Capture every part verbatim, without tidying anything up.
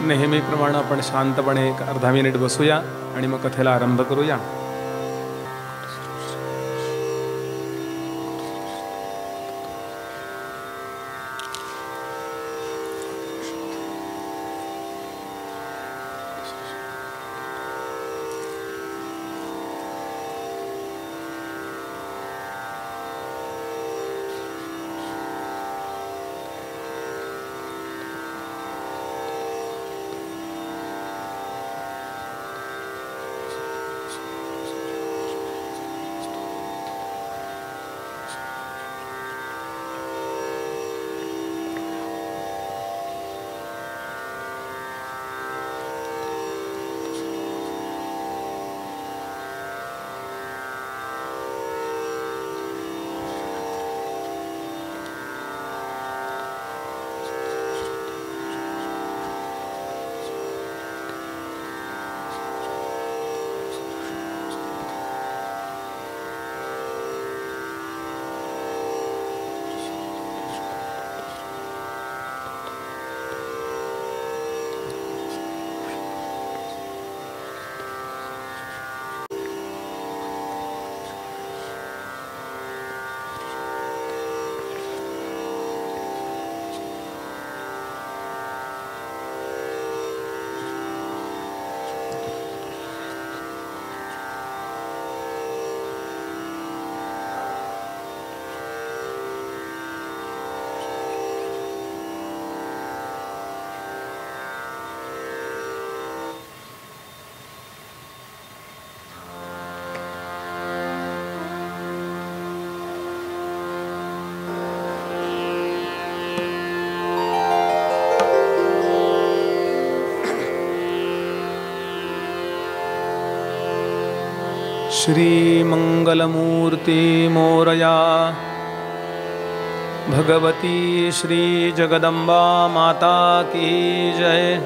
नेहमीप्रमाणे आपण शांतपणे एक अर्धा मिनिट बसूया आणि मग कथेला आरंभ करूया. श्री मंगलमूर्ति मोरया. भगवती श्री जगदम्बा माता की जय.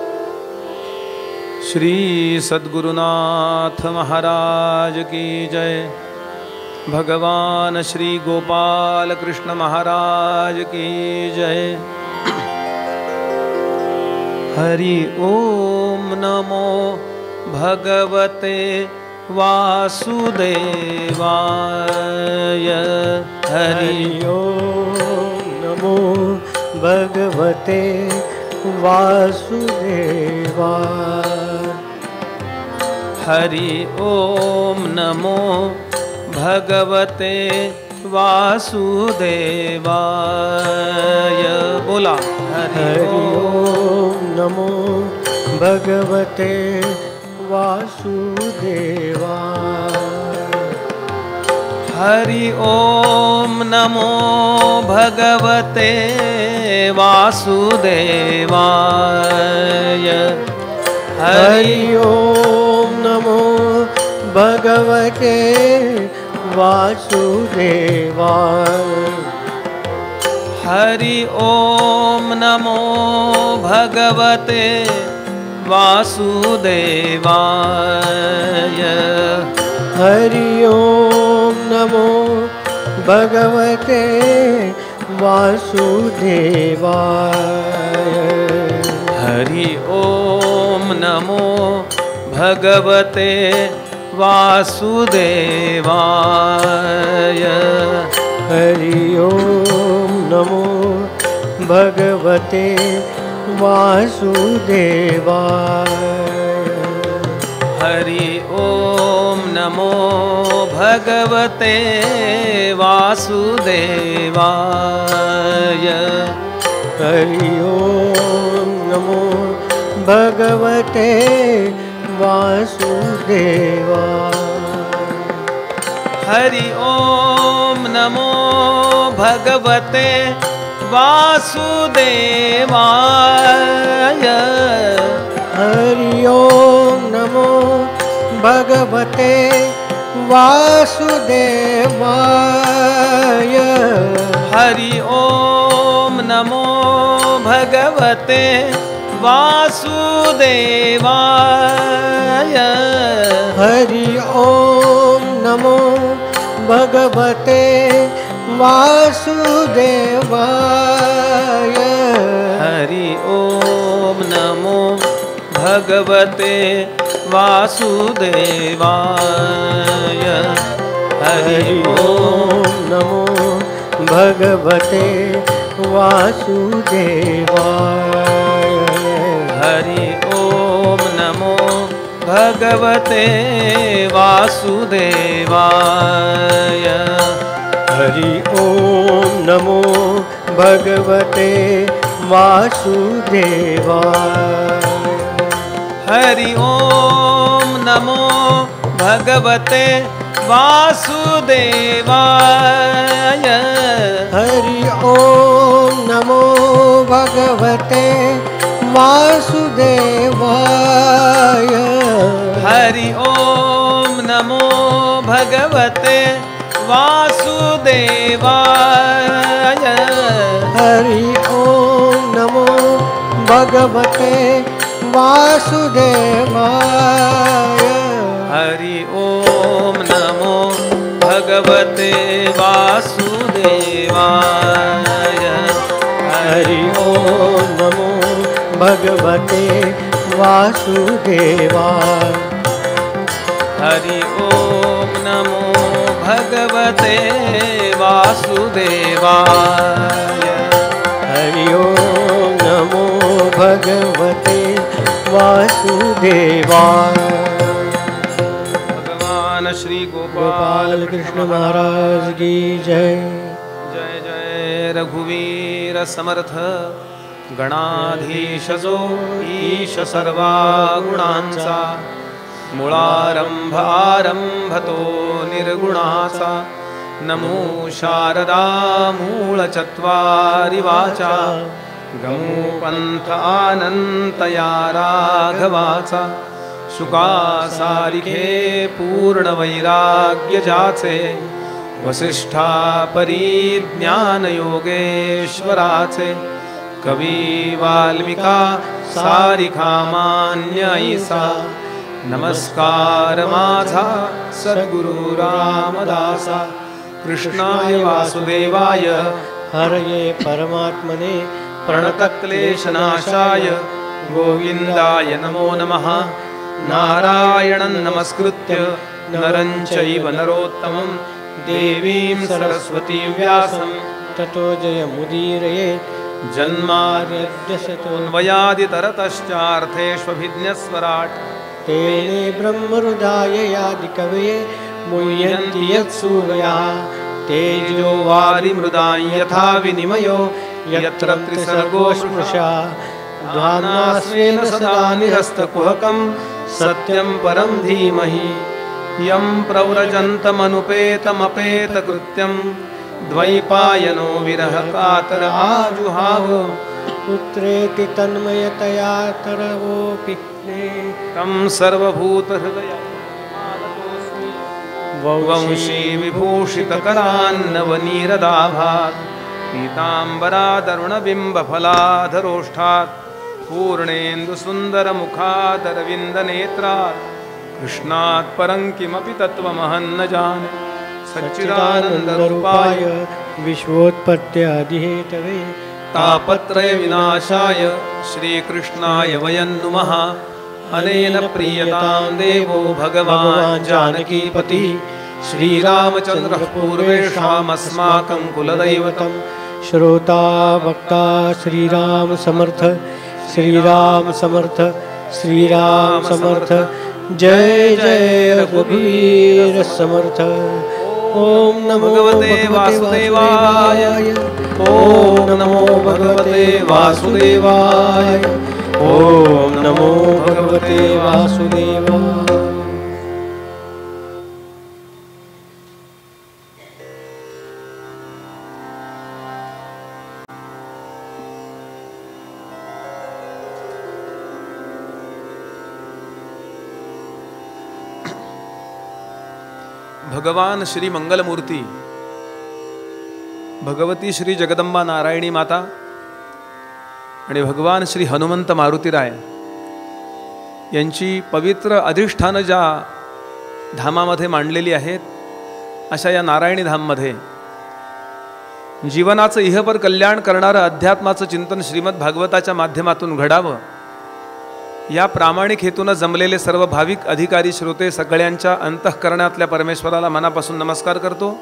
श्री सद्गुरुनाथ महाराज की जय. भगवान श्री गोपाल कृष्ण महाराज की जय. हरि ओम नमो भगवते वासुदेवाय. हरि ओम नमो भगवते वासुदेवाय. हरि ओम नमो भगवते वासुदेवाय. बोला हरि ओम नमो भगवते वासुदेवाय. हरि ओम नमो भगवते वासुदेवाय. हरि ओम नमो भगवते वासुदेवाय. हरि ओम नमो भगवते वासुदेवाय. हरि ओम नमो भगवते वासुदेवाय. हरि ओम नमो भगवते वासुदेवाय. हरि ओम नमो भगवते वासुदेवाय. हरि ओम नमो भगवते वासुदेवाय. हरि ओम नमो भगवते वासुदेवाय. हरि ओम नमो भगवते वासुदेवाय. हरि ओम नमो भगवते वासुदेवाय. हरि ओम नमो भगवते वासुदेवाय. हरि ओम नमो भगवते वासुदेवाय. हरि ओम नमो भगवते वासुदेवाय। हरि ओम नमो भगवते वासुदेवाय। हरि ओम नमो भगवते वासुदेवाय। हरि ओम नमो भगवते वासुदेवाय। हरि ओम नमो भगवते वासुदेवाय। हरि ओम नमो भगवते वासुदेवाय। हरि ओम नमो भगवते वासुदेवाय। हरि ओम नमो भगवते वासुदेवाय। हरि ओम नमो भगवते वासुदेवाय। हरि ओम नमो भगवते वासुदेवाय। हरि ओम नमो भगवते वासुदेवाय। हरि ओम नमो भगवते वासुदेवाय। भगवान श्री गोपाल कृष्ण महाराज की जय। जय जय रघुवीर समर्थ गणाधीश जो ईश सर्वा गुणांचा। मुळारंभ आरंभतो निर्गुणाचा। नमो शारदा मूळ चत्वारि वाचा। गमो पंथ अनंतया राघवाचा। शुका सारिखे पूर्ण वैराग्य जाचे। वसिष्ठा परिज्ञान योगेश्वराचे। कवी वाल्मिका सारिखा मान्य ऐसा। नमस्कार माझा सद्गुरु रामदासा। कृष्णाय वासुदेवाय हरये परमात्मने प्रणतक्लेशनाशाय गोविंदाय नमो नमः। नारायणं नमस्कृत्य नरं चैव नरोत्तमं देवीं सरस्वतीं व्यासं ततो जयमुदीरये। जन्माद्यस्यतोऽन्वयादितरतश्चार्थेष्वभिज्ञस्वराट्। तेने ब्रह्महृदाय यादिकवये मुह्यन्ति यत्सूरयः। तेजो वारिमृदां यथा विनिमयो यत्र त्रिसर्गो स्पृशा। ध्यानाश्रेण सदा निरस्तकुहकं सत्यं परं धीमहि। यं प्रव्रजन्तमनुपेतमपेतकृत्यं द्वैपायनो विरह कातर आजुहाव। पुत्रेति तन्मयतया तरवोऽपि तं सर्वभूतहृदयं वंशी विभूषितकरान्नवनीरदाभात्। पीताम्बरादरुणबिम्बफलाधरोष्ठात्। पूर्णेन्दुसुन्दरमुखादरविन्दनेत्रात्। कृष्णात् परं किमपि तत्त्वमहं न जाने। सच्चिदानन्दरूपाय विश्वोत्पत्त्यादिहेतवे तापत्रयविनाशाय श्रीकृष्णाय वयं नुमः। अनेन प्रीयतां देवो भगवान् जानकीपतिः। श्रीरामचन्द्रः पूर्वेषामस्माकं कुलदैवतं। श्रोता वक्ता श्रीराम समर्थ श्रीराम समर्थ श्रीराम समर्थ। जय जय रघुवीर समर्थ। ओम नमो भगवते वासुदेवाय। ओम नमो भगवते वासुदेवाय। ओम नमो भगवते वासुदेवाय। भगवान श्री मंगलमूर्ती भगवती श्री जगदंबा नारायणी माता आणि भगवान श्री हनुमंत मारुतीराय यांची पवित्र अधिष्ठानं ज्या धामामध्ये मांडलेली आहेत, अशा या नारायणी धाममध्ये जीवनाचं इहपर कल्याण करणारं अध्यात्माचं चिंतन श्रीमद भागवताच्या माध्यमातून घडावं या प्रामाणिक हेतूनं जमलेले सर्व भाविक अधिकारी श्रोते सगळ्यांच्या अंतःकरणातल्या परमेश्वराला मनापासून नमस्कार करतो.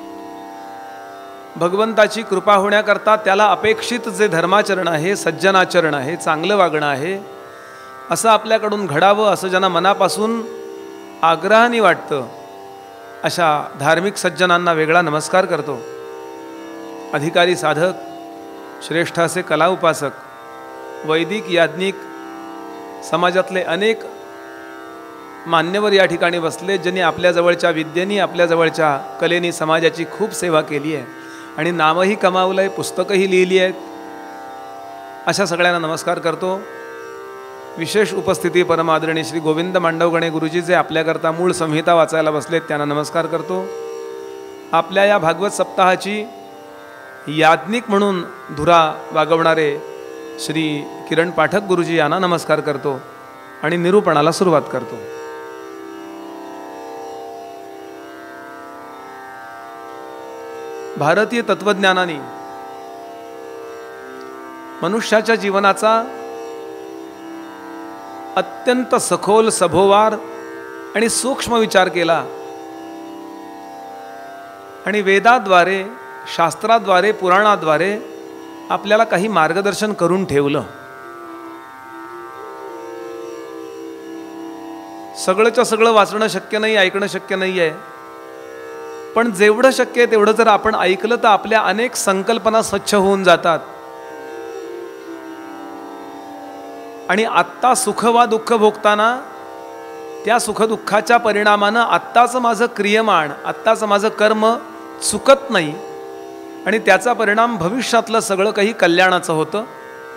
भगवंताची कृपा होण्याकरता त्याला अपेक्षित जे धर्माचरण आहे, सज्जनाचरण आहे, चांगलं वागणं आहे, असं आपल्याकडून घडावं असं ज्यांना मनापासून आग्रहाने वाटतं अशा धार्मिक सज्जनांना वेगळा नमस्कार करतो. अधिकारी साधक, श्रेष्ठ असे कला उपासक, वैदिक याज्ञिक, समाजातले अनेक मान्यवर या ठिकाणी बसले, ज्यांनी आपल्या जवळच्या विद्येनी, आपल्या जवळच्या कलेनी समाजाची खूप सेवा केली आहे आणि नावही कमावलं आहे, पुस्तकंही लिहिली आहेत. अशा सगळ्यांना नमस्कार करतो. विशेष उपस्थिती परमादरणीय श्री गोविंद मांडवगणे गुरुजी जे आपल्याकरता मूळ संहिता वाचायला बसलेत त्यांना नमस्कार करतो. आपल्या या भागवत सप्ताहाची याज्ञिक म्हणून धुरा वागवणारे श्री किरण पाठक गुरुजी यांना नमस्कार करतो आणि निरूपणाला सुरुवात करतो. भारतीय तत्वज्ञानाने मनुष्याच्या जीवनाचा अत्यंत सखोल, सभोवार आणि सूक्ष्म विचार केला आणि वेदाद्वारे, शास्त्राद्वारे, पुराणाद्वारे आपल्याला काही मार्गदर्शन करून ठेवलं. सगळंच्या सगळं वाचणं शक्य नाही, ऐकणं शक्य नाही आहे, पण जेवढं शक्य आहे तेवढं जर आपण ऐकलं तर आपल्या अनेक संकल्पना स्वच्छ होऊन जातात. आणि आत्ता सुख वा दुःख भोगताना त्या सुखदुःखाच्या परिणामानं आत्ताचं माझं क्रियमाण, आत्ताचं माझं कर्म चुकत नाही आणि त्याचा परिणाम भविष्यातलं सगळं काही कल्याणाचं होतं.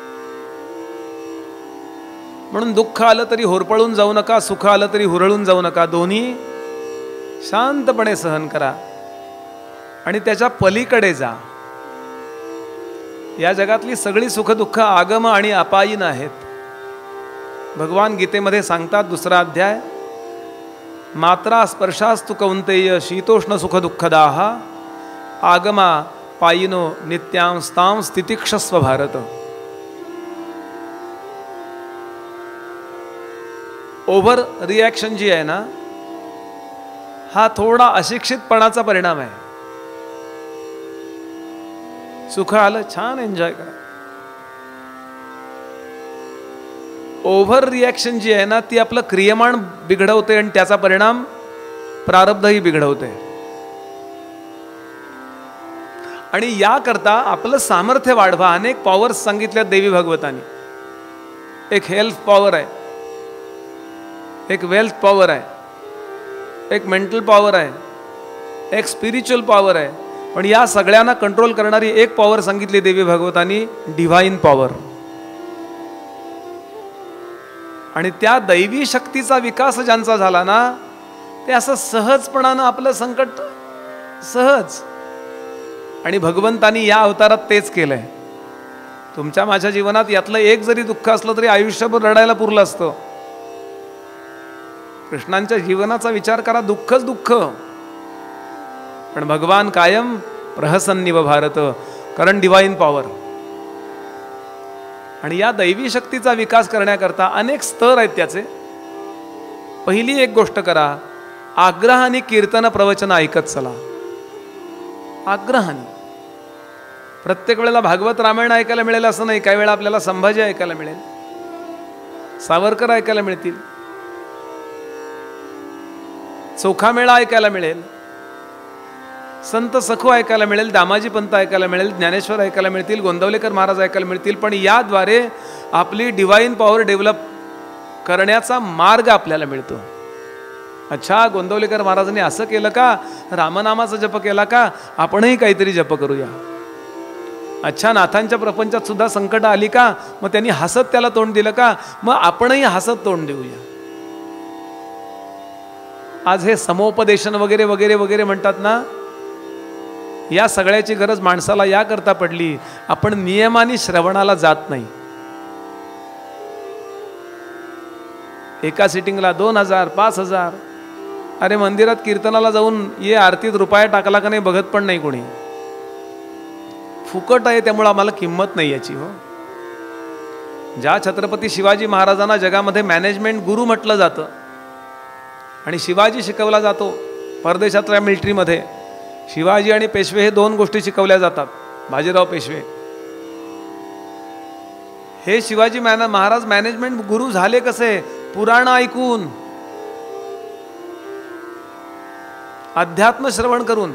म्हणून दुःख आलं तरी होरपळून जाऊ नका, सुख आलं तरी हुरळून जाऊ नका, दोन्ही शांतपणे सहन करा आणि त्याच्या पलीकडे जा. या जगातली सगळी सुखदुःख आगम आणि अपायीन आहेत. भगवान गीतेमध्ये सांगतात, दुसरा अध्याय, मात्रा स्पर्शास्तु कौंतेय शीतोष्ण सुख दुःखदाः आगमा पायिनो नित्यां स्तां स्थितिक्षस्व भारत. ओव्हर रिॲक्शन जी आहे ना, हा थोडा अशिक्षितपणाचा परिणाम आहे. सुख आलं छान एन्जॉय करा. ओव्हर रिॲक्शन जी आहे ना, ती आपलं क्रियमाण बिघडवते आणि त्याचा परिणाम प्रारब्धही बिघडवते. आणि याकरता आपलं सामर्थ्य वाढवा. अनेक पॉवर्स सांगितल्या देवी भागवतानी. एक हेल्थ पॉवर आहे, एक वेल्थ पॉवर आहे, एक मेंटल पॉवर आहे, एक स्पिरिच्युअल पॉवर आहे. पण या सगळ्यांना कंट्रोल करणारी एक पॉवर सांगितली देवी भागवतानी, डिव्हाइन पॉवर. आणि त्या दैवी शक्तीचा विकास ज्यांचा झाला ना, ते असं सहजपणानं आपलं संकट सहज. आणि भगवंतानी या अवतारात तेच केलंय. तुमच्या माझ्या जीवनात यातलं एक जरी दुःख असलं तरी आयुष्यभर रडायला पुरलं असतं. कृष्णांच्या जीवनाचा विचार करा, दुःखच दुःख, पण भगवान कायम प्रहसन्निव भारत, कारण डिवाइन पॉवर. आणि या दैवी शक्तीचा विकास करण्याकरता अनेक स्तर आहेत त्याचे. पहिली एक गोष्ट करा, आग्रहाने कीर्तन प्रवचन ऐकत चला. आग्रहाने. प्रत्येक वेळेला भागवत रामायण ऐकायला मिळेल असं नाही. काही वेळा आपल्याला संभाजी ऐकायला मिळेल, सावरकर ऐकायला मिळतील, चोखामेळा ऐकायला मिळेल, संत सखू ऐकायला मिळेल, दामाजी पंत ऐकायला मिळेल, ज्ञानेश्वर ऐकायला मिळतील, गोंदवलेकर महाराज ऐकायला मिळतील. पण याद्वारे आपली डिवाइन पॉवर डेव्हलप करण्याचा मार्ग आपल्याला मिळतो. अच्छा, गोंदवलेकर महाराजांनी असं केलं का, रामनामाचा जप केला का, आपणही काहीतरी जप करूया. अच्छा, नाथांच्या प्रपंचात सुद्धा संकट आली का, मग त्यांनी हसत त्याला तोंड दिलं का, मग आपणही हसत तोंड देऊया. आज हे समोपदेशन वगैरे वगैरे वगैरे म्हणतात ना, या सगळ्याची गरज माणसाला या करता पडली, आपण नियमाने श्रवणाला जात नाही. एका सिटिंगला दोन हजार पाच हजार अरे मंदिरात कीर्तनाला जाऊन ये, आरतीत रुपया टाकला का नाही बघत पण नाही कोणी. फुकट आहे, त्यामुळे आम्हाला किंमत नाही याची. हो, ज्या छत्रपती शिवाजी महाराजांना जगामध्ये मॅनेजमेंट गुरु म्हटलं जातं आणि शिवाजी शिकवला जातो परदेशातल्या मिलिटरीमध्ये, शिवाजी आणि पेशवे हे दोन गोष्टी शिकवल्या जातात. बाजीराव पेशवे हे शिवाजी महाराज मॅनेजमेंट गुरु झाले कसे? पुराण ऐकून, अध्यात्म श्रवण करून,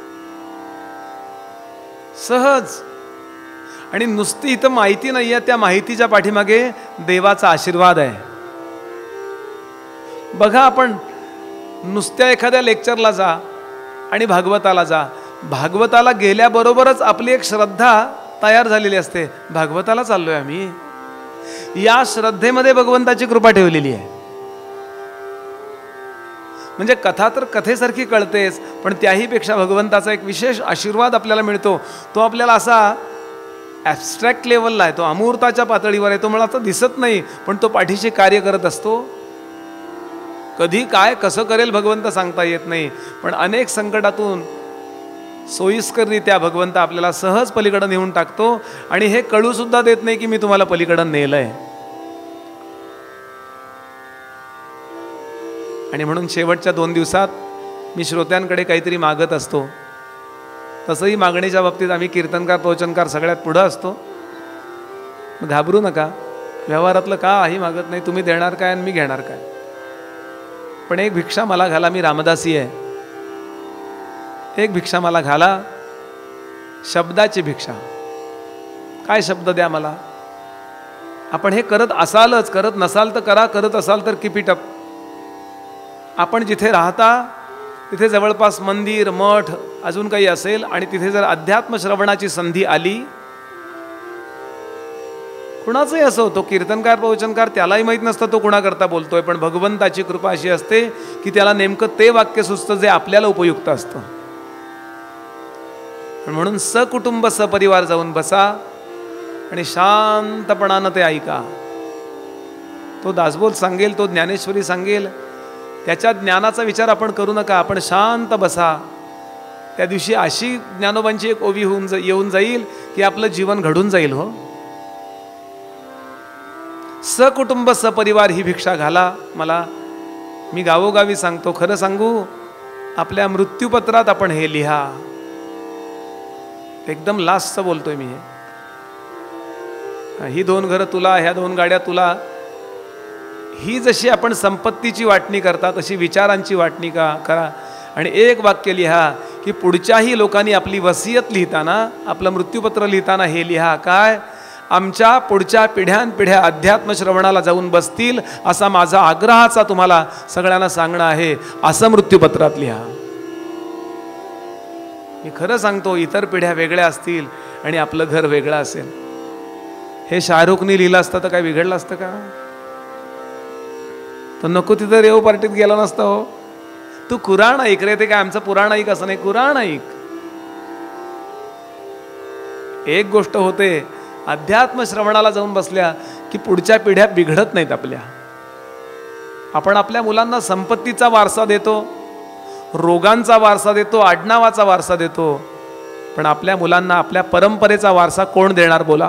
सहज. आणि नुसती इथं माहिती नाही आहे, त्या माहितीच्या पाठीमागे देवाचा आशीर्वाद आहे. बघा, आपण नुसत्या एखाद्या लेक्चरला जा आणि भागवताला जा, भागवताला गेल्याबरोबरच आपली एक श्रद्धा तयार झालेली असते. भागवताला चाललोय आम्ही, या श्रद्धेमध्ये भगवंताची कृपा ठेवलेली आहे. म्हणजे कथा तर कथेसारखी कळतेच, पण त्याही पेक्षा भगवंताचा एक विशेष आशीर्वाद आपल्याला मिळतो. तो आपल्याला असा ॲबस्ट्रॅक्ट लेवलला आहे, तो अमूर्ताच्या पातळीवर आहे. तो मला आता दिसत नाही, पण तो पाठीशी कार्य करत असतो. कधी काय कसं करेल भगवंत सांगता येत नाही, पण अनेक संकटातून सोयीस्कररित्या भगवंत आपल्याला सहज पलीकडे नेऊन टाकतो. आणि हे कळू सुद्धा देत नाही की मी तुम्हाला पलीकडे नेलंय. आणि म्हणून शेवटच्या दोन दिवसात मी श्रोत्यांकडे काहीतरी मागत असतो. तसंही मागणीच्या बाबतीत आम्ही कीर्तनकार प्रवचनकार सगळ्यात पुढं असतो. घाबरू नका, व्यवहारातलं काही मागत नाही. तुम्ही देणार काय आणि मी घेणार काय. पण एक भिक्षा मला घाला, मी रामदासी आहे. एक भिक्षा मला घाला, शब्दाची भिक्षा. काय शब्द द्या मला. आपण हे करत असालच, करत नसाल तर करा, करत असाल तर कीप इट अप. आपण जिथे राहता तिथे जवळपास मंदिर मठ अजून काही असेल आणि तिथे जर अध्यात्म श्रवणाची संधी आली, कुणाचंही असो, तो कीर्तनकार प्रवचनकार त्यालाही माहीत नसतं तो कुणाकरता बोलतोय, पण भगवंताची कृपा अशी असते की त्याला नेमकं ते वाक्य सुचतं जे आपल्याला उपयुक्त असतं. म्हणून सकुटुंब सपरिवार जाऊन बसा आणि शांतपणानं ते ऐका. तो दासबोध सांगेल, तो ज्ञानेश्वरी सांगेल, त्याच्या ज्ञानाचा विचार आपण करू नका. आपण शांत बसा. त्या दिवशी अशी ज्ञानोबांची एक ओवी होऊन येऊन जाईल की आपलं जीवन घडून जाईल. हो, सकुटुंब सपरिवार ही भिक्षा घाला मला. मी गावोगावी सांगतो, खरं सांगू, आपल्या मृत्यूपत्रात आपण हे लिहा. एकदम लास्टचं बोलतोय मी. हे ही दोन घरं तुला, ह्या दोन गाड्या तुला, ही जशी आपण संपत्तीची वाटणी करता तशी विचारांची वाटणी का करा. आणि एक वाक्य लिहा की पुढच्याही लोकांनी आपली वसियत लिहिताना, आपलं मृत्यूपत्र लिहिताना हे लिहा, काय, आमच्या पुढच्या पिढ्यानपिढ्या अध्यात्म श्रवणाला जाऊन बसतील असा माझा आग्रहाचा तुम्हाला सगळ्यांना सांगणं आहे, असं मृत्यूपत्रात लिहा. मी खरं सांगतो, इतर पिढ्या वेगळ्या असतील आणि आपलं घर वेगळं असेल. हे शाहरुखनी लिहिलं असतं तर काय बिघडलं असतं का? तर नको तिथं रेव पार्टीत गेला नसतं. हो, तू कुराण ऐक रे. ते काय आमचं पुराण ऐक असं नाही, कुराण ऐक. एक गोष्ट होते, अध्यात्म श्रवणाला जाऊन बसल्या की पुढच्या पिढ्या बिघडत नाहीत आपल्या. आपण आपल्या मुलांना संपत्तीचा वारसा देतो, रोगांचा वारसा देतो, आडनावाचा वारसा देतो, पण आपल्या मुलांना आपल्या परंपरेचा वारसा कोण देणार बोला.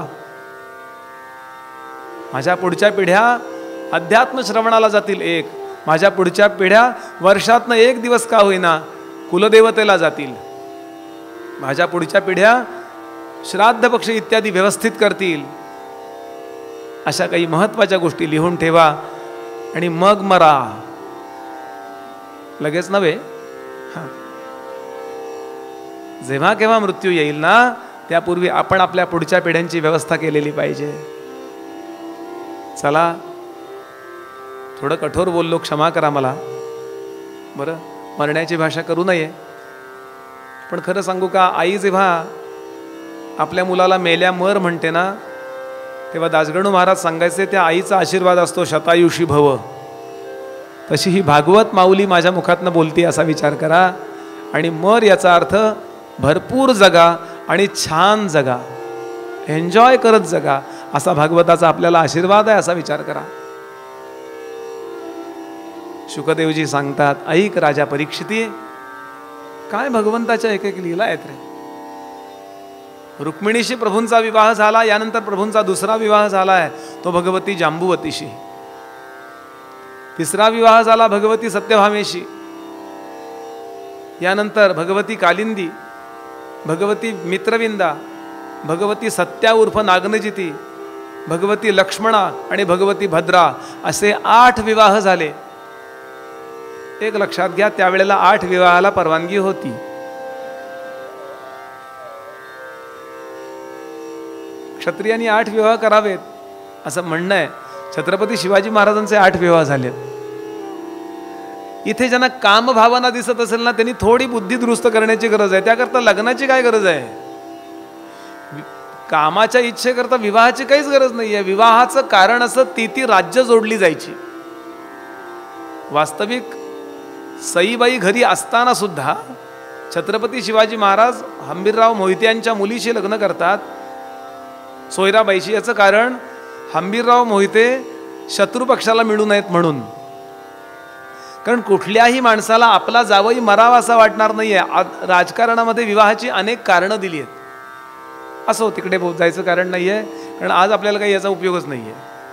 माझ्या पुढच्या पिढ्या अध्यात्म श्रवणाला जातील. एक, माझ्या पुढच्या पिढ्या वर्षातनं एक दिवस का होईना कुलदेवतेला जातील. माझ्या पुढच्या पिढ्या श्राद्ध पक्ष इत्यादी व्यवस्थित करतील. अशा काही महत्त्वाच्या गोष्टी लिहून ठेवा आणि मग मरा. लगेच नव्हे. जेव्हा केव्हा मृत्यू येईल ना, त्यापूर्वी आपण आपल्या पुढच्या पिढ्यांची व्यवस्था केलेली पाहिजे. चला, थोडं कठोर बोललो, क्षमा करा मला. बरं, मरण्याची भाषा करू नये. पण खरं सांगू का, आई जेव्हा आपल्या मुलाला मेल्या मर म्हणते ना, तेव्हा दासगणू महाराज सांगायचे त्या आईचा आशीर्वाद असतो शतायुषी भव. तशी ही भागवत माऊली माझ्या मुखातनं बोलते असा विचार करा. आणि मर याचा अर्थ भरपूर जगा आणि छान जगा, एन्जॉय करत जगा, असा भागवताचा आपल्याला आशीर्वाद आहे असा विचार करा. शुकदेवजी सांगतात, ऐक राजा परीक्षिती, काय भगवंताच्या एक एक लीला आहेत रे. रुक्मिणीशी प्रभूंचा विवाह झाला, यानंतर प्रभूंचा दुसरा विवाह झाला आहे. तो भगवती जांबुवतीशी. तिसरा विवाह झाला भगवती सत्यभामेशी. यानंतर भगवती कालिंदी, भगवती मित्रविंदा, भगवती सत्या उर्फ नागनजिती, भगवती लक्ष्मणा आणि भगवती भद्रा असे आठ विवाह झाले. एक लक्षात घ्या, त्यावेळेला आठ विवाहाला परवानगी होती. क्षत्रियांनी आठ विवाह करावेत असं म्हणणं आहे. छत्रपती शिवाजी महाराजांचे आठ विवाह झालेत. इथे ज्यांना कामभावना दिसत असेल ना, त्यांनी थोडी बुद्धी दुरुस्त करण्याची गरज आहे. त्याकरता लग्नाची काय गरज आहे? कामाच्या इच्छेकरता विवाहाची काहीच गरज नाही आहे. विवाहाचं कारण असं ती ती राज्य जोडली जायची. वास्तविक सईबाई घरी असताना सुद्धा छत्रपती शिवाजी महाराज हंबीरराव मोहिते यांच्या मुलीशी लग्न करतात, सोयराबाईशी. याचं कारण हंबीरराव मोहिते शत्रू पक्षाला मिळू नयेत म्हणून. कारण कुठल्याही माणसाला आपला जावई मरावा असा वाटणार नाहीये. राजकारणामध्ये विवाहाची अनेक कारणं दिली आहेत. असो, तिकडे जायचं कारण नाहीये, कारण आज आपल्याला काही याचा उपयोगच नाहीये.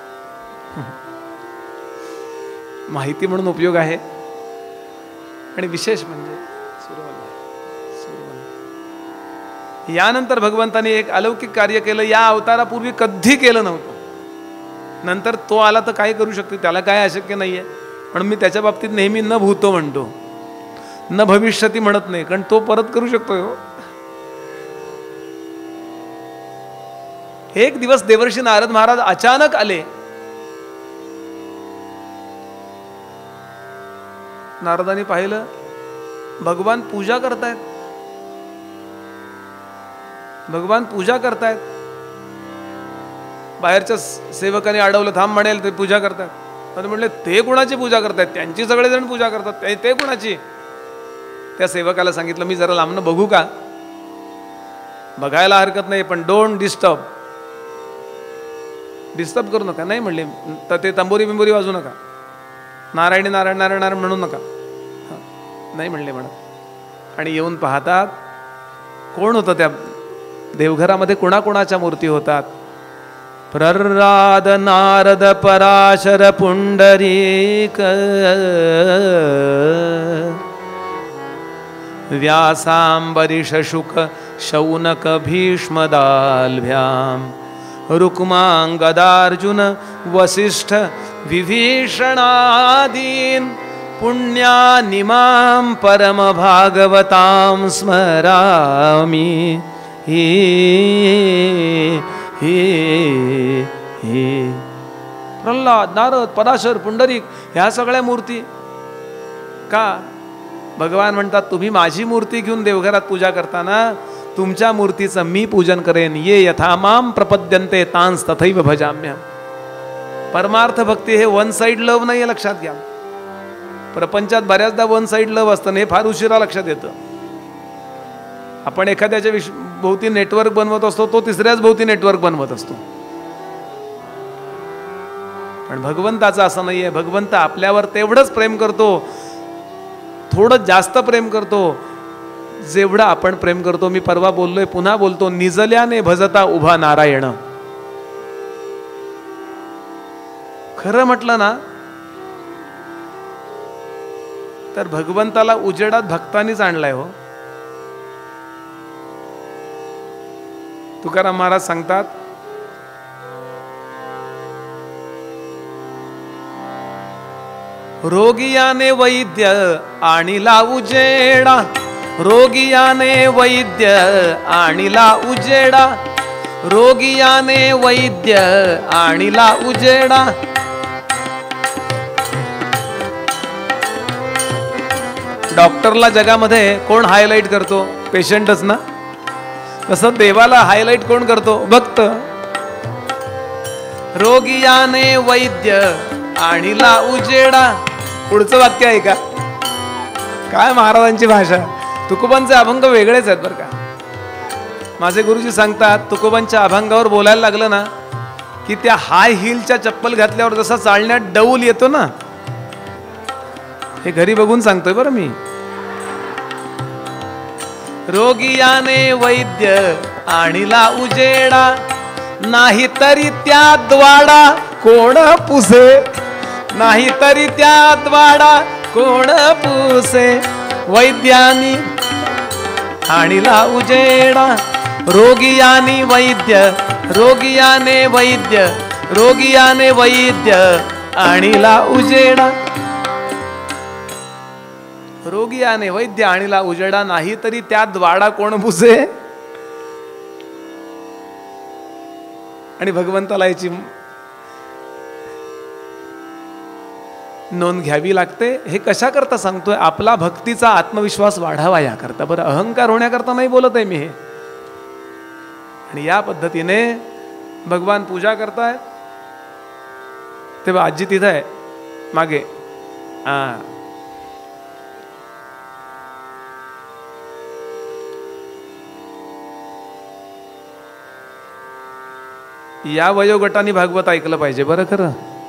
माहिती म्हणून उपयोग आहे. आणि विशेष म्हणजे यानंतर भगवंताने एक अलौकिक कार्य केलं. या अवतारापूर्वी कधी केलं नव्हतं. नंतर तो आला तर काय करू शकतो, त्याला काय अशक्य नाहीये. पण मी त्याच्या बाबतीत नेहमी न भूतो म्हणतो, न भविष्यती म्हणत नाही, कारण तो परत करू शकतोय. हो, एक दिवस देवर्षी नारद महाराज अचानक आले. नारदांनी पाहिलं भगवान पूजा करतायत. भगवान पूजा करतायत. बाहेरच्या सेवकाने अडवलं, थांब म्हणेल ते पूजा करतात. आणि म्हटले ते कुणाची पूजा करतायत? त्यांची सगळेजण पूजा करतात, ते कुणाची? त्या सेवकाला सांगितलं, मी जरा लांबनं बघू का? बघायला हरकत नाही, पण डोंट डिस्टर्ब. डिस्टर्ब करू नका. नाही म्हणले, तर ते तंबोरी बिंबोरी वाजू नका, नारायणी नारायण नारायण नारायण म्हणू नका. नाही म्हणले म्हणत. आणि येऊन पाहतात कोण होतं त्या देवघरामध्ये. कोणाकोणाच्या मूर्ती होतात? प्रराद नारद पराशर पुंडरीक व्यासांबरीष शुक शौनक भीष्मदाल्भ्याम रुक्मांगदार्जुन वसिष्ठ विभीषणादीन पुण्यानिमां परम भागवतां स्मरामि. हे हे हे प्रल्हाद, नारद, पराशर, पुंडरीक ह्या सगळ्या मूर्ती का? भगवान म्हणतात, तुम्ही माझी मूर्ती घेऊन देवघरात पूजा करताना तुमच्या मूर्तीचं मी पूजन करेन. ये यथा माम प्रपद्यन्ते तांस तथैव भजाम्यहम्. परमार्थ भक्ती हे वन साइड लव नाही, लक्षात घ्या. प्रपंचात बऱ्याचदा वन साइड लव असतं, हे फार उशिरा लक्षात येतं. आपण एखाद्याच्या विष भोवती नेटवर्क बनवत असतो, तो तिसऱ्याच भोवती नेटवर्क बनवत असतो. पण भगवंताचं असं नाहीये. भगवंत आपल्यावर तेवढंच प्रेम करतो, थोडं जास्त प्रेम करतो जेवढं आपण प्रेम करतो. मी परवा बोललोय, पुन्हा बोलतो, निजल्याने भजता उभा नारायण. खरं म्हटलं ना तर भगवंताला उजेडात भक्तांनीच आणलाय. हो, तुकाराम महाराज सांगतात, रोगियाने वैद्य आणिला उजेडा, रोगियाने वैद्य आणिला उजेडा, रोगियाने वैद्य आणिला उजेडा. डॉक्टरला जगामध्ये कोण हायलाइट करतो? पेशंटच ना. तसं देवाला हायलाइट कोण करतो? भक्त. रोगियाने वैद्य आणिला उजेडा. पुढचं वाक्य आहे का? काय महाराजांची भाषा. तुकोबांचे अभंग वेगळेच आहेत बरं का. माझे गुरुजी सांगतात, तुकोबांच्या अभंगावर बोलायला लागलं ना की त्या हाय हिलच्या चप्पल घातल्यावर जसा चालण्यात डौल येतो ना, हे घरी बघून सांगतोय बरं मी. रोगियाने वैद्य आणिला उजेडा, नाही तरी त्या द्वाडा कोण पुसे, नाही तरी त्या द्वाडा कोण पुसे, वैद्यानी आणिला उजेडा, रोगियानी वैद्य, रोगियाने वैद्य, रोगियाने वैद्य आणिला उजेडा, रोगियाने वैद्य आणिला उजेडा, नाही तरी त्या द्वाडा कोण पुसे. आणि भगवंताला याची नोंद घ्यावी लागते. हे कशा करता सांगतोय? आपला भक्तीचा आत्मविश्वास वाढावा याकरता. बरं, अहंकार होण्याकरता नाही बोलत आहे मी हे. आणि या पद्धतीने भगवान पूजा करतायत. तेव्हा आजी तिथं आहे मागे. हा, या वयोगटाने भागवत ऐकलं पाहिजे बरं. खरं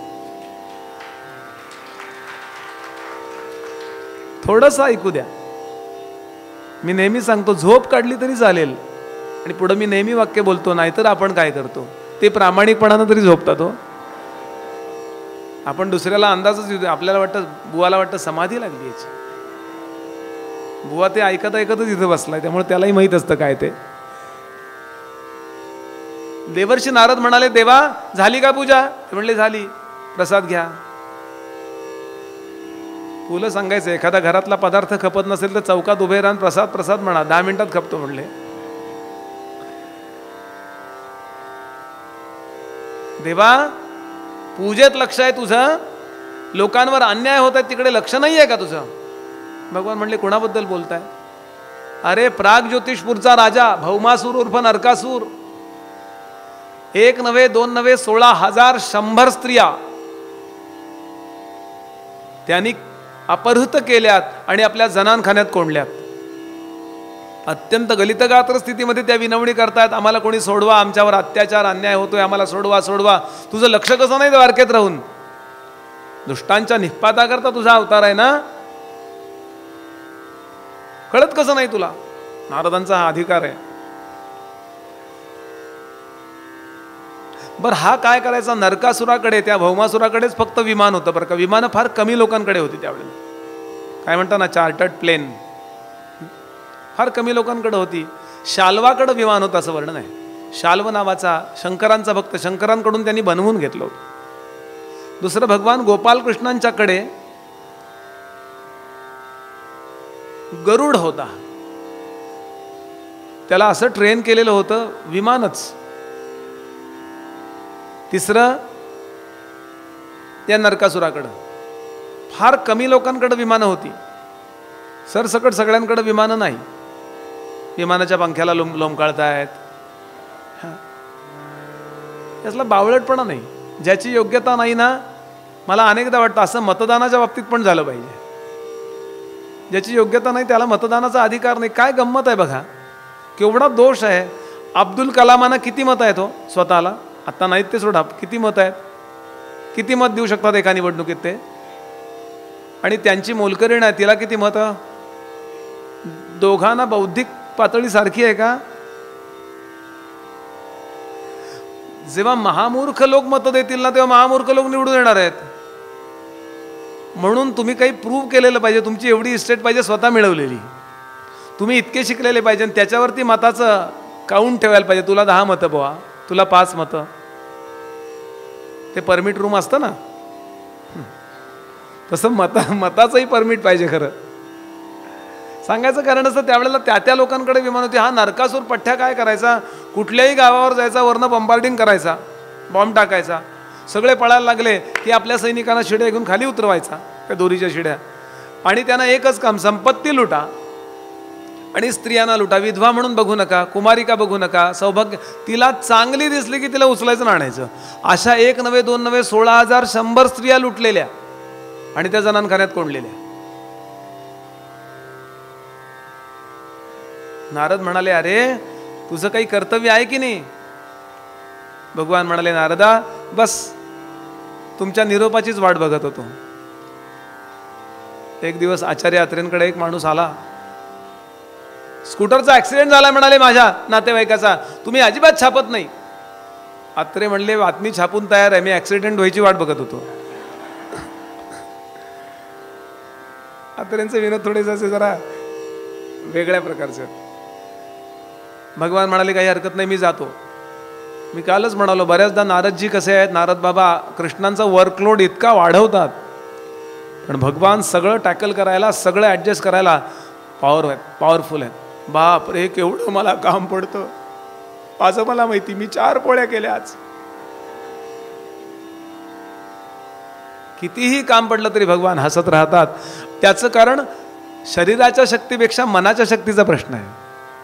थोडंसं ऐकू द्या. मी नेहमी सांगतो, झोप काढली तरी चालेल आणि पुढं मी नेहमी वाक्य बोलतो. नाहीतर आपण काय करतो, ते प्रामाणिकपणानं तरी झोपतात हो. आपण दुसऱ्याला अंदाजच देतो. आपल्याला वाटतं, बुवाला वाटतं समाधी लागली याची. बुवा ते ऐकत ऐकतच इथं बसलाय, त्यामुळे त्यालाही माहीत असतं काय ते. देवर्षी नारद म्हणाले, देवा झाली का पूजा? ते म्हणले झाली, प्रसाद घ्या. फुलं सांगायचं, एखादा घरातला पदार्थ खपत नसेल तर चौकात उभे राहून प्रसाद प्रसाद म्हणा, दहा मिनिटात खपतो म्हणले. देवा पूजेत लक्ष आहे तुझं, लोकांवर अन्याय होत आहे तिकडे लक्ष नाही आहे का तुझं? भगवान म्हणले, कोणाबद्दल बोलताय? अरे प्राग ज्योतिषपूरचा राजा भौमासूर उर्फ नरकासूर, एक नव्हे दोन नव्हे सोळा हजार शंभर स्त्रिया त्यांनी अपहृत केल्यात आणि आपल्या जनानखान्यात कोंडल्यात. अत्यंत गलितगात्र स्थितीमध्ये त्या विनवणी करतायत, आम्हाला कोणी सोडवा, आमच्यावर अत्याचार अन्याय होतोय, आम्हाला सोडवा सोडवा. तुझं लक्ष कसं नाही द्वारकेत राहून? दुष्टांच्या निष्पाता करता तुझा अवतार आहे ना, कळत कसं नाही तुला? नारदांचा हा अधिकार आहे. बरं, हा काय करायचा? नरकासुराकडे, त्या भौमासुराकडेच फक्त विमान होतं बरं का. विमानं फार कमी लोकांकडे होती त्यावेळेला. काय म्हणता ना, चार्टर्ड प्लेन फार कमी लोकांकडे होती. शाल्वाकडे विमान होतं असं वर्णन आहे. शाल्व नावाचा शंकरांचा भक्त, शंकरांकडून त्यांनी बनवून घेतलं होतं. दुसरं, भगवान गोपालकृष्णांच्याकडे गरुड होता. त्याला असं ट्रेन केलेलं होतं, विमानच. तिसरं, त्या नरकासुराकडं फार कमी लोकांकडे विमानं होती. सरसकट सगळ्यांकडे विमानं नाही. विमानाच्या पंख्याला लोम लोंबकाळतायत. यातला बावळटपणा नाही. ज्याची योग्यता नाही ना, मला अनेकदा वाटतं असं मतदानाच्या बाबतीत पण झालं पाहिजे. ज्याची योग्यता नाही त्याला मतदानाचा अधिकार नाही. काय गंमत आहे बघा, केवढा दोष आहे. अब्दुल कलामांना किती मत आहेत हो स्वतःला? आता नाहीत ते सोडा, किती मत आहेत? किती मत देऊ शकतात एका निवडणुकीत ते? आणि त्यांची मोलकरी नाही, तिला किती मत? दोघांना बौद्धिक पातळी सारखी आहे का? जेव्हा महामूर्ख लोक मत देतील ना, तेव्हा महामूर्ख लोक निवडून येणार आहेत. म्हणून तुम्ही काही प्रूव्ह केलेलं पाहिजे. तुमची एवढी इस्टेट पाहिजे स्वतः मिळवलेली, तुम्ही इतके शिकलेले पाहिजे, आणि त्याच्यावरती मताचं काउंट ठेवायला पाहिजे. तुला दहा मतं बुवा, तुला पाच मतं. ते परमिट रूम असतं ना, तसं मता मताचंही परमिट पाहिजे. खरं सांगायचं कारण असतं, त्यावेळेला त्या त्या लोकांकडे विमान होती. हा नरकासूर पठ्ठ्या काय करायचा, कुठल्याही गावावर जायचा, वरनं बॉम्बार्डिंग करायचा, बॉम्ब टाकायचा. सगळे पळायला लागले की आपल्या सैनिकांना शिड्या घेऊन खाली उतरवायचा, त्या दोरीच्या शिड्या. आणि त्यांना एकच काम, संपत्ती लुटा आणि स्त्रियांना लुटा. विधवा म्हणून बघू नका, कुमारिका बघू नका, सौभाग्य, तिला चांगली दिसली की तिला उचलायचं आणि आणायचं. अशा एक नव्हे दोन नव्हे सोळा हजार शंभर स्त्रिया लुटलेल्या आणि त्या जनानखान्यात कोंडलेल्या. नारद म्हणाले, अरे तुझं काही कर्तव्य आहे की नाही? भगवान म्हणाले, नारदा बस तुमच्या निरोपाचीच वाट बघत होतो. एक दिवस आचार्य यात्रेंकडे एक माणूस आला. स्कूटरचा ऍक्सिडेंट झाला म्हणाले माझ्या नातेवाईकाचा, तुम्ही अजिबात छापत नाही. आत्रे म्हणले बातमी छापून तयार आहे, मी ॲक्सिडेंट व्हायची वाट बघत होतो. आत्र्यांचे विनोद थोडेसे असे जरा वेगळ्या प्रकारचे. भगवान म्हणाले काही हरकत नाही, मी जातो. मी कालच म्हणालो बऱ्याचदा नारदजी कसे आहेत, नारद बाबा कृष्णांचा वर्कलोड इतका वाढवतात, पण भगवान सगळं टॅकल करायला, सगळं ॲडजस्ट करायला पॉवर आहेत, पॉवरफुल आहेत. बाप रे केवढं मला काम पडतं, माझं मला माहिती. मी चार पोळ्या केल्या आज. कितीही काम पडलं तरी भगवान हसत राहतात. त्याचं कारण शरीराच्या शक्तीपेक्षा मनाच्या शक्तीचा प्रश्न आहे.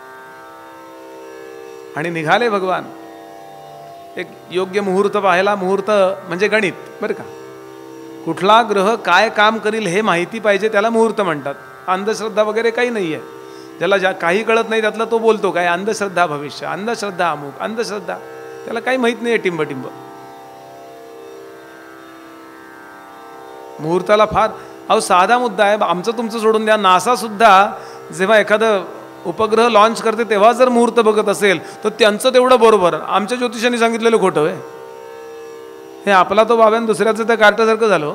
आणि निघाले भगवान. एक योग्य मुहूर्त पाहायला, मुहूर्त म्हणजे गणित बरं का. कुठला ग्रह काय काम करील हे माहिती पाहिजे, त्याला मुहूर्त म्हणतात. अंधश्रद्धा वगैरे काही नाही आहे. ज्याला ज्या काही कळत नाही त्यातला तो बोलतो काय अंधश्रद्धा भविष्य, अंधश्रद्धा अमुक, अंधश्रद्धा. त्याला काही माहीत नाही आहे टिंबटिंब. मुहूर्ताला फार अहो साधा मुद्दा आहे. आमचं तुमचं सोडून द्या, नासा सुद्धा जेव्हा एखादं उपग्रह लॉन्च करते तेव्हा जर मुहूर्त बघत असेल तर त्यांचं तेवढं बरोबर, आमच्या ज्योतिषांनी सांगितलेलं खोटं आहे. हे आपला तो बाब्यान दुसऱ्याचं त्या कार्टासारखं झालं.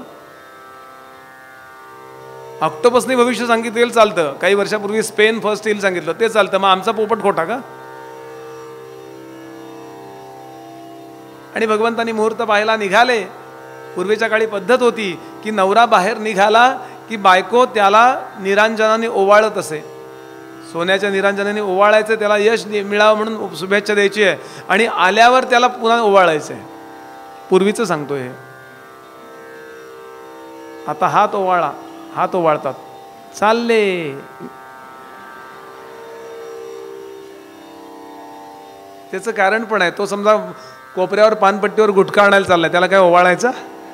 ऑक्टोपसने भविष्य सांगितलेलं चालतं. काही वर्षापूर्वी स्पेन फर्स्ट येईल सांगितलं ते चालतं, मग आमचा पोपट खोटा का? आणि भगवंतांनी मुहूर्त पाहायला निघाले. पूर्वीच्या काळी पद्धत होती की नवरा बाहेर निघाला की बायको त्याला निरांजनाने ओवाळत असे. सोन्याच्या निरांजनाने ओवाळायचं, त्याला यश मिळावं म्हणून शुभेच्छा द्यायची आहे, आणि आल्यावर त्याला पुन्हा ओवाळायचं आहे. पूर्वीचं सांगतोय हे. आता हात ओवाळा, हात ओवाळतात चालले. त्याचं कारण पण आहे. तो समजा कोपऱ्यावर पानपट्टीवर गुटखा आणायला चाललाय, त्याला काय ओवाळायचा?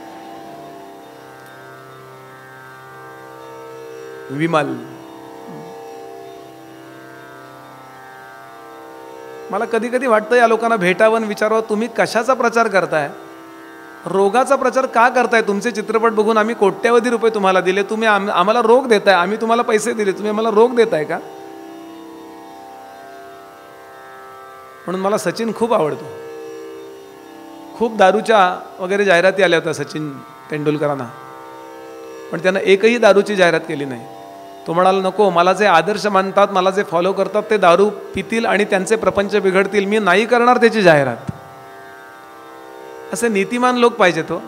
विमाल. मला कधी कधी वाटतं या लोकांना भेटावं, विचारावं तुम्ही कशाचा प्रचार करताय, रोगाचा प्रचार का करताय? तुमचे चित्रपट बघून आम्ही कोट्यवधी रुपये तुम्हाला दिले, तुम्ही आम आम्हाला रोग देताय, आम्ही तुम्हाला पैसे दिले, तुम्ही आम्हाला रोग देताय का? म्हणून मला सचिन खूप आवडतो. खूप दारूच्या वगैरे जाहिराती आल्या होत्या सचिन तेंडुलकरांना, पण त्यानं एकही दारूची जाहिरात केली नाही. तो म्हणाला नको, मला जे आदर्श मानतात, मला जे फॉलो करतात ते दारू पितील आणि त्यांचे प्रपंच बिघडतील, मी नाही करणार त्याची जाहिरात. असे नीतिमान लोक पाहिजे. तो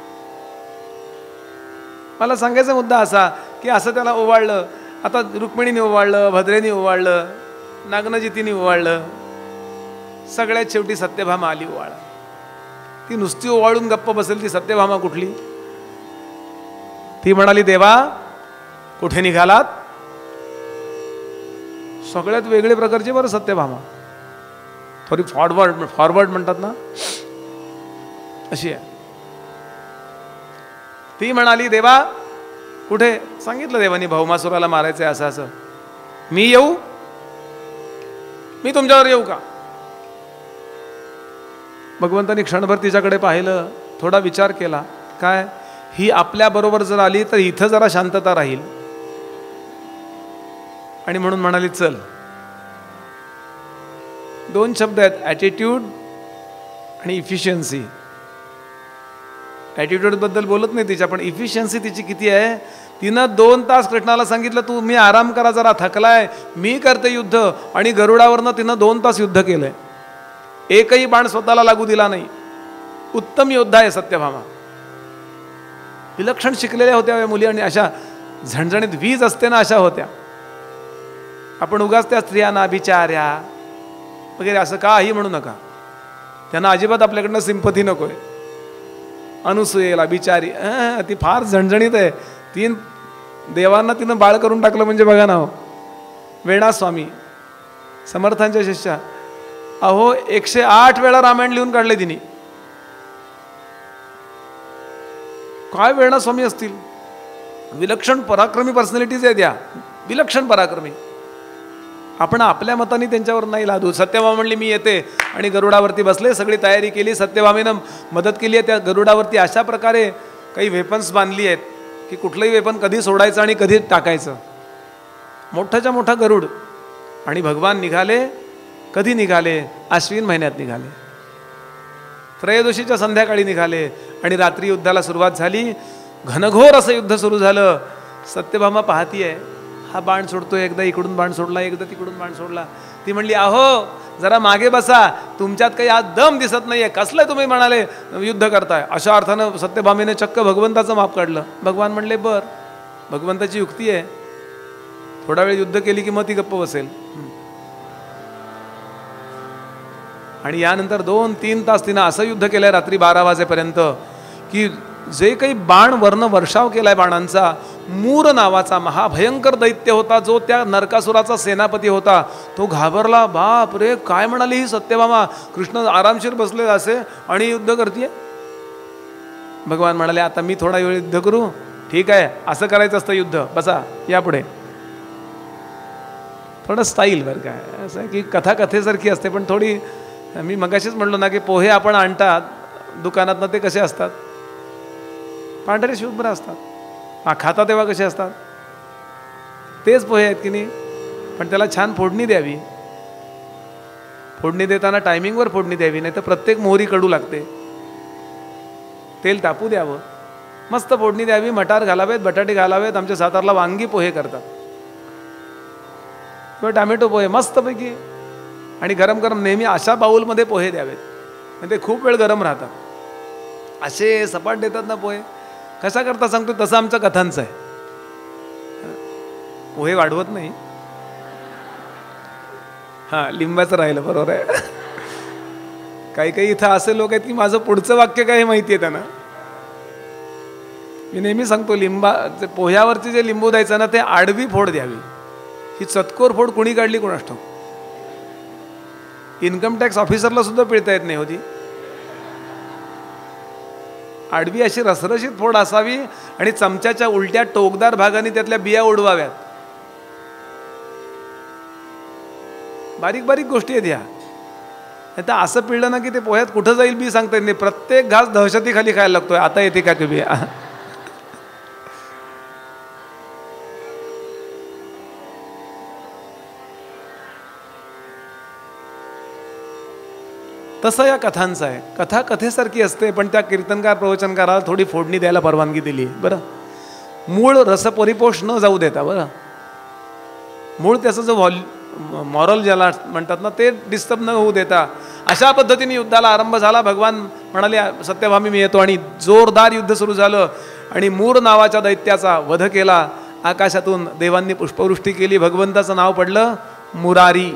मला सांगायचा मुद्दा असा की असं त्याला ओवाळलं. आता रुक्मिणीने ओवाळलं, भद्रेने ओवाळलं, नागनजितीने ओवाळलं, सगळ्यात शेवटी सत्यभामा आली ओवाळा. ती नुसती ओवाळून गप्प बसेल ती सत्यभामा कुठली? ती म्हणाली देवा कुठे निघालात? सगळ्यात वेगळे प्रकारची बरं सत्यभामा, थोडी फॉरवर्ड फॉरवर्ड म्हणतात ना अशी आहे. ती म्हणाली देवा कुठे? सांगितलं देवानी भौमासुराला मारायचंय असं असं. मी येऊ? मी तुमच्यावर येऊ का? भगवंतानी क्षणभर तिच्याकडे पाहिलं, थोडा विचार केला. काय ही आपल्या बरोबर जर आली तर इथं जरा शांतता राहील, आणि म्हणून म्हणाली चल. दोन शब्द आहेत, ॲटिट्यूड आणि इफिशियन्सी. ॲटिट्यूड बद्दल बोलत नाही तिच्या, पण इफिशियन्सी तिची किती आहे. तिनं दोन तास कृष्णाला सांगितलं तू मी आराम करा जरा, थकलाय, मी करते युद्ध, आणि गरुडावरनं तिनं दोन तास युद्ध केलंय. एकही बाण स्वतःला लागू दिला नाही. उत्तम योद्धा आहे सत्यभामा. विलक्षण शिकलेल्या होत्या मुली, आणि अशा झणझणीत वीज असते ना अशा होत्या. आपण उगाच त्या स्त्रियांना बिचाऱ्या वगैरे असं काही म्हणू नका. त्यांना अजिबात आपल्याकडनं सिंपथी नकोय. अनुसूयेला बिचारी ती फार झणझणीत आहे. तीन देवांना तिनं बाळ करून टाकलं म्हणजे बघा ना. हो वेणा स्वामी समर्थांच्या शिष्या, अहो एकशे आठ वेळा रामायण लिहून काढले तिने. काय वेणा स्वामी असतील, विलक्षण पराक्रमी पर्सनॅलिटीज आहेत या, विलक्षण पराक्रमी. आपण आपल्या मताने त्यांच्यावर नाही लादू. सत्यभामा म्हणली मी येते, आणि गरुडावरती बसले, सगळी तयारी केली. सत्यभामेनं मदत केली आहे. त्या गरुडावरती अशा प्रकारे काही वेपन्स बांधली आहेत की कुठलंही वेपन कधी सोडायचं आणि कधी टाकायचं. मोठाच्या मोठा गरुड. आणि भगवान निघाले. कधी निघाले? अश्विन महिन्यात निघाले. त्रयोदशीच्या संध्याकाळी निघाले आणि रात्री युद्धाला सुरुवात झाली. घनघोर असं युद्ध सुरू झालं. सत्यभामा पाहतीये, हा बाण सोडतोय, एकदा इकडून बाण सोडला, एकदा तिकडून बाण सोडला. ती म्हणली, अहो जरा मागे बसा, तुमच्यात काही आज दम दिसत नाहीये, कसलं तुम्ही म्हणाले युद्ध करताय. अशा अर्थानं सत्यभामेने चक्क भगवंताचं माप काढलं. भगवान म्हणले, बर, भगवंताची युक्ती आहे, थोडा वेळ युद्ध केली की मग ती गप्प बसेल. आणि यानंतर दोन तीन तास तिनं असं युद्ध केलंय रात्री बारा वाजेपर्यंत की जे काही बाण वर्ण वर्षाव केलाय बाणांचा, मूर नावाचा महाभयंकर दैत्य होता, जो त्या नरकासुराचा सेनापती होता, तो घाबरला. बाप रे, काय म्हणाली ही सत्यभामा, कृष्ण आरामशीर बसले असे आणि युद्ध करते. भगवान म्हणाले, आता मी थोडा वेळ युद्ध करू. ठीक आहे, असं करायचं असतं युद्ध, बसा यापुढे. थोडं स्टाईल बरं काय, असं की कथा कथेसारखी असते, पण थोडी, मी मगाशीच म्हणलो ना की पोहे आपण आणतात दुकानात ना, ते कसे असतात, पांढरे शुभ्र असतात. हा, खाता तेव्हा कसे असतात, तेच पोहे आहेत की नाही, पण त्याला छान फोडणी द्यावी. फोडणी देताना टायमिंगवर फोडणी द्यावी, नाही तर प्रत्येक मोहरी कडू लागते. तेल तापू द्यावं, मस्त फोडणी द्यावी, मटार घालावेत, बटाटे घालावेत. आमच्या सातारला वांगी पोहे करतात किंवा टॅमॅटो पोहे मस्तपैकी, आणि गरम गरम नेहमी अशा बाऊलमध्ये पोहे द्यावेत, म्हणजे ते खूप वेळ गरम राहतात. असे सपाट देतात ना पोहे. कसा करता सांगतो, तसं आमच्या कथांचं आहे. पोहे वाढवत नाही. हा, लिंबाचं राहिलं, बरोबर आहे. काही काही इथं असे लोक आहेत की माझं पुढचं वाक्य काय हे माहिती आहे त्यांना. मी नेहमी सांगतो, लिंबा पोह्यावरची जे लिंबू द्यायचं ना, ते आडवी फोड द्यावी. ही चतकोर फोड कुणी काढली कोणास ठाऊक. इन्कम टॅक्स ऑफिसरला सुद्धा पिळता येत नाही होती. आडवी अशी रसरशीत फोड असावी आणि चमच्याच्या उलट्या टोकदार भागाने त्यातल्या बिया उडवाव्यात. बारीक बारीक गोष्टी आहेत ह्या. आता असं पिळलं ना की ते पोह्यात कुठं जाईल बी सांगता येत नाही. प्रत्येक घास दहशती खाली खायला लागतोय. आता येते का की बिया. तसं या कथांचं आहे. कथा कथेसारखी असते, पण त्या कीर्तनकार प्रवचनकाराला थोडी फोडणी द्यायला परवानगी दिली. बरं, मूळ रसपरिपोष न जाऊ देता, बरं, मूळ त्याचं जो व्हॉल्यू मॉरल ज्याला म्हणतात ना, ते डिस्टर्ब न होऊ देता अशा पद्धतीने युद्धाला आरंभ झाला. भगवान म्हणाले, सत्यभामी मी येतो, आणि जोरदार युद्ध सुरू झालं आणि मूर नावाच्या दैत्याचा वध केला. आकाशातून देवांनी पुष्पवृष्टी केली. भगवंताचं नाव पडलं मुरारी.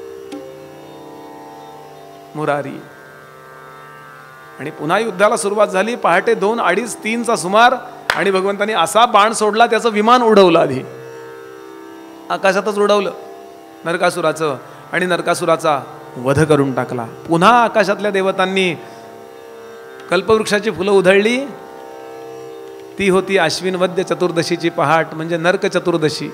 मुरारी. आणि पुन्हा युद्धाला सुरुवात झाली. पहाटे दोन अडीच तीनचा सुमार, आणि भगवंतांनी असा बाण सोडला, त्याचं विमान उडवलं. आधी आकाशातच उडवलं नरकासुराचं, आणि नरकासुराचा वध करून टाकला. पुन्हा आकाशातल्या देवतांनी कल्पवृक्षाची फुलं उधळली. ती होती आश्विन वद्य चतुर्दशीची पहाट, म्हणजे नरक चतुर्दशी.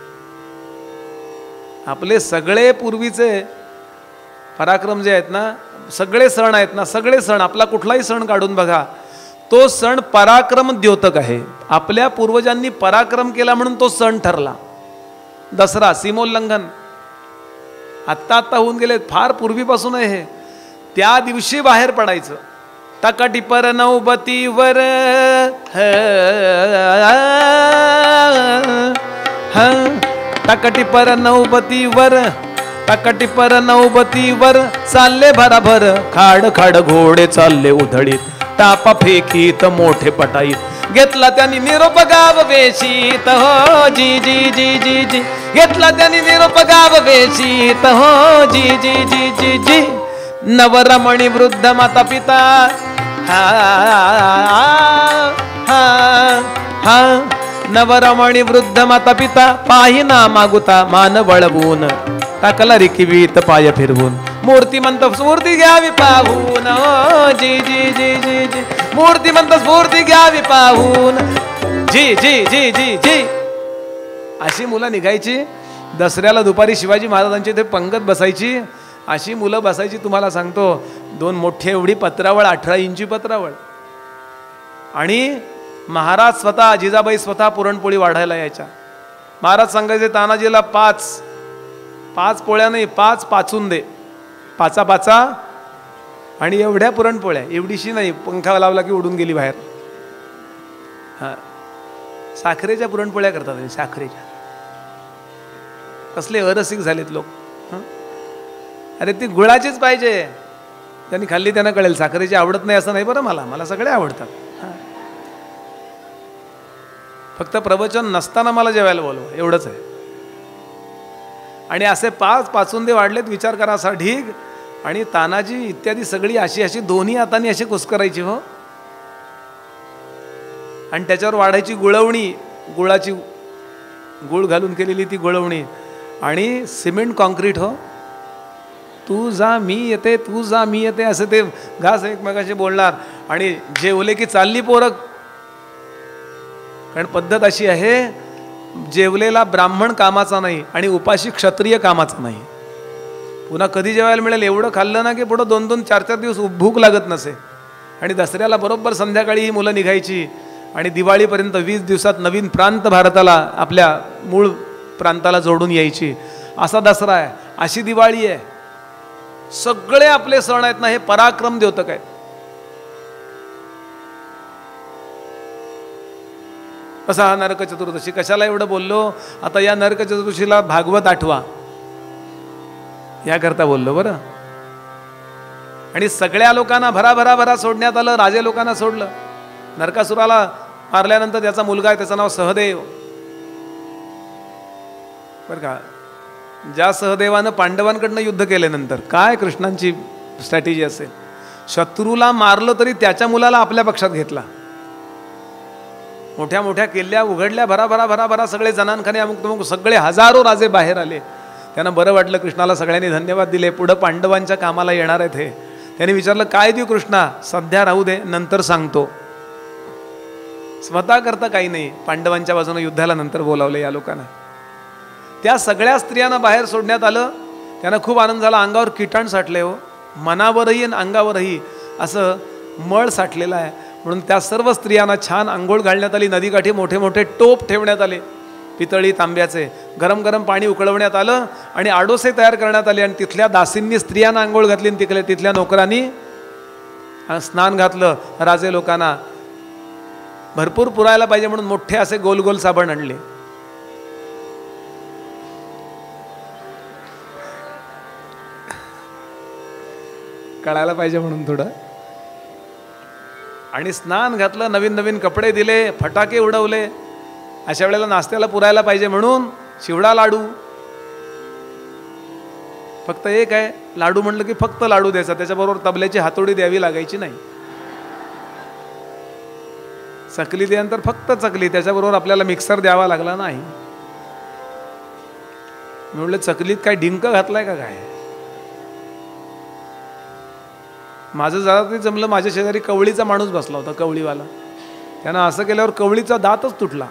आपले सगळे पूर्वीचे पराक्रम जे आहेत ना, सगळे सण आहेत ना, सगळे सण, आपला कुठलाही सण काढून बघा, तो सण पराक्रम द्योतक आहे. आपल्या पूर्वजांनी पराक्रम केला म्हणून तो सण ठरला. दसरा सीमोल्लंघन आत्ता आत्ता होऊन गेले, फार पूर्वीपासून आहे हे. त्या दिवशी बाहेर पडायचं. तकटी पर नौबतीवर तकटी पर नौबतीवर तकटी पर नौबतीवर चालले भराभर, खाड खाड घोडे चालले उधळीत, टापा फेकीत मोठे पटाईत. घेतला त्यांनी निरोप गाव वेशीत, हो जी जी जी जी जी. घेतला त्यांनी निरोप गाव वेशीत, हो जी जी जी जी जी. नवरमणी वृद्ध माता पिता, हा हा हा. नवरमणी वृद्ध माता पिता, पाहिना मागुता मान वळवून, टाकला रिकिवीत पाय फिरवून. मूर्तिमंत स्फूर्ती घ्यावी पाहून, ओ जी जी जी जी जी. मूर्तिमंत स्फूर्ती घ्यावी पाहून, जी जी जी जी जी. अशी मुलं निघायची. दसऱ्याला दुपारी शिवाजी महाराजांची ते पंगत बसायची. अशी मुलं बसायची, तुम्हाला सांगतो, दोन मोठे एवढी पत्रावळ, अठरा इंची पत्रावळ. आणि महाराज स्वतः, जिजाबाई स्वतः पुरणपोळी वाढायला यायच्या. महाराज सांगायचे तानाजीला, पाच पाच पोळ्या नाही, पाच पाचून दे. पाचा पाचा आणि एवढ्या पुरणपोळ्या, एवढीशी नाही, पंखा लावला की उडून गेली बाहेर. हां, साखरेच्या पुरणपोळ्या करतात आणि साखरेच्या. कसले अरसिक झालेत लोक. हं, अरे ती गुळाचीच पाहिजे. त्यांनी खाल्ली त्यांना कळेल. साखरेची आवडत नाही असं नाही बरं, मला मला सगळे आवडतात. फक्त प्रवचन नसताना मला जेवायला बोलवा, एवढंच आहे. आणि असे पाच पाचुंदे वाढलेत, विचार करा असा ढीग. आणि तानाजी इत्यादी सगळी अशी अशी दोन्ही हातांनी अशी कुस्करायची हो. आणि त्याच्यावर वाढायची गुळवणी, गुळाची गुळ घालून केलेली ती गुळवणी. आणि सिमेंट कॉन्क्रीट हो. तू जा मी येते, तू जा मी येते, असं ते घास एकमेकाशी बोलणार. आणि जेवले की चालली पोरं. कारण पद्धत अशी आहे, जेवलेला ब्राह्मण कामाचा नाही आणि उपाशी क्षत्रिय कामाचा नाही. पुन्हा कधी जेवायला मिळेल एवढं खाल्लं ना की पुढं दोन दोन चार चार दिवस भूक लागत नसे. आणि दसऱ्याला बरोबर संध्याकाळी ही मुलं निघायची आणि दिवाळीपर्यंत वीस दिवसात नवीन प्रांत भारताला, आपल्या मूळ प्रांताला जोडून यायची. असा दसरा आहे, अशी दिवाळी आहे. सगळे आपले सण आहेत ना, हे पराक्रम द्योतक आहेत. कसा हा नरक चतुर्दशी, कशाला एवढं बोललो. आता या नरक चतुर्दशीला भागवत आठवा याकरता बोललो बरं. आणि सगळ्या लोकांना भरा भरा भरा सोडण्यात आलं. राजे लोकांना सोडलं. नरकासुराला मारल्यानंतर त्याचा मुलगा आहे, त्याचं नाव सहदेव बरं का. ज्या सहदेवानं पांडवांकडनं युद्ध केल्यानंतर काय कृष्णांची स्ट्रॅटेजी असेल. शत्रूला मारलं तरी त्याच्या मुलाला आपल्या पक्षात घेतला. मोठ्या मोठ्या किल्ल्या उघडल्या, भरा भरा भरा भरा सगळे जनानखाने अमुक तमुक सगळे हजारो राजे बाहेर आले. त्यांना बरं वाटलं, कृष्णाला सगळ्यांनी धन्यवाद दिले. पुढं पांडवांच्या कामाला येणार आहेत हे. त्यांनी विचारलं काय देऊ कृष्णा, सध्या राहू दे, नंतर सांगतो. स्वतः करता काही नाही, पांडवांच्या बाजूने युद्धाला नंतर बोलावले या लोकांना. त्या सगळ्या स्त्रियांना बाहेर सोडण्यात आलं. त्यांना खूप आनंद झाला. अंगावर किटाण साठले हो, मनावरही आणि अंगावरही असं मळ साठलेला आहे. म्हणून त्या सर्व स्त्रियांना छान आंघोळ घालण्यात आली. नदीकाठी मोठे मोठे टोप ठेवण्यात आले, पितळी तांब्याचे. गरम गरम पाणी उकळवण्यात आलं आणि आडोसे तयार करण्यात आले. आणि तिथल्या दासींनी स्त्रियांना आंघोळ घातली आणि तिथल्या तिथल्या नोकरांनी स्नान घातलं. राजे लोकांना भरपूर पुरायला पाहिजे म्हणून मोठे असे गोल गोल साबण आणले. कळायला पाहिजे म्हणून थोडं. आणि स्नान घातलं, नवीन नवीन कपडे दिले, फटाके उडवले. अशा वेळेला नाश्त्याला पुरायला पाहिजे म्हणून चिवडा लाडू. फक्त एक आहे, लाडू म्हणलं की फक्त लाडू द्यायचा, त्याच्याबरोबर तबल्याची हातोडी द्यावी लागायची नाही. चकली दिल्यानंतर फक्त चकली, त्याच्याबरोबर आपल्याला मिक्सर द्यावा लागला नाही. मी म्हटलं चकलीत काय डिंक घातलाय का काय. माझं जरा ते जमलं. माझ्या शेजारी कवळीचा माणूस बसला होता, कवळीवाला. त्यानं असं केल्यावर कवळीचा दातच तुटला.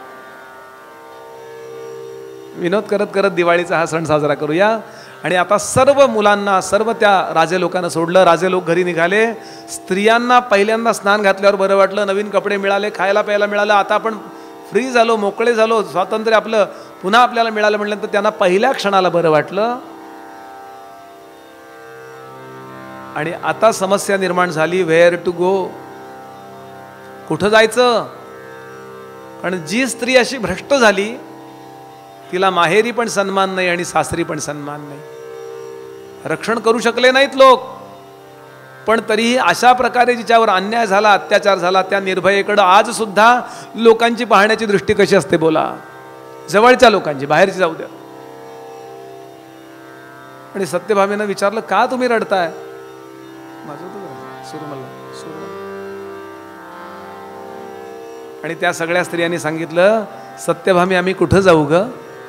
विनोद करत करत दिवाळीचा हा सण साजरा करूया. आणि आता सर्व मुलांना, सर्व त्या राजे लोकांना सोडलं. राजे लोक घरी निघाले. स्त्रियांना पहिल्यांदा स्नान घातल्यावर बरं वाटलं, नवीन कपडे मिळाले, खायला प्यायला मिळालं. आता आपण फ्री झालो, मोकळे झालो, स्वातंत्र्य आपलं पुन्हा आपल्याला मिळालं म्हटल्यानंतर त्यांना पहिल्या क्षणाला बरं वाटलं. आणि आता समस्या निर्माण झाली, वेअर टू गो, कुठं जायचं. कारण जी स्त्री अशी भ्रष्ट झाली तिला माहेरी पण सन्मान नाही आणि सासरी पण सन्मान नाही. रक्षण करू शकले नाहीत लोक. पण तरीही अशा प्रकारे जिच्यावर अन्याय झाला, अत्याचार झाला, त्या निर्भयेकडं आज सुद्धा लोकांची पाहण्याची दृष्टी कशी असते बोला. जवळच्या लोकांची, बाहेरची जाऊ द्या. आणि सत्यभामेनं विचारलं का तुम्ही रडताय. माझं होतं सुरू मला सुरू. आणि त्या सगळ्या स्त्रियांनी सांगितलं सत्यभामे आम्ही कुठं जाऊ ग.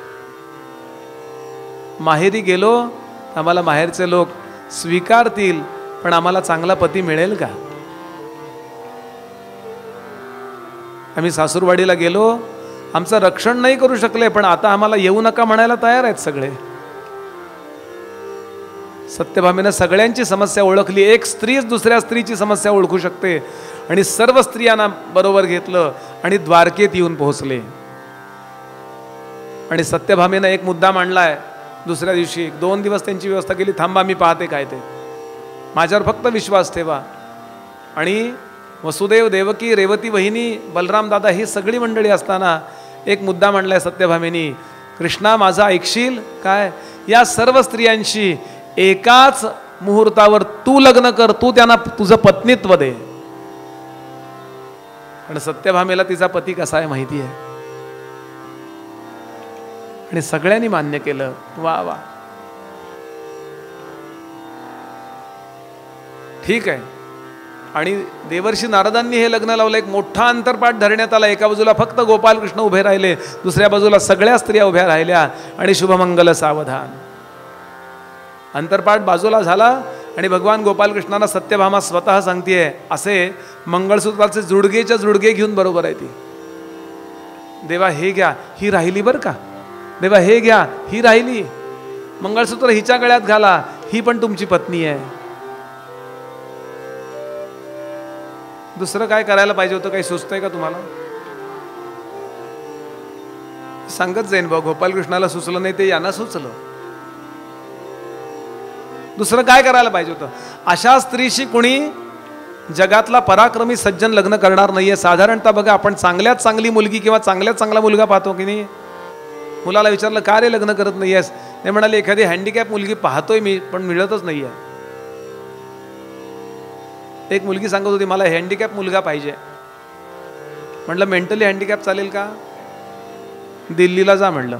माहेरी गेलो आम्हाला माहेरचे लोक स्वीकारतील, पण आम्हाला चांगला पती मिळेल का. आम्ही सासूरवाडीला गेलो, आमचं रक्षण नाही करू शकले, पण आता आम्हाला येऊ नका म्हणायला तयार आहेत सगळे. सत्यभामेनं सगळ्यांची समस्या ओळखली. एक स्त्रीच दुसऱ्या स्त्रीची समस्या ओळखू शकते. आणि सर्व स्त्रियांना बरोबर घेतलं आणि द्वारकेत येऊन पोहोचले. आणि सत्यभामेनं एक मुद्दा मांडलाय. दुसऱ्या दिवशी एक दोन दिवस त्यांची व्यवस्था केली. थांबा मी पाहते काय ते. माझ्यावर फक्त विश्वास ठेवा. आणि वसुदेव, देवकी, रेवती वहिनी, बलराम दादा ही सगळी मंडळी असताना एक मुद्दा म्हणलाय सत्यभामेनी, कृष्णा माझा ऐकशील काय, या सर्व स्त्रियांशी एकाच मुहूर्तावर तू लग्न कर, तू त्यांना तुझं पत्नीत्व दे. पण सत्यभामेला तिचा पती कसा आहे माहिती आहे, आणि सगळ्यांनी मान्य केलं. वा वा, ठीक आहे. आणि देवर्षी नारदांनी हे लग्न लावलं. एक मोठा अंतरपाठ धरण्यात आला. एका बाजूला फक्त गोपालकृष्ण उभे राहिले, दुसऱ्या बाजूला सगळ्या स्त्रिया उभ्या राहिल्या. आणि शुभमंगल सावधान, अंतरपाठ बाजूला झाला. आणि भगवान गोपालकृष्णांना सत्यभामा स्वतः सांगतेय, असे मंगळसूत्राचे जुडगेच्या जुडगे घेऊन बरोबर आहे ती. देवा हे घ्या, ही राहिली बरं का, देवा हे घ्या, ही राहिली. मंगळसूत्र हिच्या गळ्यात घाला, ही पण तुमची पत्नी आहे. दुसरं काय करायला पाहिजे होतं, काही सुचतंय का तुम्हाला? सांगत जाईन बा, गोपालकृष्णाला सुचलं नाही ते यांना सुचलं. दुसरं काय करायला पाहिजे होतं? अशा स्त्रीशी कुणी जगातला पराक्रमी सज्जन लग्न करणार नाहीये. साधारणतः बघा, आपण चांगल्यात चांगली मुलगी किंवा चांगल्यात चांगला मुलगा पाहतो की नाही. मुलाला विचारलं का रे लग्न करत नाहीयेस, ते म्हणाले एखादी हँडिकॅप मुलगी पाहतोय मी पण मिळतच नाहीये. एक मुलगी सांगत होती मला हँडिकॅप मुलगा पाहिजे. म्हटलं मेंटली हँडिकॅप चालेल का, दिल्लीला जा म्हणलं.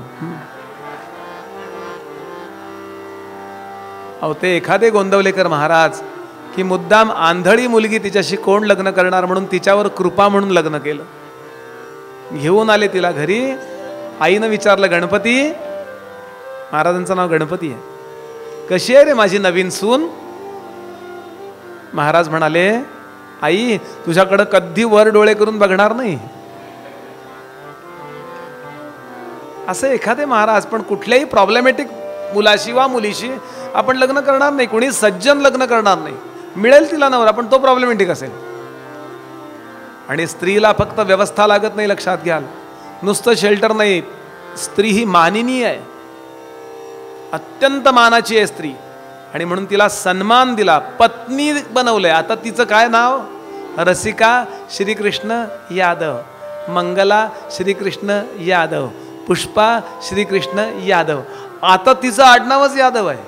अहो ते एखादे गोंदवलेकर महाराज की मुद्दाम आंधळी मुलगी तिच्याशी कोण लग्न करणार म्हणून तिच्यावर कृपा म्हणून लग्न केलं. घेऊन आले तिला घरी. आईनं विचारलं गणपती, महाराजांचं नाव गणपती आहे, कशी आहे रे माझी नवीन सून. महाराज म्हणाले आई तुझ्याकडं कधी वर डोळे करून बघणार नाही. असे एखादे महाराज. पण कुठल्याही प्रॉब्लेमॅटिक मुलाशी वा मुलीशी आपण लग्न करणार नाही, कोणी सज्जन लग्न करणार नाही. मिळेल तिला नवरा पण तो प्रॉब्लेमॅटिक असेल. आणि स्त्रीला फक्त व्यवस्था लागत नाही, लक्षात घ्याल, नुसतं शेल्टर नाही. स्त्री ही मानिनी आहे, अत्यंत मानाची आहे स्त्री. आणि म्हणून तिला सन्मान दिला, पत्नी बनवलंय. आता तिचं काय नाव? रसिका श्रीकृष्ण यादव, मंगला श्रीकृष्ण यादव, पुष्पा श्रीकृष्ण यादव. आता तिचं आडनावच यादव आहे.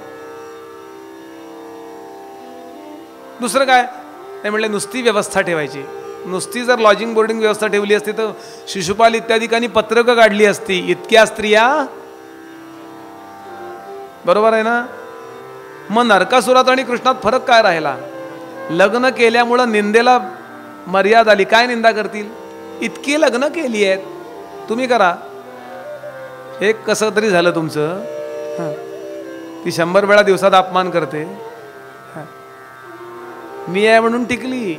दुसरं काय ते म्हणले, नुसती व्यवस्था ठेवायची. नुसती जर लॉजिंग बोर्डिंग व्यवस्था ठेवली असती तर शिशुपाल इत्यादिकांनी पत्रकं काढली असती. इतक्या स्त्रिया, बरोबर आहे ना. मग नरकासुरात आणि कृष्णात फरक काय राहिला? लग्न केल्यामुळं निंदेला मर्यादा आली. काय निंदा करतील? इतकी लग्न केली आहेत, तुम्ही करा. एक कसं तरी झालं तुमचं. ती शंभर वेळा दिवसात अपमान करते, मी आहे म्हणून टिकली.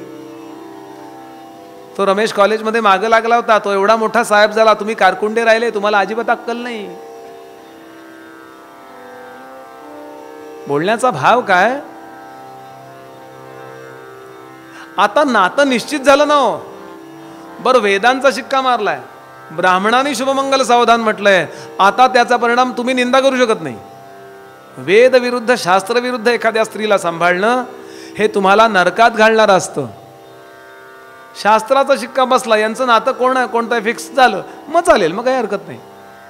तो रमेश कॉलेजमध्ये मागं लागला होता, तो एवढा मोठा साहेब झाला, तुम्ही कारकुंडे राहिले, तुम्हाला अजिबात अक्कल नाही. बोलण्याचा भाव काय? आता नातं निश्चित झालं ना. बरं, वेदांचा शिक्का मारलाय, ब्राह्मणांनी शुभमंगल सावधान म्हटलंय. आता त्याचा परिणाम तुम्ही निंदा करू शकत नाही. वेद विरुद्ध, शास्त्र विरुद्ध एखाद्या स्त्रीला सांभाळणं हे तुम्हाला नरकात घालणार असतं. शास्त्राचा शिक्का बसला, यांचं नातं कोण आहे कोणतं फिक्स झालं, मग चालेल, मग काही हरकत नाही.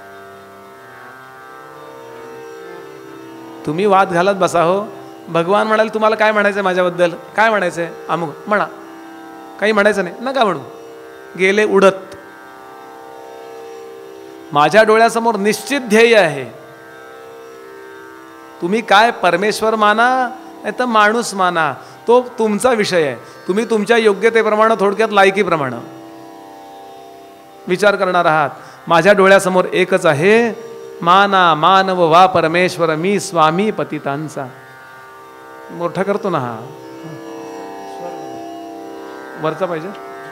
तुम्ही वाद घालत बसा हो. भगवान म्हणाल तुम्हाला काय म्हणायचंय माझ्याबद्दल, काय म्हणायचंय अमुक म्हणा, काही म्हणायचं नाही, नका म्हणू. गेले उडत. माझ्या डोळ्यासमोर निश्चित ध्येय आहे. तुम्ही काय परमेश्वर माना नाही तर माणूस माना, तो तुमचा विषय आहे. तुम्ही तुमच्या योग्यतेप्रमाणे, थोडक्यात लायकीप्रमाणे विचार करणार आहात. माझ्या डोळ्यासमोर एकच आहे, माना मानव वा परमेश्वर, मी स्वामी पतितांचा. मोठा करतो ना हा, वरचा पाहिजे.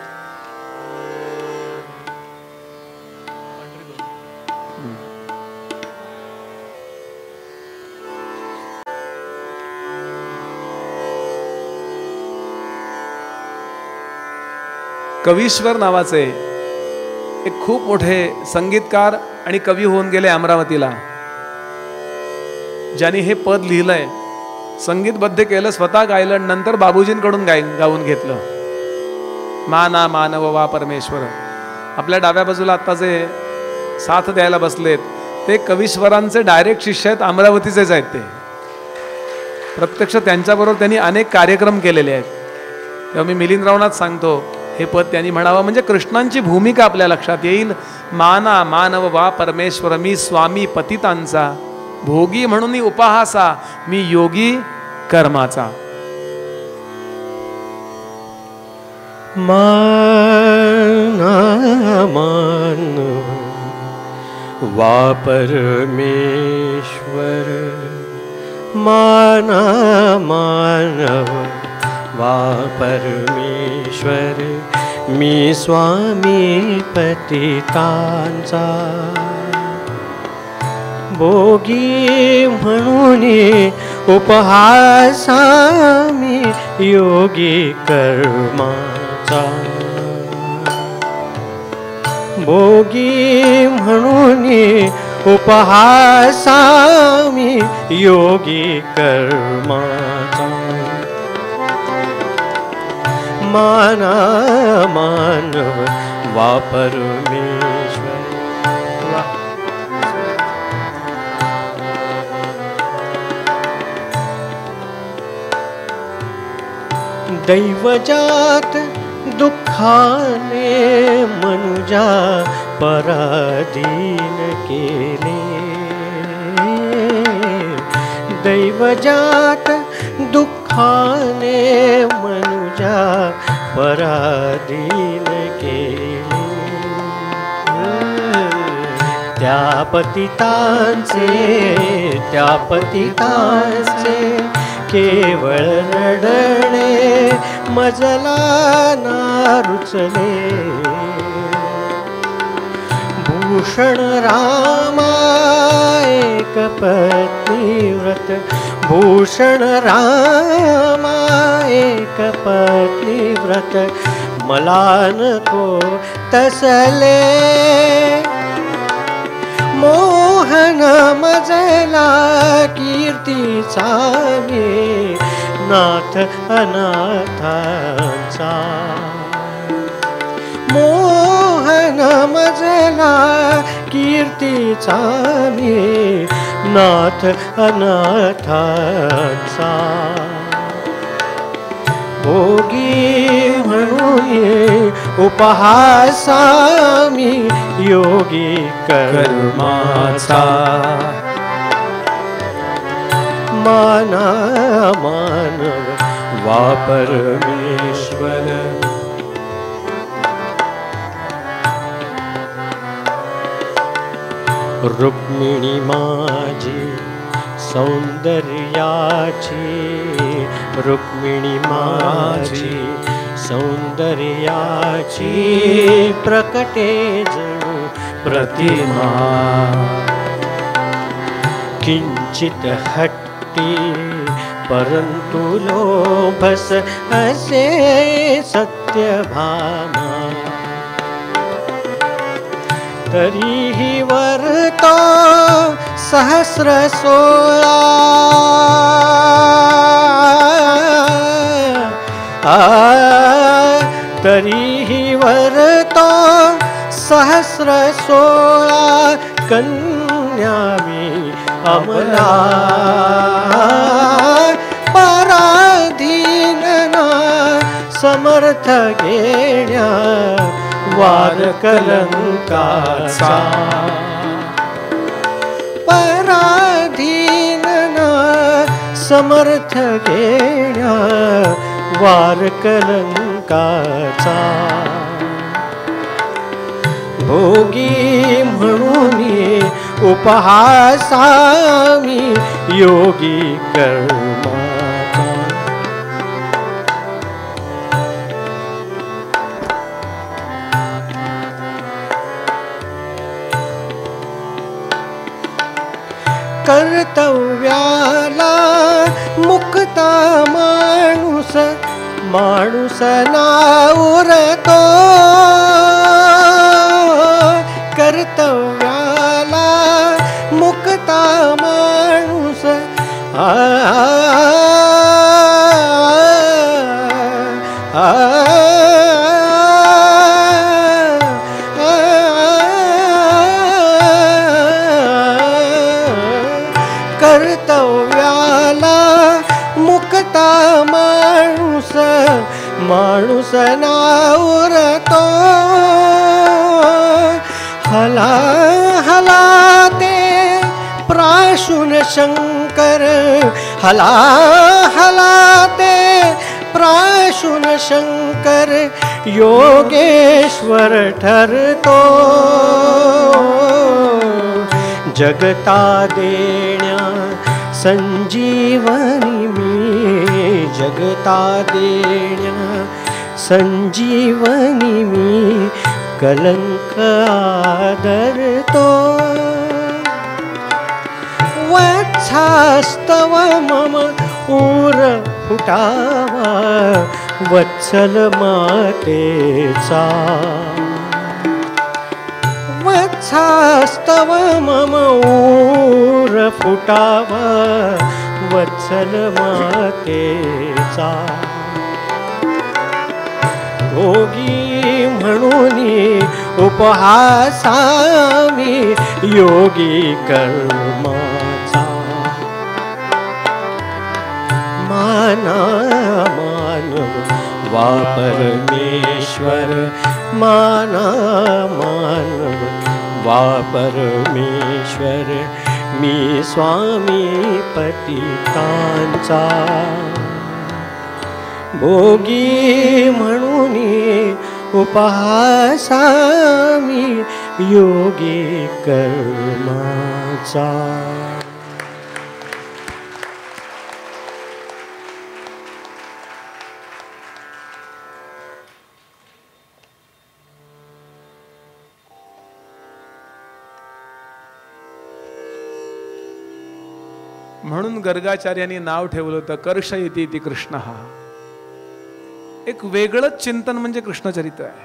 कवीश्वर नावाचे एक खूप मोठे संगीतकार आणि कवी होऊन गेले अमरावतीला. ज्यांनी हे पद लिहिलंय, संगीतबद्ध केलं, स्वतः गायलं, नंतर बाबूजींकडून गाय गाऊन घेतलं. माना मानव वा परमेश्वर. आपल्या डाव्या बाजूला आत्ता जे साथ द्यायला बसलेत ते कवीश्वरांचे डायरेक्ट शिष्य आहेत, अमरावतीचेच आहेत. ते प्रत्यक्ष त्यांच्याबरोबर त्यांनी अनेक कार्यक्रम केलेले आहेत. तेव्हा मी मिलिंदरावनाथ सांगतो हे पद त्यांनी म्हणावं, म्हणजे कृष्णांची भूमिका आपल्या लक्षात येईल. माना मानव वा परमेश्वर, मी स्वामी पतितांचा, भोगी म्हणून उपहासा, मी योगी कर्माचा. माना मानव वा परमेश्वर, माना मानव वा परमेश्वर, मी स्वामी पतितांचा, भोगी म्हणून उपहासा, मी योगी कर्माचा. भोगी म्हणून उपहासा, मी योगी कर्माचा. माना मानव वा परमेश्वर. दैवजात दुःखाने मनुजा पराधीन केले. दैवजात दुःखाने मनुजा पराधीन केले. त्या पतितांचे त्या पतितांचे केवळ रडणे मजला नारुचले. भूषण रामा एक पत्नी व्रत, भूषण रामा एक पत्नी व्रत, मला नको तसले. मोहन मजला कीर्तीचा, मी नाथ अनाथांचा. मोहन मजला कीर्तीचा, मी नाथ अनाथांचा. भोगी म्हणून उपहासा, मी योगी कर्माचा. माना मानव वा परमेश्वर. रुक्मिणी माझी सौंदर्याची, रुक्मिणी माझी सौंदर्याची, प्रकटे जणू प्रतिमा. किंचित हट्टी परंतु लोभस असे सत्यभामा. तरीही वरतो सहस्र सोळा, तरीही वरतो सहस्र सोळा, कन्या मी अमला. पराधीन ना समर्थ घेण्या, वार कलंकाचा. पराधीन ना समर्थ घेण्या, वार कलंकाचा. भोगी म्हणून उपहासा, मी योगी कर्माचा. कर्तव्याला मुक्ता माणूस, माणूस नाउरतो. कर्तव्याला मुक्ता माणूस, आ शंकर हला हलाते प्राशुन शंकर योगेश्वर ठरतो जगता देण्या संजीवनी मी जगता देण्या संजीवनी मी कलंक आदरतो वत्सास्तव मम ऊर फुटावा वत्सल मातेचा वत्सास्तव मम ऊर फुटावा वत्सल मातेचा योगी म्हणून उपहासामी योगी कर्माचा माना मानव वा परमेश्वर माना मानव वा परमेश्वर मी स्वामी पतितांचा भोगी म्हणून उपहासामी योगी कर्माचा. म्हणून गर्गाचार्यांनी नाव ठेवलं होतं कर्षयति इति कृष्ण. हा एक वेगळंच चिंतन म्हणजे कृष्णचरित्र आहे.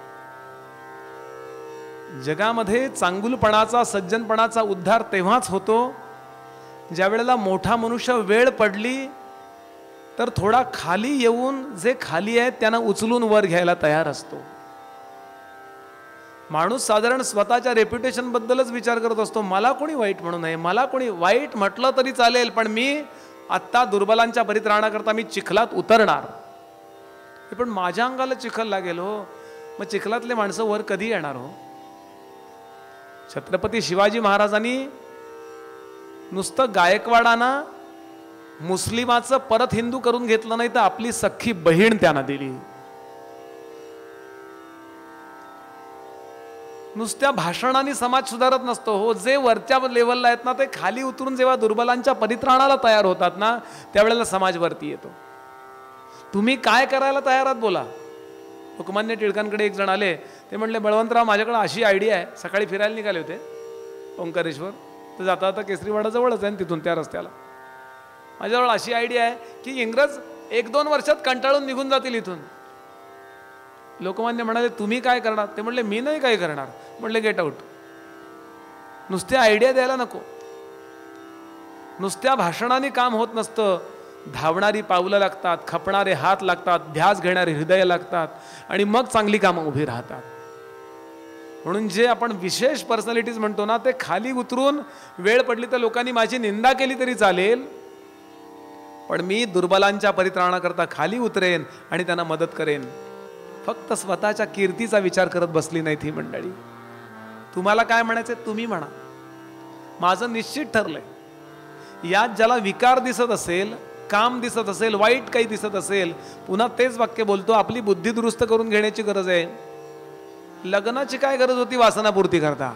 जगामध्ये चांगुलपणाचा सज्जनपणाचा उद्धार तेव्हाच होतो ज्या वेळेला मोठा मनुष्य वेळ पडली तर थोडा खाली येऊन जे खाली आहे त्यांना उचलून वर घ्यायला तयार असतो. माणूस साधारण स्वतःच्या रेप्युटेशन बद्दलच विचार करत असतो. मला कोणी वाईट म्हणू नये, मला कोणी वाईट म्हटलं तरी चालेल, पण मी आत्ता दुर्बलांच्या परित्राणाकरता मी चिखलात उतरणार. पण माझ्या अंगाला चिखल लागेल हो, मग चिखलातले माणसं वर कधी येणार हो. छत्रपती शिवाजी महाराजांनी नुसतं गायकवाडांना मुस्लिमाचं परत हिंदू करून घेतलं नाही तर आपली सख्खी बहीण त्यांना दिली. नुसत्या भाषणाने समाज सुधारत नसतो हो. जे वरच्या लेवलला आहेत ना ते खाली उतरून जेव्हा दुर्बलांच्या परित्राणाला तयार होतात ना त्यावेळेला समाज वरती येतो. तुम्ही काय करायला तयार आहात बोला. लोकमान्य टिळकांकडे एक जण आले, ते म्हणले बळवंतराव माझ्याकडे अशी आयडिया आहे. सकाळी फिरायला निघाले होते ओंकारेश्वर, तर जाता जाता केसरीवाडा जवळच आहे तिथून त्या रस्त्याला. माझ्याजवळ अशी आयडिया आहे की इंग्रज एक दोन वर्षात कंटाळून निघून जातील इथून. लोकमान्य म्हणाले तुम्ही काय करणार. ते म्हणले मी नाही काय करणार. म्हणले गेट आउट. नुसत्या आयडिया द्यायला नको. नुसत्या भाषणाने काम होत नसतं. धावणारी पावलं लागतात, खपणारे हात लागतात, ध्यास घेणारे हृदय लागतात आणि मग चांगली कामं उभी राहतात. म्हणून जे आपण विशेष पर्सनॅलिटीज म्हणतो ना ते खाली उतरून वेळ पडली तर लोकांनी माझी निंदा केली तरी चालेल, पण मी दुर्बलांच्या परित्राणाकरता खाली उतरेन आणि त्यांना मदत करेन. फक्त स्वतःच्या कीर्तीचा विचार करत बसली नाही ही मंडळी. तुम्हाला काय म्हणायचं तुम्ही म्हणा. माझं निश्चित ठरलंय. यात ज्याला विकार दिसत असेल, काम दिसत असेल, वाईट काही दिसत असेल, पुन्हा तेच वाक्य बोलतो आपली बुद्धी दुरुस्त करून घेण्याची गरज आहे. लग्नाची काय गरज होती वासनापूर्ती करता.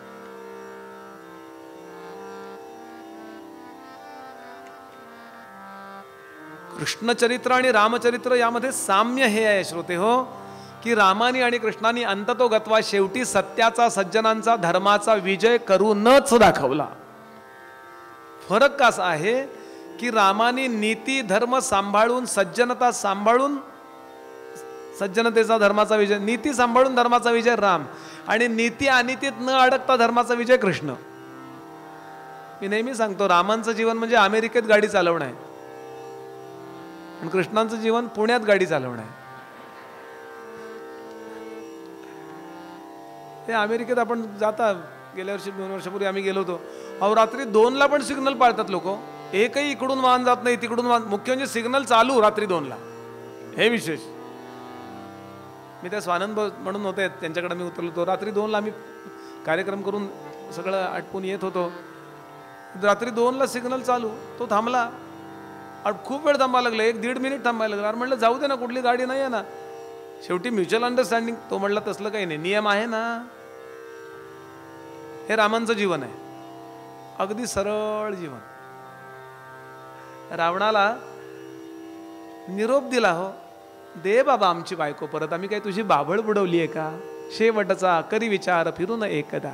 कृष्णचरित्र आणि रामचरित्र यामध्ये साम्य हे आहे श्रोते हो, की रामानी आणि कृष्णाने अंततोगत्वा शेवटी सत्याचा, सज्जनांचा, धर्माचा विजय करूनच दाखवला. फरक कसा आहे की रामानी नीती धर्म सांभाळून, सज्जनता सांभाळून सज्जनतेचा धर्माचा विजय, नीती सांभाळून धर्माचा विजय राम, आणि नीती अनितीत न अडकता धर्माचा विजय कृष्ण. मी नेहमी सांगतो रामांचं जीवन म्हणजे अमेरिकेत गाडी चालवणं आहे आणि कृष्णांचं जीवन पुण्यात गाडी चालवणं आहे. हे अमेरिकेत आपण जाता, गेल्या वर्षी दोन वर्षापूर्वी आम्ही गेलो होतो. अहो रात्री दोनला पण सिग्नल पाळतात लोक. एकही इकडून वाहन जात नाही, तिकडून वाहन, मुख्य म्हणजे सिग्नल चालू रात्री दोनला. हे विशेष. मी त्या स्वानंद म्हणून होते त्यांच्याकडे मी उतरलो होतो. रात्री दोनला आम्ही कार्यक्रम करून सगळं आटपून येत होतो. रात्री दोनला सिग्नल चालू, तो थांबला. खूप वेळ थांबायला लागला, एक दीड मिनिट थांबायला लागला. अरे म्हटलं जाऊ दे ना, कुठली गाडी नाही आहे ना. शेवटी म्युच्युअल अंडरस्टँडिंग. तो म्हटला तसलं काही नाही, नियम आहे ना. हे रामांचं जीवन आहे, अगदी सरळ जीवन. रावणाला निरोप दिला, हो दे बाबा आमची बायको परत, आम्ही काही तुझी बाबळ बुडवली आहे का. शेवटचा करी विचार फिरून एकदा.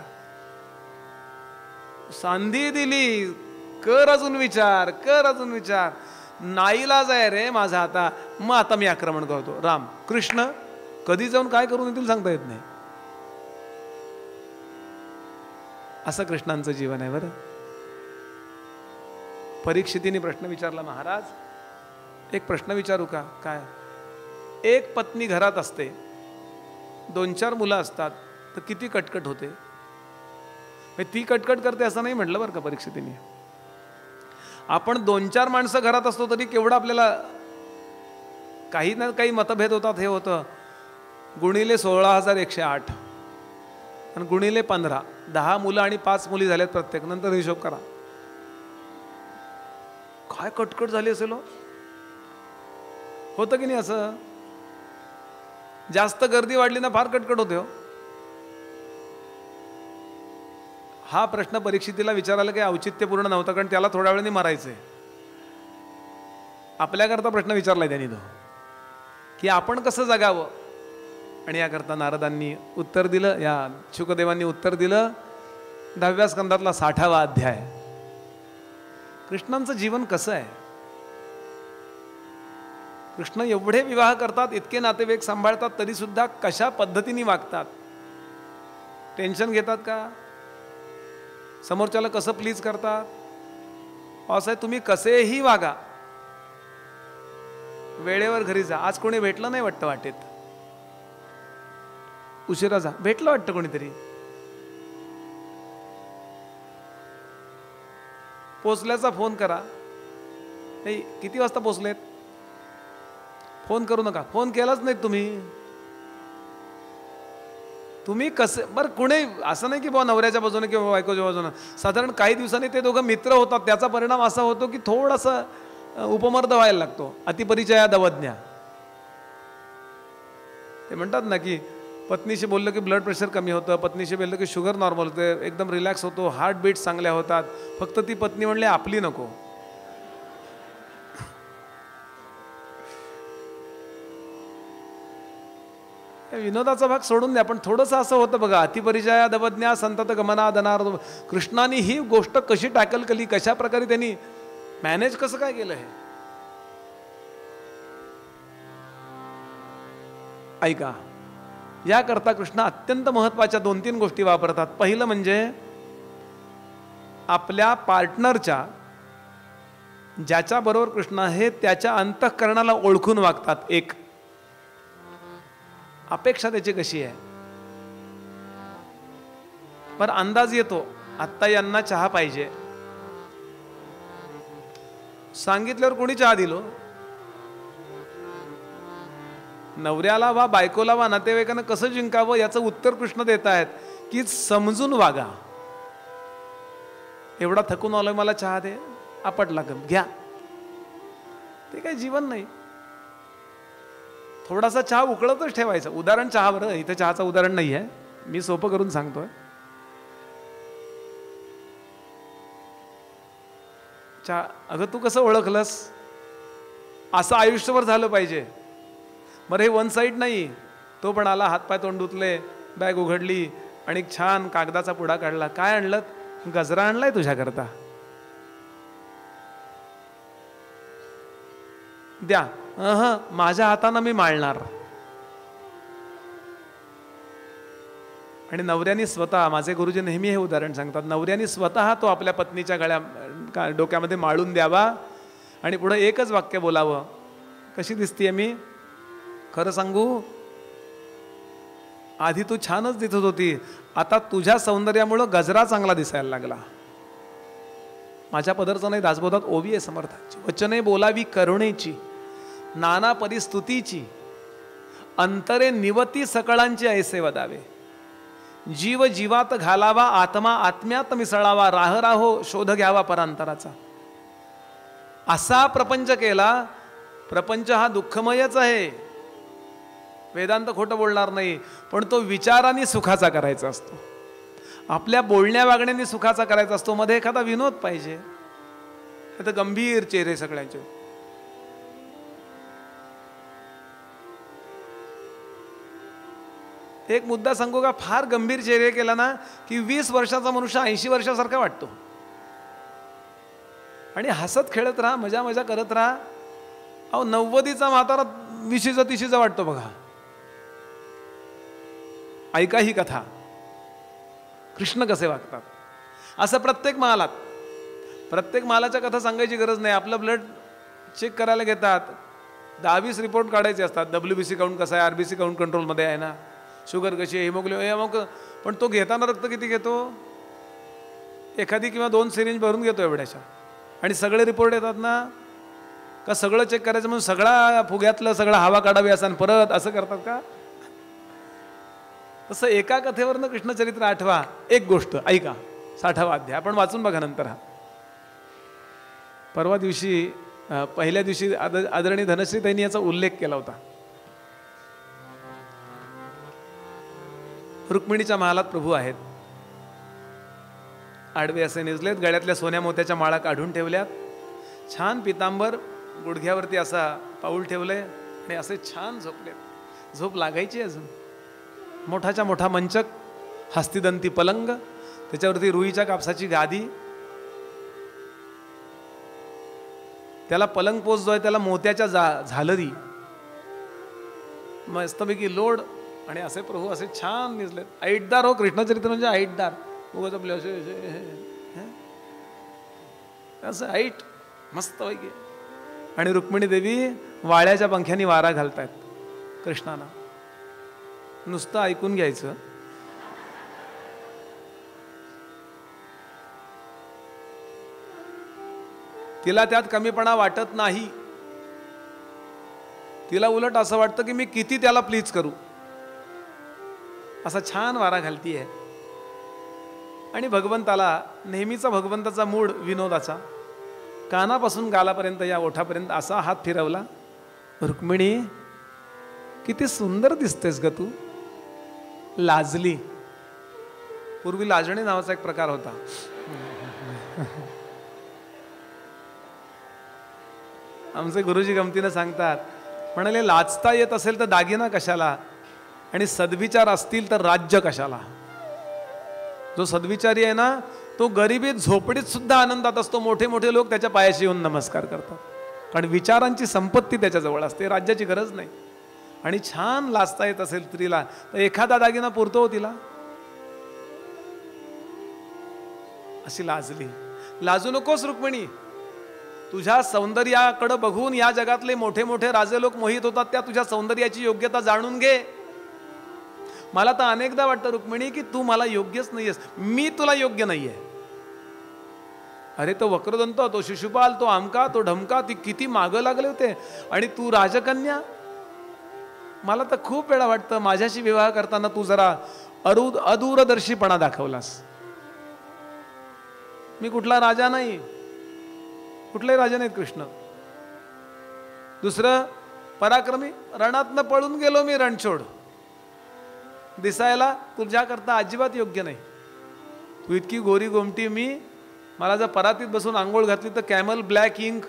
संधी दिली, कर अजून विचार, कर अजून विचार. नाईलाज आहे रे माझा आता, मग आता मी आक्रमण करतो. राम कृष्ण कधी जाऊन काय करून येतील सांगता येत नाही. असं कृष्णांचं जीवन आहे. बरं, परीक्षितीने प्रश्न विचारला, महाराज एक प्रश्न विचारू का. काय. एक पत्नी घरात असते, दोन चार मुलं असतात, तर किती कटकट होते. ती कटकट करते असं नाही म्हटलं बरं का परीक्षितीने. आपण दोन चार माणसं घरात असतो तरी केवढं आपल्याला काही ना काही मतभेद होतात. हे होतं गुणिले सोळा हजार एकशे आठ आणि गुणिले पंधरा, दहा मुलं आणि पाच मुली झाल्यात प्रत्येक. नंतर हिशोब करा काय कटकट झाली असेल. होतं की नाही असं. जास्त गर्दी वाढली ना फार कटकट होते. हो, हा प्रश्न परीक्षितीला विचारायला काही औचित्यपूर्ण नव्हता, कारण त्याला थोड्या वेळाने मारायचंय. आपल्याकरता प्रश्न विचारलाय त्यांनी तो, की आपण कसं जगावं. आणि याकरता नारदांनी उत्तर दिलं, या शुकदेवांनी उत्तर दिलं. दहाव्या स्कंदातला साठावा अध्याय. कृष्णांचं जीवन कसं आहे. कृष्ण एवढे विवाह करतात, इतके नातेवाईक सांभाळतात, तरी सुद्धा कशा पद्धतीने वागतात. टेन्शन घेतात का, समोरच्याला कसं प्लीज करतात. असं आहे, तुम्ही कसेही वागा, वेळेवर घरी जा. आज कोणी भेटलं नाही वाटतं वाटेत, उशिरा जा. भेटलं वाटतं कोणीतरी, पोचल्याचा फोन करा. नाही किती वाजता पोचलेत, फोन करू नका. फोन केलाच नाही तुम्ही. तुम्ही कसे बरं, कुणी असं नाही की बुवा नवऱ्याच्या बाजूने किंवा बायकोच्या बाजूने. साधारण काही दिवसांनी ते दोघं मित्र होतात, त्याचा परिणाम असा होतो की थोडासा उपमर्द व्हायला लागतो. अतिपरिचयाद अवज्ञा. ते म्हणतात ना की पत्नीशी बोललं की ब्लड प्रेशर कमी होतं, पत्नीशी बोललं की शुगर नॉर्मल होते, एकदम रिलॅक्स होतो, हार्ट बीट्स चांगल्या होतात. फक्त ती पत्नी म्हणली आपली नको. विनोदाचा भाग सोडून द्या, पण थोडंसं असं होतं बघा. अतिपरिचया दवज्ञा संतत गमना दनार. कृष्णाने ही गोष्ट कशी टॅकल केली, कशा प्रकारे त्यांनी मॅनेज कसं काय केलं हे ऐका. याकरता कृष्ण अत्यंत महत्वाच्या दोन तीन गोष्टी वापरतात. पहिलं म्हणजे आपल्या पार्टनरच्या, ज्याच्या बरोबर कृष्ण आहे त्याच्या अंतःकरणाला ओळखून वागतात. एक अपेक्षा त्याची कशी आहे, पर अंदाज येतो आत्ता यांना चहा पाहिजे. सांगितल्यावर कोणी चहा दिलो, नवऱ्याला वा बायकोला वा नातेवाईकांना कसं जिंकावं याचं उत्तर कृष्ण देत आहेत की समजून वागा. एवढा थकून आलोय, मला चहा दे, आपटला गम घ्या. ते काही जीवन नाही. थोडासा चहा उकळतच ठेवायचा. उदाहरण चहा, बरं इथे चहाचं उदाहरण नाही आहे, मी सोपं करून सांगतोय. चहा, अगं तू कसं ओळखलंस, असं आयुष्यभर झालं पाहिजे. बरं हे वन साईड नाही. तो पण आला, हातपाय तोंड धुतले, बॅग उघडली आणि छान कागदाचा पुडा काढला. काय आणलं, गजरा आणलाय तुझ्याकरता, द्या. अह माझ्या हातानं मी माळणार. आणि नवऱ्याने स्वतः, माझे गुरुजी नेहमी हे उदाहरण सांगतात, नवऱ्याने स्वतः तो आपल्या पत्नीच्या गळ्या डोक्यामध्ये माळून द्यावा आणि पुढे एकच वाक्य बोलावं, कशी दिसतीये मी, खरं सांगू आधी तू छानच दिसत होती, आता तुझ्या सौंदर्यामुळं गजरा चांगला दिसायला लागला. माझ्या पदरचं नाही, दासबोधात ओवी आहे समर्थांची. वचने बोलावी करुणेची, नाना परिस्तुतीची, अंतरे निवती सकळांची ऐसे वदावे. जीव जीवात घालावा, आत्मा आत्म्यात मिसळावा, राह राहो शोध घ्यावा परांतराचा. असा प्रपंच केला. प्रपंच हा दुःखमयच आहे, वेदांत खोटं बोलणार नाही, पण तो विचाराने सुखाचा करायचा असतो, आपल्या बोलण्या वागण्याने सुखाचा करायचा असतो. मध्ये एखादा विनोद पाहिजे. तर गंभीर चेहरे सगळ्यांचे. एक मुद्दा सांगू का, फार गंभीर चेहरे केला ना की वीस वर्षाचा मनुष्य ऐंशी वर्षासारखा वाटतो. आणि हसत खेळत राहा, मजा मजा करत राहा. अहो नव्वदीचा म्हातारा विशीचा तिशीचा वाटतो बघा. ऐका ही कथा, कृष्ण कसे वागतात. असं प्रत्येक मालात, प्रत्येक मालाच्या कथा सांगायची गरज नाही. आपलं ब्लड चेक करायला घेतात, दहावीस रिपोर्ट काढायचे असतात. डब्ल्यू बी सी काउंट कसा आहे, आर बी सी काउंट कंट्रोलमध्ये आहे ना, शुगर कशी आहे, हिमोग्लोबिन मग. पण तो घेताना रक्त किती घेतो, एखादी किंवा दोन सिरिंज भरून घेतो एवढ्याशा. आणि सगळे रिपोर्ट येतात ना, का सगळं चेक करायचं म्हणून सगळा फुग्यातलं सगळं हवा काढावी असं परत असं करतात का. तसं एका कथेवरनं कृष्णचरित्र आठवा. एक गोष्ट ऐका, साठावा अध्याय आपण वाचून बघा नंतर. हा परवा दिवशी पहिल्या दिवशी आद आदरणीय धनश्री ताईंनी याचा उल्लेख केला होता. रुक्मिणीच्या महालात प्रभू आहेत. आडवे असे निजलेत, गळ्यातल्या सोन्या मोत्याच्या माळा काढून ठेवल्यात, छान पितांबर गुडघ्यावरती असा पाऊल ठेवलंय आणि असे छान झोपलेत. झोप लागायची अजून. मोठाच्या मोठा मंचक, हस्तिदंती पलंग, त्याच्यावरती रुईच्या कापसाची गादी, त्याला पलंग पोस जो आहे त्याला मोत्याच्या जा झालरी, मस्तपैकी लोड. आणि असे प्रभू असे छान निजलेत. ऐटदार हो, कृष्णचरित्र म्हणजे ऐटदार. उगाच आपले असे असं ऐट मस्तपैकी. आणि रुक्मिणी देवी वाळ्याच्या पंख्यानी वारा घालतायत कृष्णाला. नुसतं ऐकून घ्यायचं. तिला त्यात कमीपणा वाटत नाही. तिला उलट असं वाटतं की मी किती त्याला प्लीज करू. असा छान वारा घालतीये. आणि भगवंताला नेहमीचा भगवंताचा मूड विनोदाचा, कानापासून गालापर्यंत या ओठापर्यंत असा हात फिरवला. रुक्मिणी किती सुंदर दिसतेस ग तू. लाजली. पूर्वी लाजणे नावाचा एक प्रकार होता. आमचे गुरुजी गमतीनं सांगतात, म्हणाले लाजता येत असेल तर दागिना कशाला, आणि सद्विचार असतील तर राज्य कशाला. जो सद्विचारी आहे ना तो गरिबीत झोपडीत सुद्धा आनंदात असतो. मोठे मोठे लोक त्याच्या पायाशी येऊन नमस्कार करतात, कारण विचारांची संपत्ती त्याच्याजवळ असते, राज्याची गरज नाही. आणि छान लाजता येत असेल स्त्रीला तर एखादा दागिना पुरतो तिला. अशी लाजली. लाजू नकोस रुक्मिणी. तुझ्या सौंदर्याकडे बघून या जगातले मोठे मोठे राजे लोक मोहित होतात. त्या तुझ्या सौंदर्याची योग्यता जाणून घे. मला तर अनेकदा वाटतं रुक्मिणी की तू मला योग्यच नाहीयेस, मी तुला योग्य नाहीये. अरे तो वक्रदंत, तो शिशुपाल, तो आमका, तो ढमका, ती किती मागं लागले होते. आणि तू राजकन्या. मला तर खूप वेळा वाटतं माझ्याशी विवाह करताना तू जरा अरू अदूरदर्शीपणा दाखवलास. मी कुठला राजा नाही, कुठलाही राजा नाहीत कृष्ण. दुसरं पराक्रमी, रणातनं पळून गेलो मी रणछोड. दिसायला तुझ्या करता अजिबात योग्य नाही. तू इतकी गोरी गोमटी, मी मला जर परातीत बसून आंघोळ घातली तर कॅमल ब्लॅक इंक.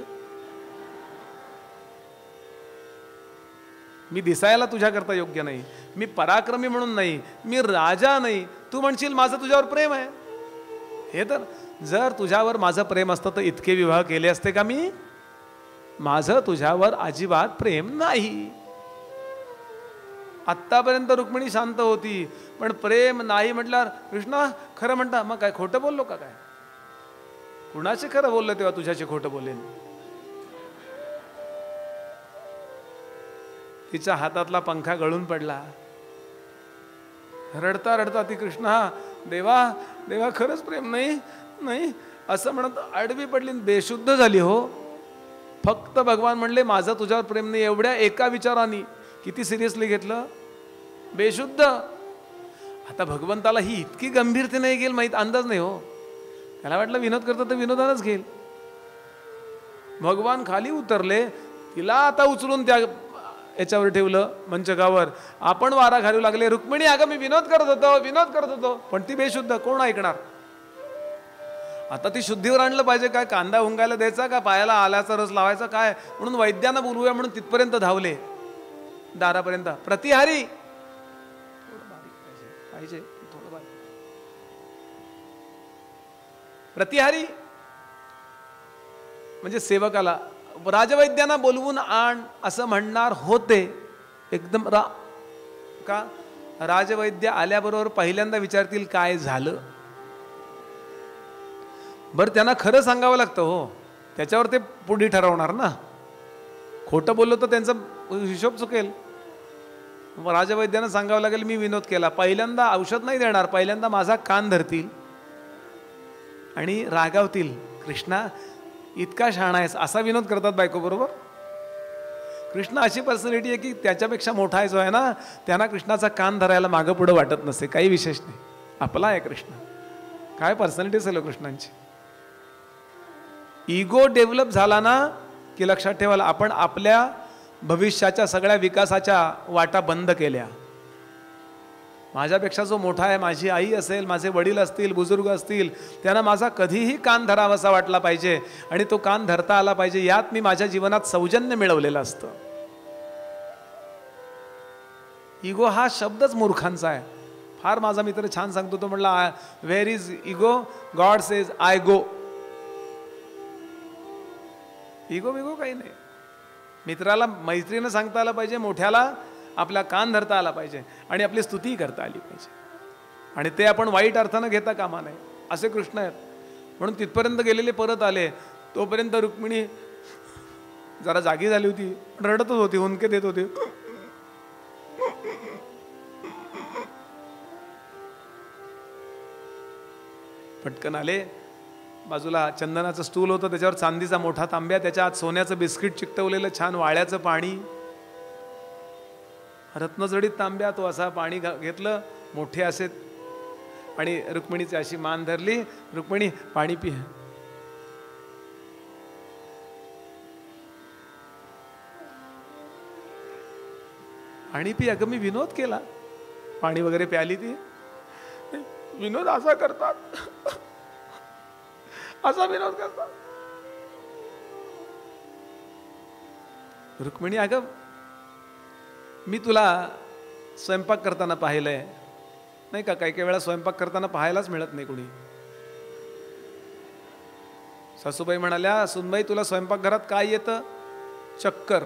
मी दिसायला तुझ्या करता योग्य नाही. मी पराक्रमी म्हणून नाही, मी राजा नाही. तू म्हणशील माझं तुझ्यावर प्रेम आहे. हे तर जर तुझ्यावर माझं प्रेम असतं तर इतके विवाह केले असते का मी. माझं तुझ्यावर अजिबात प्रेम नाही. आत्तापर्यंत रुक्मिणी शांत होती, पण प्रेम नाही म्हटल्यावर कृष्णा खरं म्हणता मग काय खोटं बोललो का काय. कुणाशी खरं बोललो तेव्हा तुझ्याशी खोटं बोलेन. तिच्या हातातला पंखा गळून पडला. रडता रडता ती कृष्णा देवा देवा खरंच प्रेम नाही नाही असं म्हणत आडवी पडली, बेशुद्ध झाली. हो फक्त भगवान म्हणले माझं तुझ्यावर प्रेम नाही. एवढ्या एका विचाराने किती सिरियसली घेतलं. बेशुद्ध. आता भगवंताला ही इतकी गंभीरतेने घेईल माहीत अंदाज नाही हो. त्याला वाटलं विनोद करतो तर विनोदानच घेईल. भगवान खाली उतरले, तिला आता उचलून त्या याच्यावर ठेवलं मंचकावर. आपण वारा घालू लागले, रुक्मिणी अगं मी विनोद करत होतो विनोद करत होतो. पण ती बेशुद्ध, कोण ऐकणार. आता ती शुद्धीवर आणलं पाहिजे. काय कांदा हुंगायला द्यायचा का पायाला आल्याचा रस लावायचा काय. म्हणून वैद्यांना बोलवूया म्हणून तिथपर्यंत धावले दारापर्यंत. प्रतिहारी पाहिजे थोडं बारीक. प्रतिहारी म्हणजे सेवकाला राजवैद्यांना बोलवून आण असं म्हणणार होते. एकदम रा का राजवैद्य आल्याबरोबर पहिल्यांदा विचारतील काय झालं. बरं त्यांना खरं सांगावं लागतं हो, त्याच्यावर ते पुढे ठरवणार ना. खोटं बोललो तर त्यांचा हिशोब चुकेल. राजवैद्यांना सांगावं लागेल मी विनोद केला. पहिल्यांदा औषध नाही देणार, पहिल्यांदा माझा कान धरतील आणि रागावतील. कृष्णा इतका शहाणा आहेस असा विनोद करतात बायको बरोबर. कृष्ण अशी पर्सनॅलिटी आहे की त्याच्यापेक्षा मोठा आहे जो आहे ना, त्यांना कृष्णाचा कान धरायला मागं पुढं वाटत नसते. काही विशेष नाही, आपला आहे कृष्ण. काय पर्सनॅलिटी असेल कृष्णांची. इगो डेव्हलप झाला ना की लक्षात ठेवायला आपण आपल्या भविष्याच्या सगळ्या विकासाच्या वाटा बंद केल्या. माझ्यापेक्षा जो मोठा आहे, माझी आई असेल, माझे वडील असतील, बुजुर्ग असतील, त्यांना माझा कधीही कान धरावासा वाटला पाहिजे आणि तो कान धरता आला पाहिजे. यात मी माझ्या जीवनात सौजन्य मिळवलेलं असतं. इगो हा शब्दच मूर्खांचा आहे. फार माझा मित्र छान सांगतो, तो म्हटला where is ego, God says I go. Ego बिगो काही नाही. मित्राला मैत्रीनं सांगता आलं पाहिजे, मोठ्याला आपला कान धरता आला पाहिजे आणि आपली स्तुती करता आली पाहिजे. आणि ते आपण वाईट अर्थानं घेता कामा नये. असे कृष्ण आहेत. म्हणून तिथपर्यंत गेलेले परत आले. तोपर्यंत रुक्मिणी जरा जागी झाली होती, रडतच होती, हुंदके देत होती. पटकन आले. बाजूला चंदनाचं स्टूल होतं, त्याच्यावर चांदीचा मोठा तांब्या, त्याच्या आत सोन्याचं बिस्किट चिकटवलेलं, छान वाळ्याचं पाणी, रत्नजडीत तांब्या. तो असा पाणी घेतलं, मोठे असे, आणि रुक्मिणीची अशी मान धरली. रुक्मिणी पाणी पी. पाणी पी. अगं मी विनोद केला. पाणी वगैरे प्याली ती. विनोद असा करतात, असा विनोद करतात. रुक्मिणी अगं मी तुला स्वयंपाक करताना पाहिलंय नाही का. काही काही वेळा स्वयंपाक करताना पाहायलाच मिळत नाही कुणी. सासूबाई म्हणाल्या, सुनबाई तुला स्वयंपाकघरात काय येतं. चक्कर.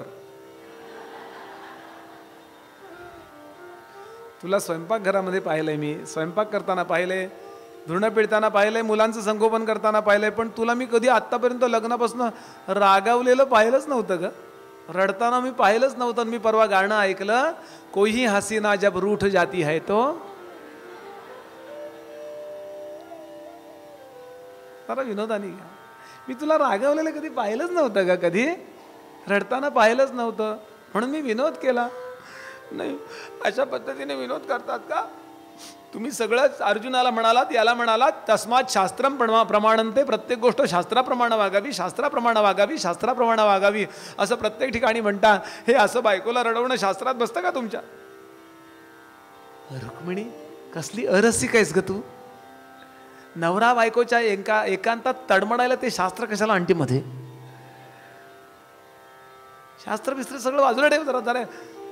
तुला स्वयंपाकघरामध्ये पाहिलंय मी, स्वयंपाक करताना पाहिलंय, धुणं पिळताना पाहिलंय, मुलांचं संगोपन करताना पाहिलंय, पण तुला मी कधी आत्तापर्यंत लग्नापासून रागावलेलं पाहिलंच नव्हतं ग. रडताना मी पाहिलंच नव्हतं. मी परवा गाणं ऐकलं, कोई हसीना जब रूठ जाती है तो. जरा विनोदानी घ्या. मी तुला रागावलेलं कधी पाहिलंच नव्हतं का, कधी रडताना पाहिलंच नव्हतं, म्हणून मी विनोद केला. नाही अशा पद्धतीने विनोद करतात का तुम्ही. सगळंच अर्जुनाला म्हणालात, याला म्हणालात, तस्मात शास्त्रम प्रमाणंते. प्रत्येक गोष्ट शास्त्राप्रमाणे वागावी, शास्त्राप्रमाणे वागावी, शास्त्राप्रमाणे वागावी असं प्रत्येक ठिकाणी म्हणता. हे असं बायकोला रडवणं शास्त्रात बसतं का तुमच्या. रुक्मिणी कसली अरसिक आहेस ग तू. नवरा बायकोच्या एका एकांतात तडमडायला ते शास्त्र कशाला आणटी मध्ये. शास्त्र बिस्त्र सगळं बाजूला ठेव जरा जरा.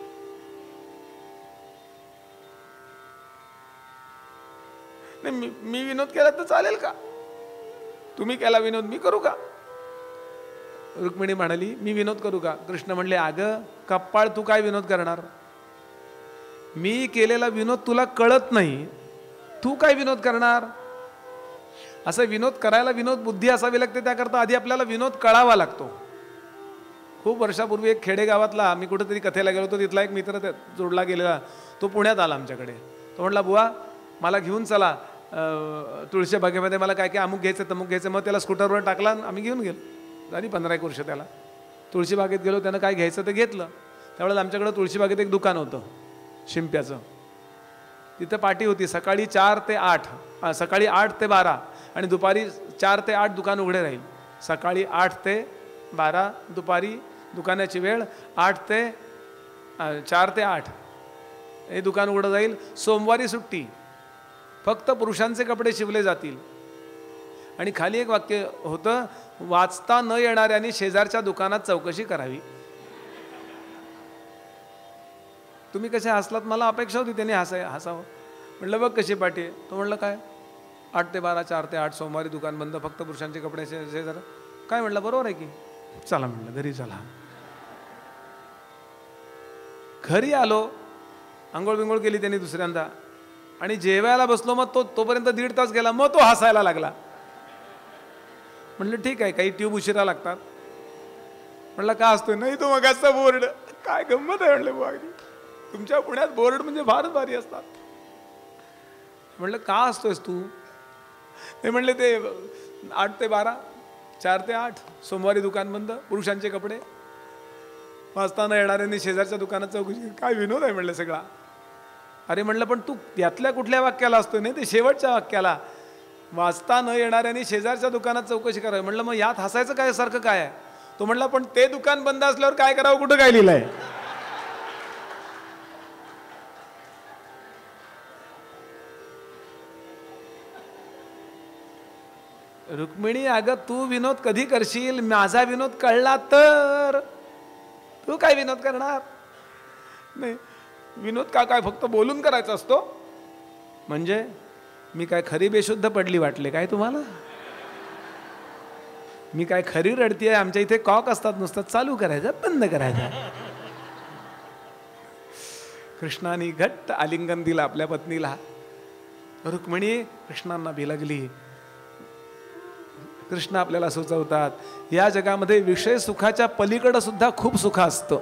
नाही मी विनोद केला तर चालेल का. तुम्ही केला विनोद, मी करू का. रुक्मिणी म्हणाली मी विनोद करू का. कृष्ण म्हणले, अगं कप्पाळ तू काय विनोद करणार. मी केलेला विनोद तुला कळत नाही, तू काय विनोद करणार. असं विनोद करायला विनोद बुद्धी असावी लागते. त्याकरता आधी आपल्याला विनोद कळावा लागतो. खूप वर्षापूर्वी एक खेडेगावातला, मी कुठेतरी कथेला गेलो होतो, तिथला एक मित्र जोडला गेलेला, तो पुण्यात आला आमच्याकडे. तो म्हटला, बुवा मला घेऊन चला तुळशी बागेमध्ये, मला काय काय अमुक घ्यायचं तमुक घ्यायचं. मग त्याला स्कूटरवर टाकला, आम्ही घेऊन गेलो. झाली पंधरा एक वर्ष त्याला. तुळशी बागेत गेलो, त्यानं काय घ्यायचं ते घेतलं. त्यावेळेला आमच्याकडं तुळशी बागेत एक दुकान होतं शिंप्याचं. तिथं पाटी होती. सकाळी चार ते आठ सकाळी आठ ते बारा आणि दुपारी चार ते आठ दुकान उघडे राहील. सकाळी आठ ते बारा, दुपारी दुकानाची वेळ आठ ते चार ते आठ हे दुकान उघडं जाईल. सोमवारी सुट्टी, फक्त पुरुषांचे कपडे शिवले जातील. आणि खाली एक वाक्य होतं, वाचता न येणाऱ्यांनी शेजारच्या दुकानात चौकशी करावी. तुम्ही कसे हसलात, मला अपेक्षा होती त्यांनी हसाय हसावं. म्हटलं बघ कशी पाठी आहे. तो म्हटलं काय, आठ ते बारा चार ते आठ सोमवारी दुकान बंद, फक्त पुरुषांचे कपडे शेजार. काय म्हटलं, बरोबर आहे की. चला म्हटलं घरी चला. घरी आलो, आंघोळ बिंघोळ केली त्यांनी दुसऱ्यांदा आणि जेवायला बसलो. मग तो तोपर्यंत दीड तास गेला. मग तो हसायला लागला. म्हटलं ठीक आहे, काही ट्यूब उशिरा लागतात. म्हटलं का असतोय, नाही तो मग असता बोर्ड. काय गंमत आहे म्हटलं बुवा, तुमच्या पुण्यात बोर्ड म्हणजे फारच भारी असतात. म्हटलं का असतोयस तू. ते म्हणले ते आठ ते बारा चार ते आठ सोमवारी दुकान बंद, पुरुषांचे कपडे, वाचताना येणाऱ्यांनी शेजारच्या दुकानात चौकशी. काय विनोद आहे म्हणलं सगळा. अरे म्हणलं पण तू यातल्या कुठल्या वाक्याला असतोय. नाही ते शेवटच्या वाक्याला, वाचता न येणाऱ्यांनी शेजारच्या दुकानात चौकशी करावी. म्हणलं मग यात हसायचं काय सारखं काय आहे. तो म्हणला पण ते दुकान बंद असल्यावर काय करावं, कुठं काय लिहिलंय. रुक्मिणी, अगं तू विनोद कधी करशील, माझा विनोद कळला तर. तू काय विनोद करणार. नाही विनोद का काय फक्त बोलून करायचा असतो. म्हणजे मी काय खरी बेशुद्ध पडली वाटले काय तुम्हाला. मी काय खरी रडती आहे. आमच्या इथे कॉक असतात, नुसतं चालू करायचं बंद करायचं. कृष्णाने घट्ट आलिंगन दिलं आपल्या पत्नीला. रुक्मिणी कृष्णांना बिलगली. कृष्ण आपल्याला सुचवतात, या जगामध्ये विषय सुखाच्या पलीकडं सुद्धा खूप सुख असतं.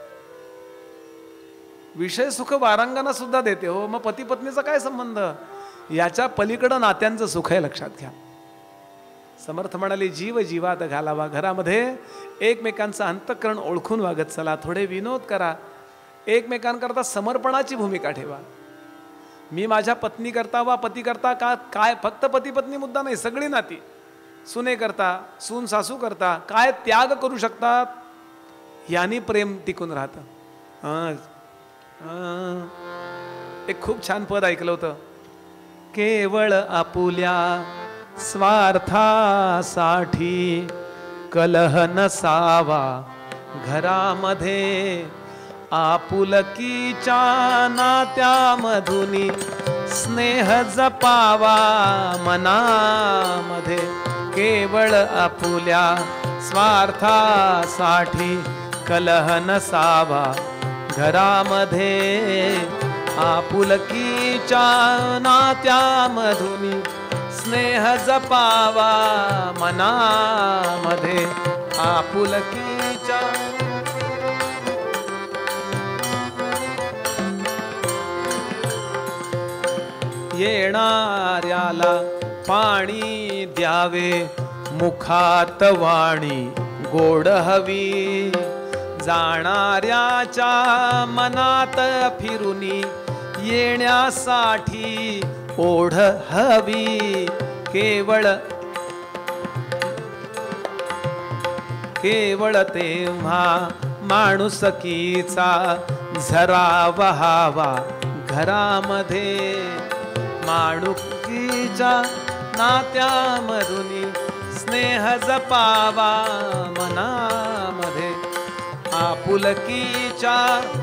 विषय सुख वारांगना सुद्धा देते हो. मग पती पत्नीचा काय संबंध, याच्या पलीकडं नात्यांचं सुख आहे, लक्षात घ्या. समर्थ म्हणाले, जीव जीवात घालावा. घरामध्ये एकमेकांचं अंतःकरण ओळखून वागत चला. थोडे विनोद करा. एकमेकांकरता समर्पणाची भूमिका ठेवा. मी माझ्या पत्नी करता वा पती करता का काय, फक्त पती पत्नी मुद्दा नाही, सगळी नाती, सुने करता सून सासू करता काय त्याग करू शकतात, यानी प्रेम टिकून राहतं. एक खूप छान पद ऐकलं होतं. केवळ आपुल्या स्वार्थासाठी कलह नसावा घरामध्ये, आपुलकीच्या नात्यामधुनी स्नेह जपावा मनामध्ये. केवळ आपुल्या स्वार्थासाठी कलह नसावा घरामध्ये, आपुलकीच्या नात्यामधुनी स्नेह जपावा मनामध्ये. आपुलकीच्या येणाऱ्याला पाणी द्यावे, मुखात वाणी गोड हवी, जाणाऱ्याच्या मनात फिरुनी येण्यासाठी ओढ हवी. केवळ केवळ तेव्हा माणुसकीचा झरा वहावा घरामध्ये, माणुकीच्या नात्यामधुनी स्नेह जपावा मनामध्ये. आपुलकीच्या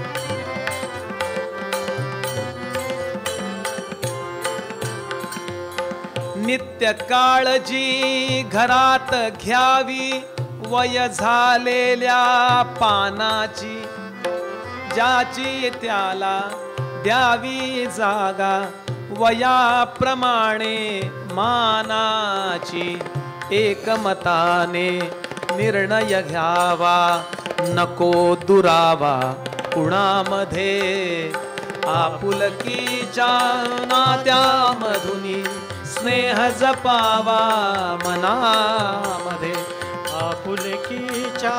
नित्य काळजी घरात घ्यावी, वय झालेल्या पानाची, ज्याची त्याला द्यावी जागा, वयाप्रमाणे मानाची. एकमताने निर्णय घ्यावा, नको दुरावा कुणामध्ये. आपुलकीच्या नात्यामधुनी स्नेह जपावा मनामध्ये. आपुलकीच्या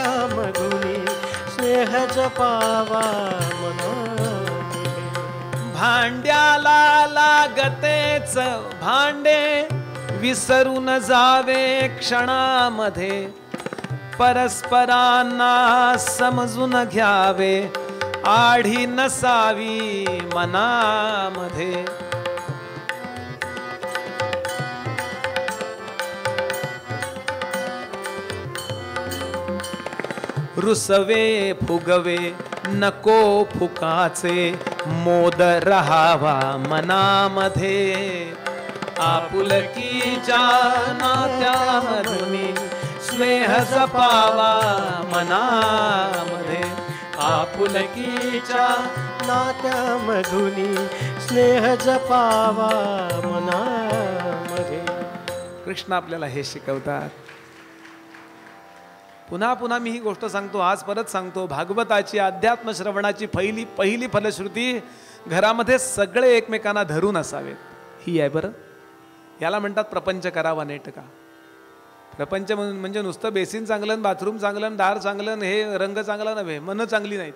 नात्यामधुनी स्नेह जपावा मनामध्ये. भांड्याला लागतेच भांडे, विसरून जावे क्षणामध्ये, परस्परांना समजून घ्यावे, आढी नसावी मनामध्ये. रुसवे फुगवे नको फुकाचे, मोद रहावा मनामध्ये. आपुलकीच्या नात्यामधून स्नेह जपावा मनामध्ये. आपुलकीच्या नात्यामधून स्नेह जपावा मनामध्ये. कृष्ण आपल्याला हे शिकवतात. पुन्हा पुन्हा मी ही गोष्ट सांगतो, आज परत सांगतो, भागवताची अध्यात्म श्रवणाची पहिली पहिली फलश्रुती घरामध्ये सगळे एकमेकांना धरून असावेत, ही आहे बरं. याला म्हणतात प्रपंच करावा नेटका. प्रपंच म्हणजे नुसतं बेसिन चांगलं, बाथरूम चांगलं, दार चांगलं, हे रंग चांगला नव्हे, मनं चांगली नाहीत.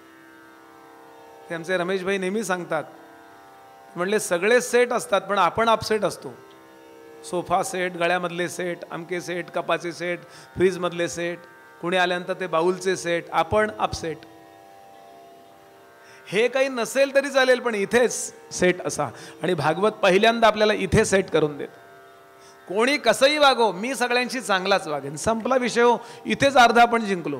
ते आमचे रमेशभाई नेहमी सांगतात, म्हणले सगळे सेट असतात पण आपण अपसेट असतो. सोफा सेट, गळ्यामधले सेट, अमके सेट, कपाचे सेट, फ्रीजमधले सेट, कुणी आल्यानंतर ते बाऊलचे सेट, आपण अपसेट. हे काही नसेल तरी चालेल पण इथेच सेट असा. आणि भागवत पहिल्यांदा आपल्याला इथे सेट करून देत. कोणी कसंही वागो, मी सगळ्यांशी चांगलाच वागेन, संपला विषय. हो, इथेच अर्धा आपण जिंकलो.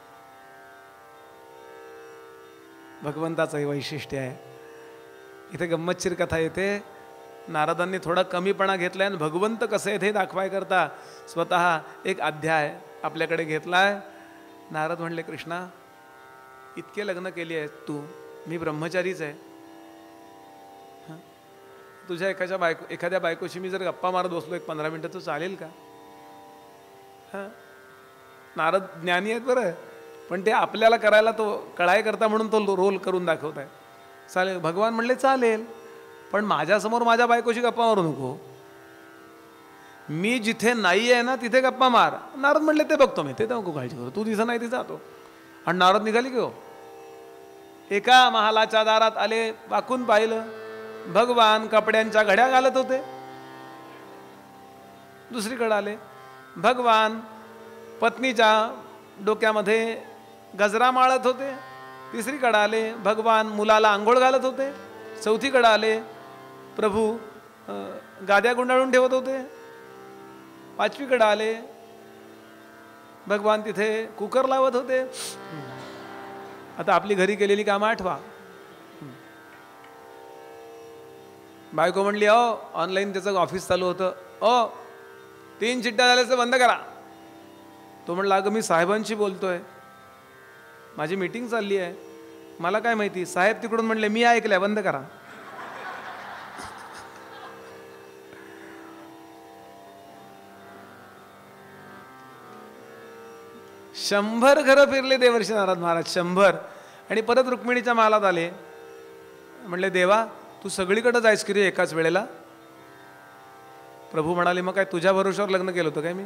भगवंताचं हे वैशिष्ट्य आहे. इथे गंमतशीर कथा येते. नारदांनी थोडा कमीपणा घेतलाय आणि भगवंत कसे आहेत हे दाखवाय करता स्वतः एक अध्याय आपल्याकडे घेतलाय. नारद म्हणले, कृष्णा इतके लग्न केली आहे तू, मी ब्रह्मचारीच आहे. हां, तुझ्या एखाद्या बायको एखाद्या बायकोशी मी जर गप्पा मारत बसलो एक पंधरा मिनटं, तर चालेल का? हां, नारद ज्ञानी आहेत बरं, पण ते आपल्याला करायला तो कळाय करता म्हणून तो रोल करून दाखवत आहे. चालेल. भगवान म्हणले चालेल, पण माझ्यासमोर माझ्या बायकोशी गप्पा मारू नको. मी जिथे नाही आहे ना तिथे गप्पा मार. नारद म्हणले ते बघतो मी, ते तर नको काळजी करू, तू तिथं नाही तिथं जातो. आणि नारद निघाली की हो. एका महालाच्या दारात आले, वाकून पाहिलं, भगवान कपड्यांच्या घड्या घालत होते. दुसरीकडे आले, भगवान पत्नीच्या डोक्यामध्ये गजरा माळत होते. तिसरीकडे आले, भगवान मुलाला आंघोळ घालत होते. चौथीकडे आले, प्रभू गाद्या गुंडाळून ठेवत होते. पाचवीकडे आले, भगवान तिथे कुकर लावत होते. आता आपली घरी केलेली कामं आठवा. बायको म्हणली, अहो ऑनलाईन त्याचं ऑफिस चालू होतं, ओ तीन चिट्ट्या झाल्याचं बंद करा. तो म्हणला, अगं मी साहेबांशी बोलतोय, माझी मीटिंग चालली आहे, मला काय माहिती. साहेब तिकडून म्हणले, मी ऐकलंय, बंद करा. शंभर घरं फिरले देवर्षी नारद महाराज, शंभर. आणि परत रुक्मिणीच्या महालात आले. म्हणले, देवा तू सगळीकडे जायस की रे एकाच वेळेला? प्रभू म्हणाले, मग काय तुझ्या भरोश्यावर लग्न केलं होतं काय मी?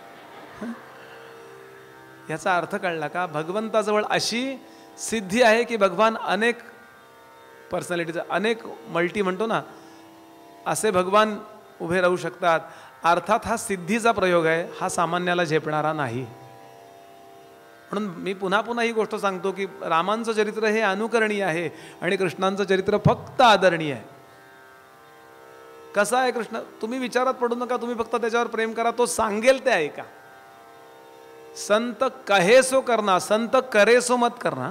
याचा अर्थ कळला का? भगवंताजवळ अशी सिद्धी आहे की भगवान अनेक पर्सनॅलिटीचा, अनेक मल्टी म्हणतो ना, असे भगवान उभे राहू शकतात. अर्थात हा सिद्धीचा प्रयोग आहे, हा सामान्याला झेपणारा नाही. म्हणून मी पुन्हा पुन्हा ही गोष्ट सांगतो की रामांचं चरित्र हे अनुकरणीय आहे आणि कृष्णांचं चरित्र फक्त आदरणीय आहे. कसं आहे कृष्ण? तुम्ही विचारात पडू नका, तुम्ही फक्त त्याच्यावर प्रेम करा, तो सांगेल ते ऐका. संत कहेसो करना, संत करेसो मत करना.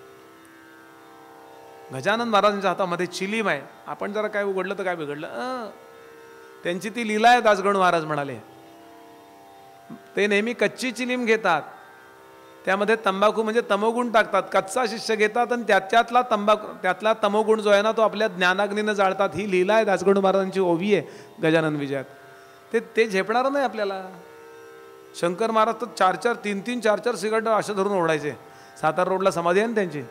गजानन महाराजांच्या हातामध्ये चिलीम आहे. आपण जरा काय उघडलं तर काय बिघडलं? त्यांची ती लीला आहे. दासगणू महाराज म्हणाले, ते नेहमी कच्ची चिलीम घेतात, त्यामध्ये तंबाखू म्हणजे तमोगुण टाकतात. कच्चा शिष्य घेतात आणि त्याच्यातला तंबाखू, त्यातला तमोगुण जो आहे ना तो आपल्या ज्ञानाग्नीनं जाळतात. ही लीला आहे, दासगणू महाराजांची ओवी आहे गजानन विजयात. ते ते झेपणारं नाही आपल्याला. शंकर महाराज तर चार चार तीन तीन चार चार सिगारेट अशा धरून ओढायचे. सातारा रोडला समाधी आहे ना त्यांची.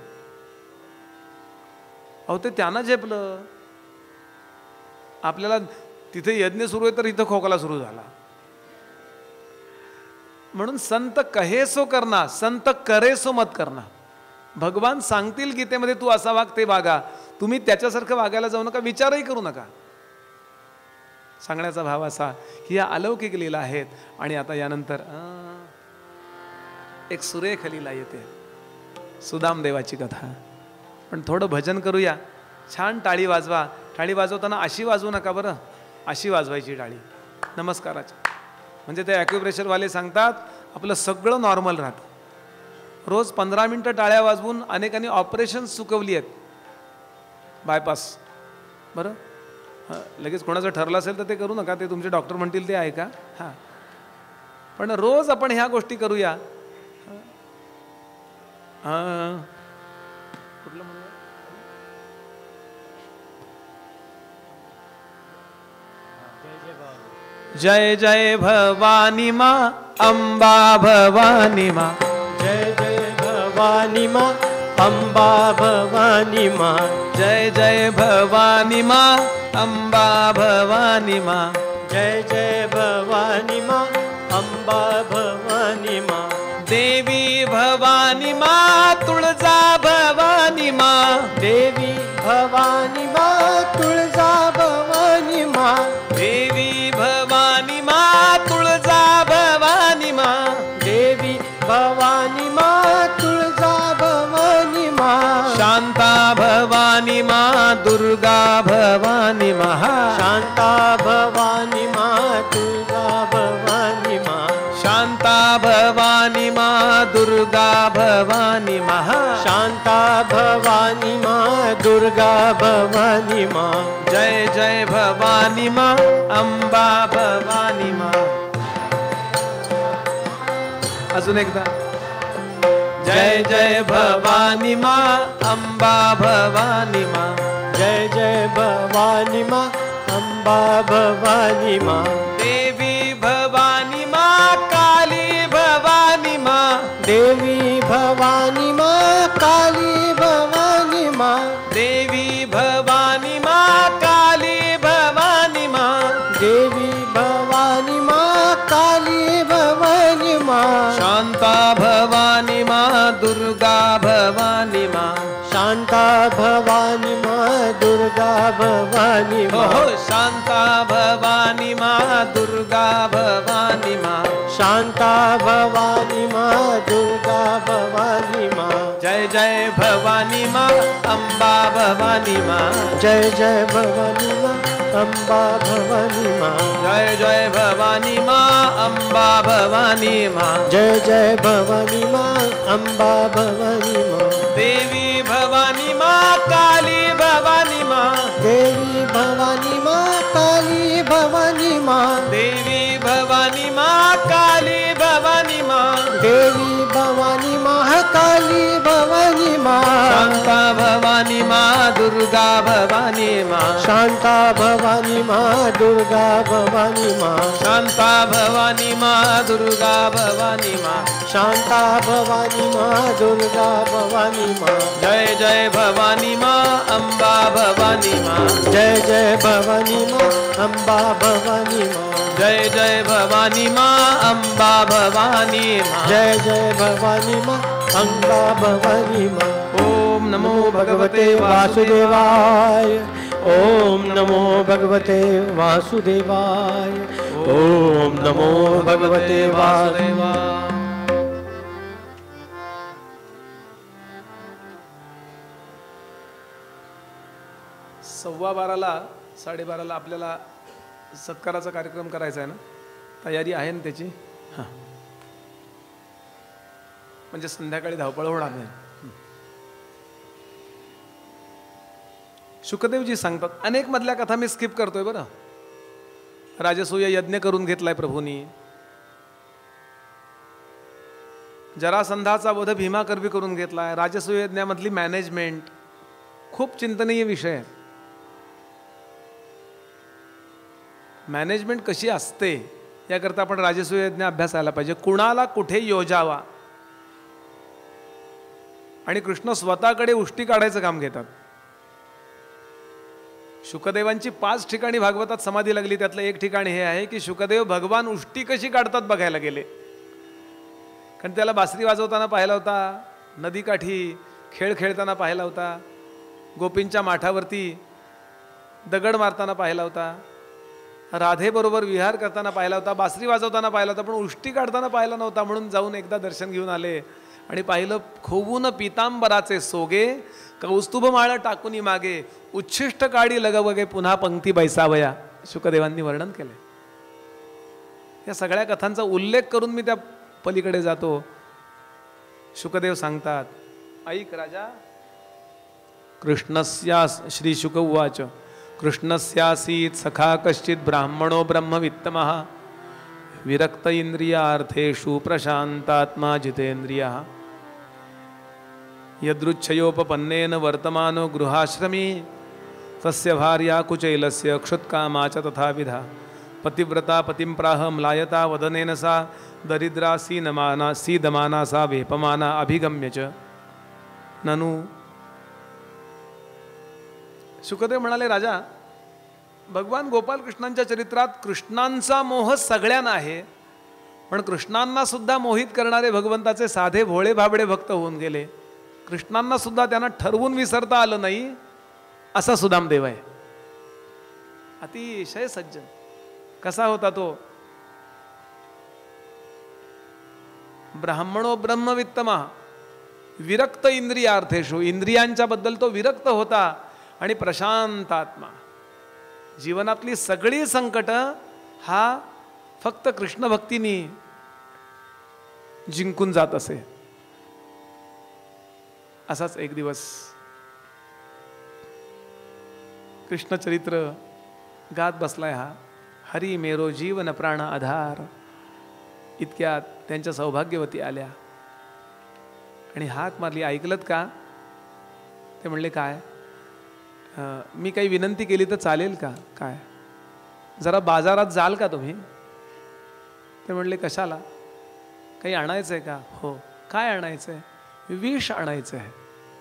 अहो ते त्यांना झेपलं. आपल्याला तिथे यज्ञ सुरू आहे तर इथं खोकला सुरू झाला. म्हणून संत कहेसो करना, संत करेसो मत करना. भगवान सांगतील गीतेमध्ये तू असा वाग, ते वागा. तुम्ही त्याच्यासारखं वागायला जाऊ नका, विचारही करू नका. सांगण्याचा भाव असा की या अलौकिक लीला आहेत. आणि आता यानंतर एक सुरेख लीला येते, सुदाम देवाची कथा. पण थोडं भजन करूया. छान टाळी वाजवा. टाळी वाजवताना अशी वाजवू नका बरं, अशी वाजवायची टाळी नमस्काराची. म्हणजे ते ॲक्युप्रेशरवाले सांगतात आपलं सगळं नॉर्मल राहतं. रोज पंधरा मिनटं टाळ्या वाजवून अनेकांनी ऑपरेशन चुकवली आहेत, बायपास. बरं हां, लगेच कोणाचं ठरलं असेल तर ते करू नका, ते तुमचे डॉक्टर म्हणतील ते आहे का. हां, पण रोज आपण ह्या गोष्टी करूया. हां, कुठलं म्हणूया, जय जय भवानी माँ अंबा भवानी माँ, जय जय भवानी माँ अंबा भवानी माँ, जय जय भवानी माँ अंबा भवानी माँ, जय जय भवानी माँ अंबा भवानी माँ, देवी भवानी माँ तुळजा भवानी माँ, देवी भवानी माँ तुळजा भवानी माँ, देवी भवानी माँ तुळजा भवानी माँ, देवी भवानी माँ तुळजा भवानी माँ, शांता भवानी माँ दुर्गा भवानी माँ, शांता भवानी माँ तुळजा भवानी माँ, शांता भवानी माँ दुर्गा भवानी माँ, शांता भवानी माँ दुर्गा भवानी माँ, जय जय भवानी माँ अंबा भवानी माँ. अजून एकदा, जय जय भवानी माँ अंबा भवानी माँ, जय जय भवानी माँ अंबा भवानी माँ, देवी भवानी माँ काली भवानी माँ, देवी भवानी माँ काली भवानी माँ, देवी भवानी माँ काली भवानी माँ, देवी भवानी माँ काली भवानी माँ, शांता भवानी माँ दुर्गा भवानी माँ, शांता भवानी माँ दुर्गा भवानी माँ, हो शांता भवानी माँ दुर्गा भवानी माँ, शांता भवानी माँ दुर्गा भवानी माँ, जय जय भवानी माँ अंबा भवानी माँ, जय जय भवानी माँ अंबा भवानी माँ, जय जय भवानी माँ अंबा भवानी माँ, जय जय भवानी माँ अंबा भवानी माँ, देवी भवानी माँ काली भवानी माँ, देवी भवानी माँ काली भवानी माँ, देवी भवानी माँ काली भवानी माँ, देवी भवानी माँ काली भवानी माँ, शांता भवानी माँ दुर्गा भवानी माँ, शांता भवानी माँ दुर्गा भवानी माँ, शांता भवानी माँ दुर्गा भवानी माँ, शांता भवानी माँ दुर्गा भवानी माँ, जय जय भवानी माँ अंबा भवानी माँ, जय जय भवानी माँ अंबा भवानी माँ, जय जय भवानी माँ अंबा भवानी माँ, जय जय भवानी माँ अंबा भवानी माँ. ओम नमो भगवते वासुदेवाय, ओम नमो भगवते वासुदेवाय, ओम नमो भगवते वासुदेवाय. सव्वा बाराला साडेबाराला आपल्याला सत्काराचा कार्यक्रम करायचा आहे ना, तयारी आहे ना त्याची. हां, म्हणजे संध्याकाळी धावपळ होणार नाही. शुकदेवजी सांगतात, अनेक मधल्या कथा मी स्किप करतोय बरं. राजसूय यज्ञ करून घेतलाय प्रभूंनी, जरासंधाचा वध भीमाकरवी करून घेतलाय. राजसूय यज्ञामधली मॅनेजमेंट खूप चिंतनीय विषय आहे. मॅनेजमेंट कशी असते याकरता आपण राजसूय यज्ञ अभ्यासायला पाहिजे. कुणाला कुठे योजावा, आणि कृष्ण स्वतःकडे उष्टी काढायचं काम घेतात. शुकदेवांची पाच ठिकाणी भागवतात समाधी लागली, त्यातलं एक ठिकाण हे आहे की शुकदेव भगवान उष्टी कशी काढतात बघायला गेले. कारण त्याला बासरी वाजवताना पाहिला होता, नदीकाठी खेळ खेळताना पाहिला होता, गोपींच्या माठावरती दगड मारताना पाहिला होता, राधेबरोबर विहार करताना पाहिला होता, बासरी वाजवताना पाहिला होता, पण उष्टी काढताना पाहिला नव्हता. म्हणून जाऊन एकदा दर्शन घेऊन आले आणि पाहिलं, खोवून पितांबराचे सोगे, कौस्तुभमाळ टाकूनी मागे, उच्छिष्ट काढी लगबगे पुन्हा पंक्ती बैसावया. शुकदेवांनी वर्णन केले. या सगळ्या कथांचा उल्लेख करून मी त्या पलीकडे जातो. शुकदेव सांगतात, ऐक राजा. कृष्णस्या श्री शुक उवाच कृष्णस्यासीत सखा कश्चित ब्राह्मणो ब्रह्मवित्तमः विरक्त इंद्रियार्थेषु प्रशांतात्मा जितेंद्रियः यदृच्छयोपपन्नेन वर्तमानो गृहाश्रमी तस्य भार्या कुचैलस्य क्षुत्कामा च तथाविधा पतिव्रता पतिं प्राह म्लायता वदनेन सा दरिद्रा सीनमाना सीदमाना सा वेपमाना अभिगम्य च ननु. शुकदेव म्हणाले, राजा, भगवान गोपालकृष्णांच्या चरित्रात कृष्णांचा मोह सगळ्यांना आहे, पण कृष्णांना सुद्धा मोहित करणारे भगवंताचे साधे भोळे भाबडे भक्त होऊन गेले. कृष्णांना सुद्धा त्यांना ठरवून विसरता आलं नाही, असा सुदामदेव आहे. अतिशय सज्जन. कसा होता तो? ब्राह्मणो ब्रह्मवित्तमा विरक्त इंद्रियार्थेषु, इंद्रियांच्या बद्दल तो विरक्त होता. आणि प्रशांत आत्मा. जीवनातली सगळी संकट हा फक्त कृष्ण भक्तीने जिंकून जात असे. असाच एक दिवस कृष्णचरित्र गात बसलाय हा. हरी मेरो जीवन प्राण आधार. इतक्यात त्यांच्या सौभाग्यवती आल्या आणि हाक मारली, ऐकलत का? ते म्हणले, काय? मी काही विनंती केली तर चालेल का? काय? जरा बाजारात जाल का तुम्ही? ते म्हणले, कशाला? काही आणायचं आहे का? हो. काय आणायचं आहे? विष आणायचं आहे.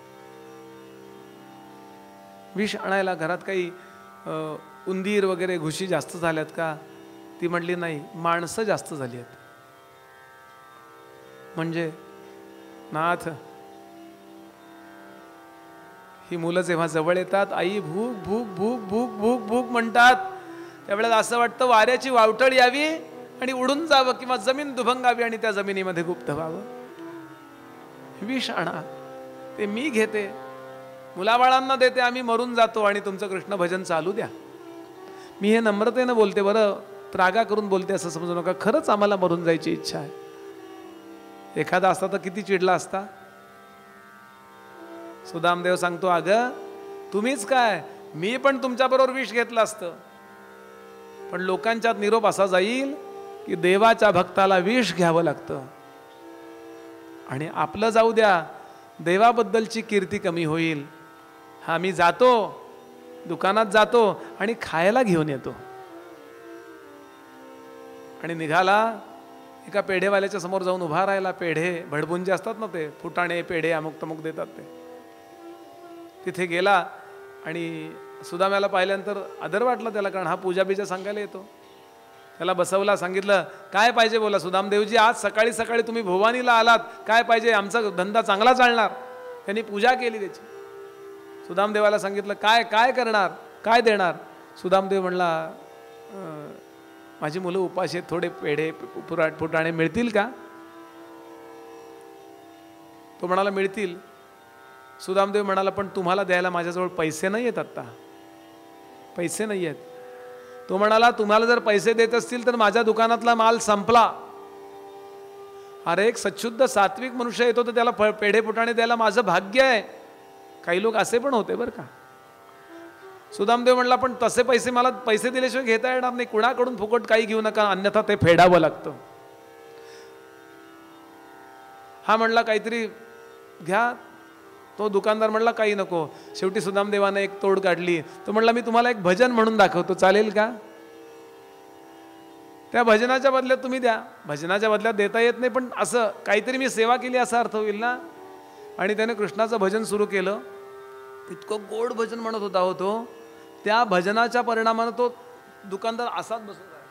विष आणायला घरात काही उंदीर वगैरे घुशी जास्त झाल्यात का? ती म्हणली, नाही, माणसं जास्त झाली आहेत. म्हणजे नाथ, ही मुलं जेव्हा जवळ येतात, आई भूक भूक भूक भूक भूक भूक म्हणतात, त्यावेळेला असं वाटतं वाऱ्याची वावटळ यावी आणि उडून जावं किंवा जमीन दुभंगावी आणि त्या जमिनीमध्ये गुप्त व्हावं. विष आणा, ते मी घेते, मुलाबाळांना देते, आम्ही मरून जातो आणि तुमचं कृष्ण भजन चालू द्या. मी हे नम्रतेनं बोलते बरं, त्रागा करून बोलते असं समजू नका. खरंच आम्हाला मरून जायची इच्छा आहे. एखादा असता तर किती चिडला असता. सुदामदेव सांगतो, अगं तुम्हीच काय, मी पण तुमच्याबरोबर विष घेतलं असतं. पण लोकांच्यात निरोप असा जाईल की देवाच्या भक्ताला विष घ्यावं लागतं आणि आपलं जाऊ द्या, देवाबद्दलची कीर्ती कमी होईल. हा, मी जातो, दुकानात जातो आणि खायला घेऊन येतो. आणि निघाला. एका पेढेवाल्याच्या समोर जाऊन उभा राहिला. पेढे भडभुंजे असतात ना, ते फुटाणे पेढे अमुक तमुक देतात ते. तिथे गेला आणि सुदाम्याला पाहिल्यानंतर आदर वाटला त्याला, कारण हा पूजा बिजा सांगायला येतो. त्याला बसवला, सांगितलं, काय पाहिजे बोला. सुदामदेवजी, आज सकाळी सकाळी तुम्ही भोवानीला आलात, काय पाहिजे? आमचा धंदा चांगला चालणार. त्यांनी पूजा केली त्याची. सुदामदेवाला सांगितलं, काय काय करणार, काय देणार? सुदामदेव म्हणला, माझी मुलं उपाशी आहेत, थोडे पेढे फुराट फुटाणे मिळतील का? तो म्हणाला, मिळतील. सुदामदेव म्हणाला, पण तुम्हाला द्यायला माझ्याजवळ पैसे नाही आहेत आत्ता, पैसे नाही आहेत. तो म्हणाला, तुम्हाला जर पैसे देत असतील तर माझ्या दुकानातला माल संपला. अरे, एक सच्छुद्ध सात्विक मनुष्य येतो तर त्याला पेढे फुटाणे द्यायला माझं भाग्य आहे. काही लोक असे पण होते बरं का. सुदामदेव म्हणला, पण तसे पैसे मला पैसे दिल्याशिवाय घेता येणार नाही. कुणाकडून फुकट काही घेऊ नका, अन्यथा ते फेडावं लागतं. हा म्हणला, काहीतरी घ्या. तो दुकानदार म्हणला, काही नको. शेवटी सुदामदेवाने एक तोड काढली. तो म्हणला, मी तुम्हाला एक भजन म्हणून दाखवतो, चालेल का? त्या भजनाच्या बदल्यात तुम्ही द्या. भजनाच्या बदल्यात देता येत नाही, पण असं काहीतरी मी सेवा केली असा अर्थ होईल ना. आणि त्याने कृष्णाचं भजन सुरू केलं. इतकं गोड भजन म्हणत होता हो तो. त्या भजनाच्या परिणामानं तो दुकानदार असाच बसत आहे.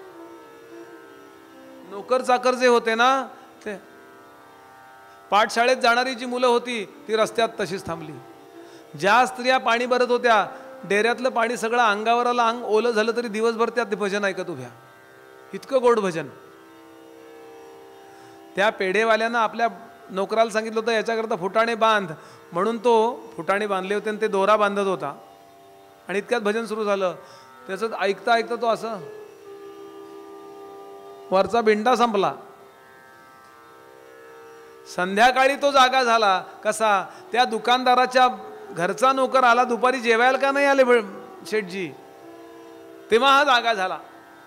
नोकर चाकर जे होते ना, ते पाठशाळेत जाणारी जी मुलं होती ती रस्त्यात तशीच थांबली. ज्या स्त्रिया पाणी भरत होत्या, डेऱ्यातलं पाणी सगळं अंगावर आलं, अंग ओलं झालं तरी दिवसभर त्यात भजन ऐकत उभ्या. इतकं गोड भजन. त्या पेढेवाल्यानं आपल्या नोकराला सांगितलं होतं याच्याकरता फुटाणे बांध, म्हणून तो फुटाणे बांधले होते आणि ते दोरा बांधत होता. आणि इतक्यात भजन सुरू झालं. त्याचं ऐकता ऐकता तो असं वरचा बिंडा संपला. संध्याकाळी तो जागा झाला. कसा? त्या दुकानदाराच्या घरचा नोकर आला, दुपारी जेवायला का नाही आले शेठजी, तेव्हा हा जागा झाला.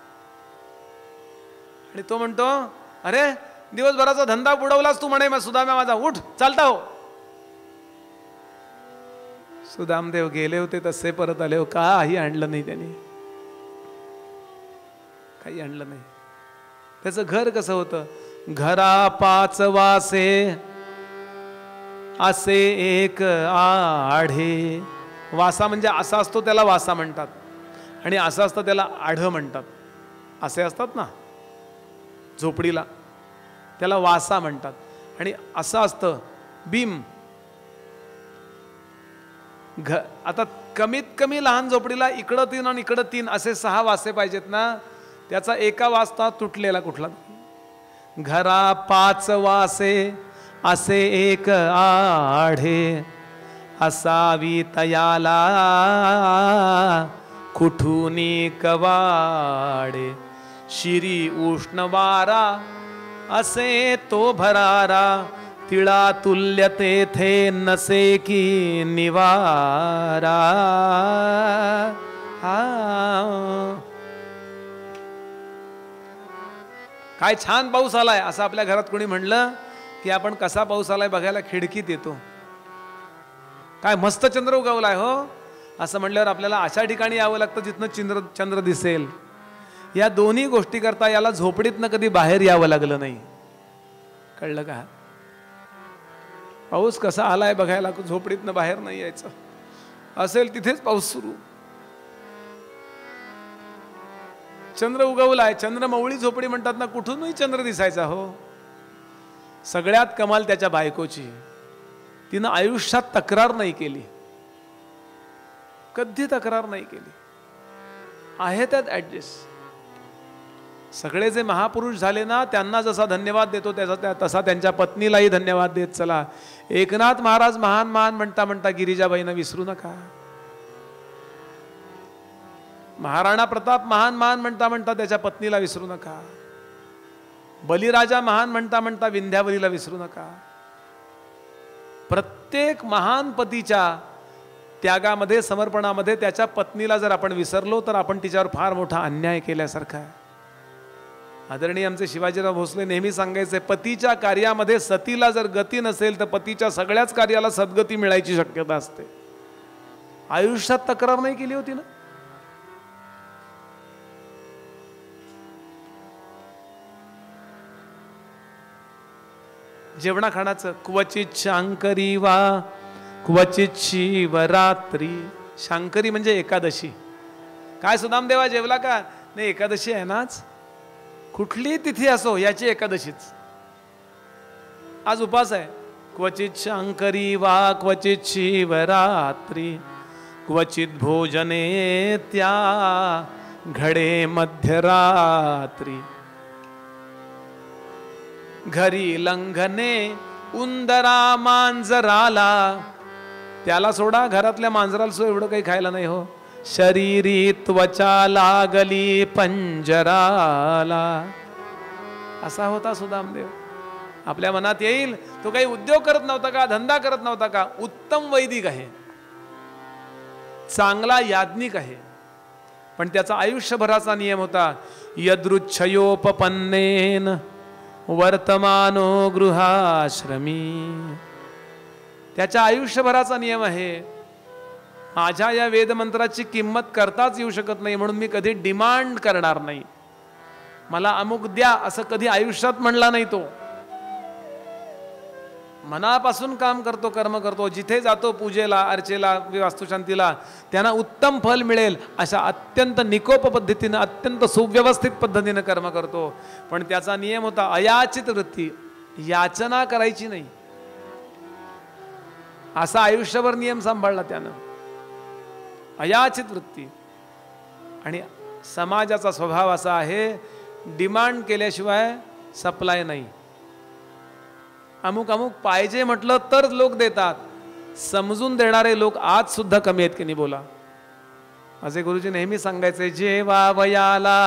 आणि तो म्हणतो, अरे दिवसभराचा धंदा बुडवलास तू म्हणे सुदाम्या माझा, उठ चालता हो. सुदामदेव गेले होते तसे परत आले हो, काही आणलं नाही त्यांनी, काही आणलं नाही. त्याचं घर कसं होतं? घरा पाच वासे असे एक आढे. वासा म्हणजे असा असतो त्याला वासा म्हणतात, आणि असं असतं त्याला आढ म्हणतात. असे असतात ना झोपडीला, त्याला वासा म्हणतात. आणि असं असतं बीम. घ आता कमीत कमी लहान झोपडीला इकडं तीन आणि इकडं तीन असे सहा वासे पाहिजेत ना. त्याचा एका वाजता तुटलेला कुठला. घरा पाच वासे असे एक आढे, असावी तयाला कुठूनी कवाडे. शिरी उष्ण वारा असे तो भरारा, तिळा तुल्य तेथे नसे की निवारा. हा काय छान पाऊस आलाय असं आपल्या घरात कोणी म्हणलं की आपण कसा पाऊस आलाय बघायला खिडकीत येतो. काय मस्त चंद्र उगवलाय हो असं म्हणल्यावर आपल्याला अशा ठिकाणी यावं लागतं जिथनं चंद्र चंद्र दिसेल. या दोन्ही गोष्टी करता याला झोपडीतनं कधी बाहेर यावं लागलं नाही. कळलं का? पाऊस कसा आलाय बघायला झोपडीतनं बाहेर नाही यायचं. असेल तिथेच पाऊस सुरू. चंद्र उगवलाय, चंद्रमौळी झोपडी म्हणतात ना, कुठूनही चंद्र दिसायचा हो. सगळ्यात कमाल त्याच्या बायकोची, तिनं आयुष्यात तक्रार नाही केली, कधी तक्रार नाही केली, आहे त्यात ऍडजस्ट. सगळे जे महापुरुष झाले ना त्यांना जसा धन्यवाद देतो त्याचा तसा त्यांच्या पत्नीलाही धन्यवाद देत चला. एकनाथ महाराज महान महान म्हणता म्हणता गिरिजाबाईंना विसरू नका. महाराणा प्रताप महान महान म्हणता म्हणता त्याच्या पत्नीला विसरू नका. बलिराजा महान म्हणता म्हणता विंध्यावलीला विसरू नका. प्रत्येक महान पतीच्या त्यागामध्ये समर्पणामध्ये त्याच्या पत्नीला जर आपण विसरलो तर आपण तिच्यावर फार मोठा अन्याय केल्यासारखा आहे. आदरणीय आमचे शिवाजीराव भोसले नेहमी सांगायचे, पतीच्या कार्यामध्ये सतीला जर गती नसेल तर पतीच्या सगळ्याच कार्याला सद्गती मिळायची शक्यता असते. आयुष्यात तक्रार नाही केली होती ना. जेवणा खाण्याचं क्वचित शांकरी वा क्वचित शिवरात्री. शांकरी म्हणजे एकादशी. काय सुदामदेवा जेवला का? नाही, एकादशी आहे नाच. कुठली तिथी असो याची एकादशीच. आज उपास आहे. क्वचित शांकरी वा क्वचित शिवरात्री, क्वचित भोजने त्या घडे मध्यरात्री. घरी लंघने उंदरा मांजराला. त्याला सोडा, घरातल्या मांजराला सुद्धा एवढं काही खायला नाही हो. शरीरी त्वचा लागली पंजराला. असा होता सुदामदेव. आपल्या मनात येईल तो काही उद्योग करत नव्हता का, धंदा करत नव्हता का? उत्तम वैदिक आहे, चांगला याज्ञिक आहे, पण त्याचा आयुष्यभराचा नियम होता, यदृच्छयोपपन्नेन वर्तमानो गृहाश्रमी. त्याच्या आयुष्यभराचा नियम आहे, माझ्या या वेदमंत्राची किंमत करताच येऊ शकत नाही म्हणून मी कधी डिमांड करणार नाही. मला अमुक द्या असं कधी आयुष्यात म्हणला नाही तो. मनापासून काम करतो, कर्म करतो. जिथे जातो पूजेला, अर्चेला, वास्तुशांतीला, त्यांना उत्तम फल मिळेल अशा अत्यंत निकोप पद्धतीनं, अत्यंत सुव्यवस्थित पद्धतीनं कर्म करतो. पण त्याचा नियम होता अयाचित वृत्ती, याचना करायची नाही. असा आयुष्यभर नियम सांभाळला त्यानं, अयाचित वृत्ती. आणि समाजाचा स्वभाव असा आहे, डिमांड केल्याशिवाय सप्लाय नाही. अमुक अमुक पाहिजे म्हटलं तर लोक देतात, समजून देणारे लोक आज सुद्धा कमी आहेत की नाही बोला. माझे गुरुजी नेहमी सांगायचे, जेवा वयाला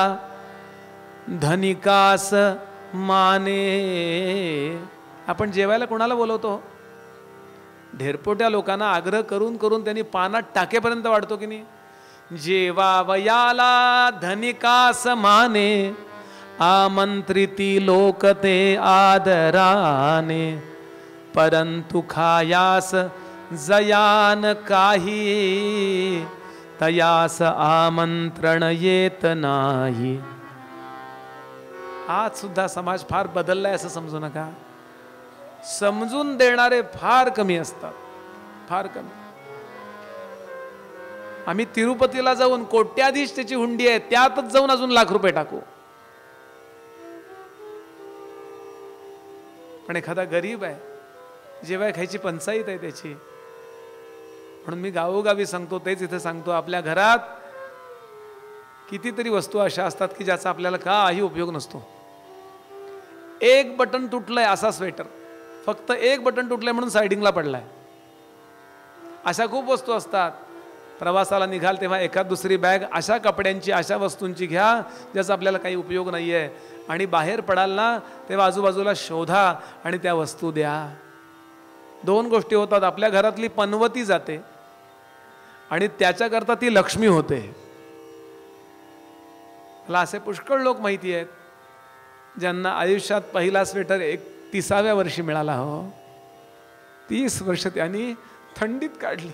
धनिकास माने. आपण जेवायला कोणाला बोलवतो? ढेरपोट्या लोकांना आग्रह करून करून त्यांनी पानात टाकेपर्यंत वाढतो की नाही. जेवा वयाला धनिकास माने, आमंत्रिती लोक ते आदराने. परंतु खायास जयान काही, तयास आमंत्रण येत नाही. आज सुद्धा समाज फार बदललाय असं समजू नका. समजून देणारे फार कमी असतात, फार कमी. आम्ही तिरुपतीला जाऊन कोट्याधीश त्याची हुंडी आहे, त्यातच जाऊन अजून लाख रुपये टाकू. पण एखादा गरीब आहे, जेवाय खायची पंचायत आहे त्याची. म्हणून मी गावोगावी सांगतो, तेच इथे सांगतो, आपल्या घरात कितीतरी वस्तू अशा असतात की ज्याचा आपल्याला काही उपयोग नसतो. एक बटन तुटलंय असा स्वेटर, फक्त एक बटन तुटलंय म्हणून सायडिंगला पडलाय. अशा खूप वस्तू असतात. प्रवासाला निघाल तेव्हा एखाद दुसरी बॅग अशा कपड्यांची, अशा वस्तूंची घ्या ज्याचा आपल्याला काही उपयोग नाही आहे. आणि बाहेर पडाल ना तेव्हा आजूबाजूला शोधा आणि त्या वस्तू द्या. दोन गोष्टी होतात, आपल्या घरातली पनवती जाते आणि त्याच्याकरता ती लक्ष्मी होते. मला असे पुष्कळ लोक माहिती आहेत ज्यांना आयुष्यात पहिला स्वेटर एक तिसाव्या वर्षी मिळाला. हो, तीस वर्ष त्यांनी थंडीत काढली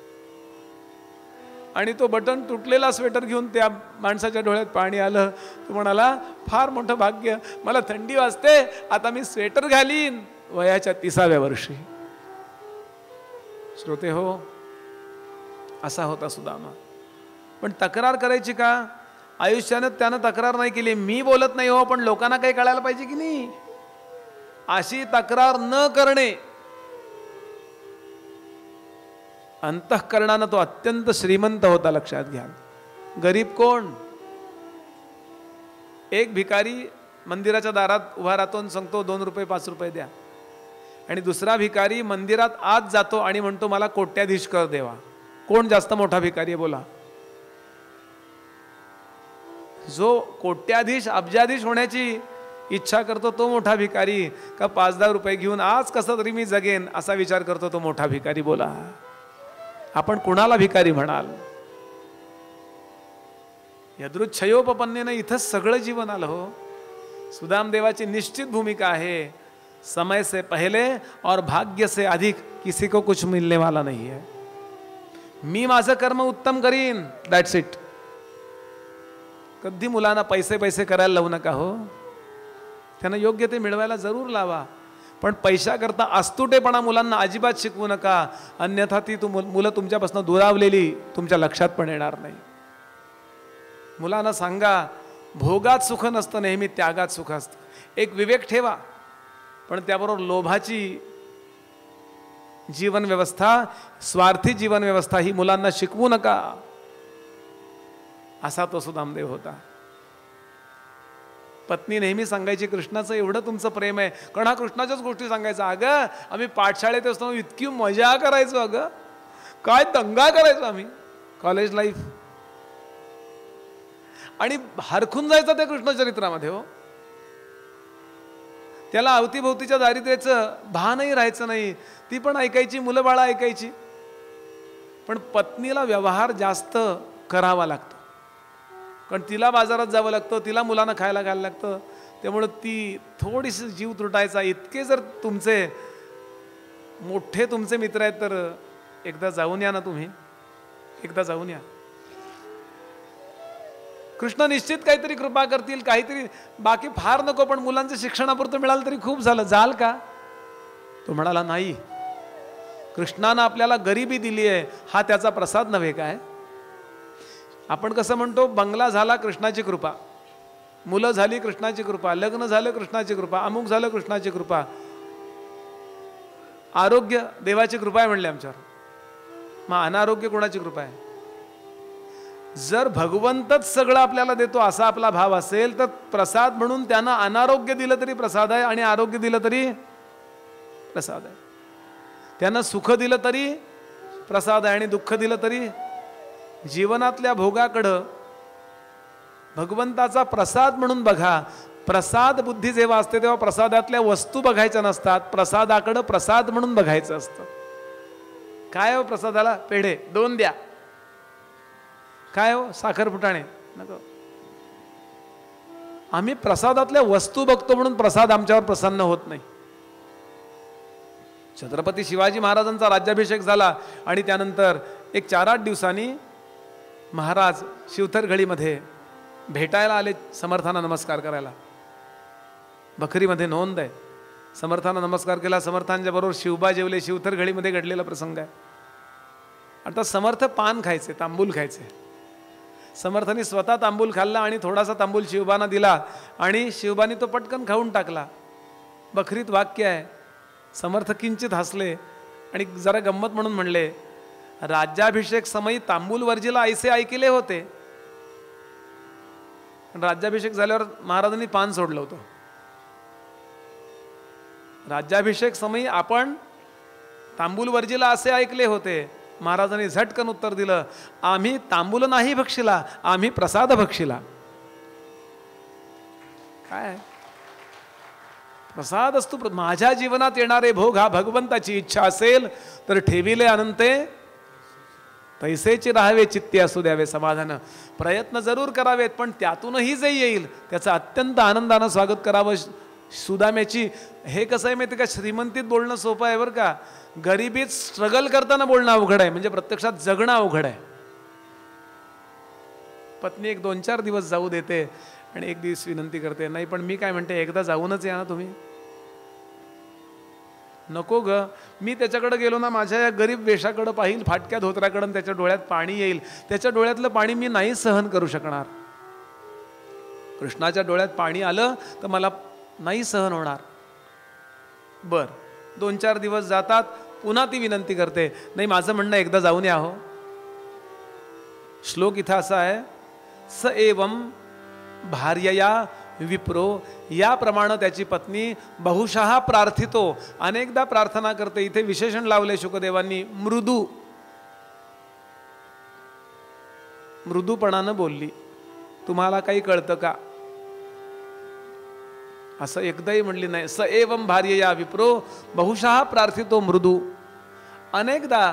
आणि तो बटन तुटलेला स्वेटर घेऊन त्या माणसाच्या डोळ्यात पाणी आलं. तो म्हणाला, फार मोठं भाग्य, मला थंडी वाजते, आता मी स्वेटर घालीन वयाच्या तिसाव्या वर्षी. श्रोते हो, असा होता सुदामा. पण तक्रार करायची का? आयुष्यानं त्यानं तक्रार नाही केली. मी बोलत नाही हो, पण लोकांना काही कळायला पाहिजे की नाही. अशी तक्रार न करणे, अंतःकरणानं तो अत्यंत श्रीमंत होता, लक्षात घ्या. गरीब कोण? एक भिकारी मंदिराच्या दारात उभा राहतो आणि सांगतो दोन रुपये पाच रुपये द्या. आणि दुसरा भिकारी मंदिरात आत जातो आणि म्हणतो मला कोट्याधीश कर देवा. कोण जास्त मोठा भिकारी आहे बोला? जो कोट्याधीश अब्जाधीश होण्याची इच्छा करतो तो मोठा भिकारी, का पाच दहा रुपये घेऊन आज कसं तरी मी जगेन असा विचार करतो तो मोठा भिकारी बोला? आपण कुणाला भिकारी म्हणाल? यदृच्छयोपपन्नेनं इथंच सगळं जीवन आलं हो. सुदामदेवाची निश्चित भूमिका आहे, समय से पहले और भाग्य से अधिक किसी को कुछ मिलने वाला नहीं है. मी माझं कर्म उत्तम करीन, दॅट्स इट. कधी मुलांना पैसे पैसे करायला लावू नका हो. त्यांना योग्य ते मिळवायला जरूर लावा, पण पैशा करता अस्तुटेपणा मुलांना अजिबात शिकवू नका, अन्यथा ती तुम मुलं तुमच्यापासून दुरावलेली तुमच्या लक्षात पण येणार नाही. मुलांना सांगा, भोगात सुख नसतं, नेहमी त्यागात सुख असतं. एक विवेक ठेवा, पण त्याबरोबर लोभाची जीवन व्यवस्था, स्वार्थी जीवन व्यवस्था ही मुलांना शिकवू नका. असा तो सुदामदेव होता. पत्नी नेहमी सांगायची, कृष्णाचं एवढं तुमचं प्रेम आहे, कारण हा कृष्णाच्याच गोष्टी सांगायचा. अगं आम्ही पाठशाळेत असतो इतकी मजा करायचो, अगं काय दंगा करायचो आम्ही, कॉलेज लाईफ. आणि हरखून जायचं त्या कृष्णचरित्रामध्ये हो. त्याला अवतीभोवतीच्या दारिद्र्याचं भानही राहायचं नाही. ती पण ऐकायची, मुलं बाळा ऐकायची, पण पत्नीला व्यवहार जास्त करावा लागतो, कारण तिला बाजारात जावं लागतं, तिला मुलांना खायला घालायला लागतं. त्यामुळं ती थोडीशी जीव तुटायचा. इतके जर तुमचे मोठे तुमचे मित्र आहेत तर एकदा जाऊन या ना तुम्ही, एकदा जाऊन या. कृष्ण निश्चित काहीतरी कृपा करतील, काहीतरी, बाकी फार नको, पण मुलांच्या शिक्षणापुरतं मिळालं तरी खूप झालं. जाल का? तो म्हणाला नाही, कृष्णानं आपल्याला गरिबी दिली आहे, हा त्याचा प्रसाद नव्हे काय? आपण कसं म्हणतो, बंगला झाला कृष्णाची कृपा, मुलं झाली कृष्णाची कृपा, लग्न झालं कृष्णाची कृपा, अमुक झालं कृष्णाची कृपा. आरोग्य देवाची कृपा आहे म्हणले आमच्यावर. मग अनारोग्य कोणाची कृपा आहे? जर भगवंतच सगळं आपल्याला देतो असा आपला भाव असेल तर प्रसाद म्हणून त्यानं अनारोग्य दिलं तरी प्रसाद आहे आणि आरोग्य दिलं तरी प्रसाद आहे. त्यानं सुख दिलं तरी प्रसाद आहे आणि दुःख दिलं तरी. जीवनातल्या भोगाकडं भगवंताचा प्रसाद म्हणून बघा. प्रसाद बुद्धी जेव्हा असते तेव्हा प्रसादातल्या वस्तू बघायच्या नसतात, प्रसादाकडं प्रसाद म्हणून बघायचं असतं. काय हो प्रसादाला? पेढे दोन द्या. काय हो साखर फुटाणे नको. आम्ही प्रसादातल्या वस्तू बघतो म्हणून प्रसाद आमच्यावर प्रसन्न होत नाही. छत्रपती शिवाजी महाराजांचा राज्याभिषेक झाला आणि त्यानंतर एक चार आठ दिवसांनी महाराज शिवथरघळीमध्ये भेटायला आले समर्थांना नमस्कार करायला. बखरीमध्ये नोंद आहे. समर्थांना नमस्कार केला, समर्थांच्या बरोबर शिवबा जेवले. शिवथरघळीमध्ये घडलेला प्रसंग आहे. आता समर्थ पान खायचे, तांबूल खायचे. समर्थांनी स्वतः तांबूल खाल्ला आणि थोडासा तांबूल शिवबांना दिला आणि शिवबांनी तो पटकन खाऊन टाकला. बखरीत वाक्य आहे. समर्थ किंचित हसले आणि जरा गंमत म्हणून म्हणले, राज्याभिषेक समयी तांबूल वर्जीला ऐसे ऐकले होते. राज्याभिषेक झाल्यावर महाराजांनी पान सोडलं होतं. राज्याभिषेक समयी आपण तांबूल वर्जीला असे ऐकले होते. महाराजांनी झटकन उत्तर दिलं, आम्ही तांबूल नाही भक्षिला, आम्ही प्रसाद भक्षिला. काय प्रसाद असतो? माझ्या जीवनात येणारे भोग हा भगवंताची इच्छा असेल तर ठेविले अनंते तैसेची राहावे चित्ती असू द्यावे समाधान. प्रयत्न जरूर करावेत पण त्यातूनही जे येईल त्याचं अत्यंत आनंदानं स्वागत करावं. सुदाम्याची हे कसं आहे माहिती का, श्रीमंतीत बोलणं सोपं आहे बरं का, गरिबीत स्ट्रगल करताना बोलणं अवघड आहे, म्हणजे प्रत्यक्षात जगणं अवघड आहे. पत्नी एक दोन चार दिवस जाऊ देते आणि एक दिवस विनंती करते, नाही पण मी काय म्हणते एकदा जाऊनच या ना तुम्ही. नको ग, मी त्याच्याकडे गेलो ना माझ्या या गरीब वेशाकडं पाहिल, फाटक्या धोत्राकडं, त्याच्या डोळ्यात पाणी येईल, त्याच्या डोळ्यातलं पाणी मी नाही सहन करू शकणार. कृष्णाच्या डोळ्यात पाणी आलं तर मला नाही सहन होणार. बर दोन चार दिवस जातात, पुन्हा ती विनंती करते, नाही माझं म्हणणं एकदा जाऊन या हो. श्लोक इथं असा आहे, स एवं भार्यया विप्रो, याप्रमाणे त्याची पत्नी बहुशः प्रार्थितो, अनेकदा प्रार्थना करते. इथे विशेषण लावले शुकदेवांनी, मृदू, मृदूपणानं बोलली. तुम्हाला काही कळतं का? असं एकदाही म्हणली नाही. स एवं भार्यया विप्रो बहुशः प्रार्थितो मृदू, अनेकदा.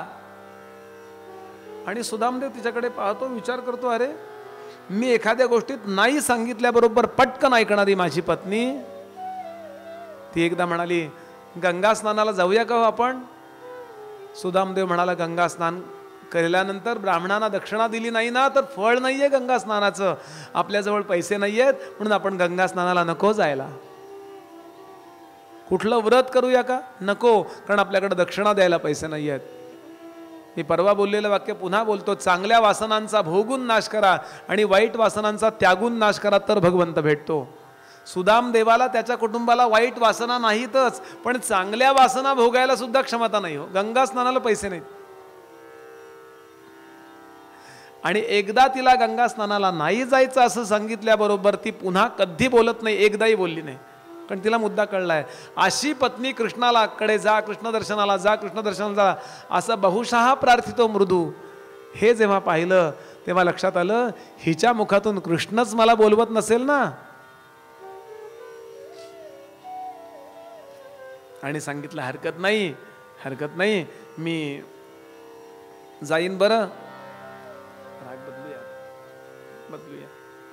आणि सुदामदेव तिच्याकडे पाहतो, विचार करतो, अरे मी एखाद्या गोष्टीत नाही सांगितल्याबरोबर पटकन ऐकणारी माझी पत्नी. ती एकदा म्हणाली, गंगा स्नानाला जाऊया का हो आपण? सुदामदेव म्हणाला, गंगा स्नान केल्यानंतर ब्राह्मणांना दक्षिणा दिली नाही ना तर फळ नाहीये गंगा स्नानाचं, आपल्याजवळ पैसे नाही आहेत म्हणून आपण गंगा स्नानाला नको जायला. कुठलं व्रत करूया का? नको, कारण आपल्याकडे दक्षिणा द्यायला पैसे नाही आहेत. मी परवा बोललेलं वाक्य पुन्हा बोलतो, चांगल्या वासनांचा भोगून नाश करा आणि वाईट वासनांचा त्यागून नाश करा तर भगवंत भेटतो. सुदाम देवाला त्याच्या कुटुंबाला वाईट वासना नाहीतच, पण चांगल्या वासना भोगायला सुद्धा क्षमता नाही हो. गंगा स्नानाला पैसे नाहीत. आणि एकदा तिला गंगा स्नानाला नाही जायचं असं सांगितल्याबरोबर ती पुन्हा कधी बोलत नाही, एकदाही बोलली नाही, कारण तिला मुद्दा कळलाय. अशी पत्नी कृष्णाला कडे जा, कृष्ण दर्शनाला जा, कृष्ण दर्शनाला जा, असं बहुशः प्रार्थितो मृदू. हे जेव्हा पाहिलं तेव्हा लक्षात आलं, हिच्या मुखातून कृष्णच मला बोलवत नसेल ना. आणि सांगितलं, हरकत नाही, हरकत नाही, मी जाईन. बरं राग बदलूया, बदलूया,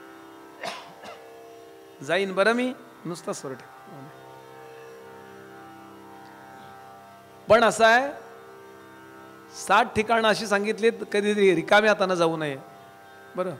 जाईन बरं मी, नुसता सोर ठेव. पण असं आहे, सात ठिकाणं अशी सांगितली कधी रिकाम्या हातानं जाऊ नये. बरं,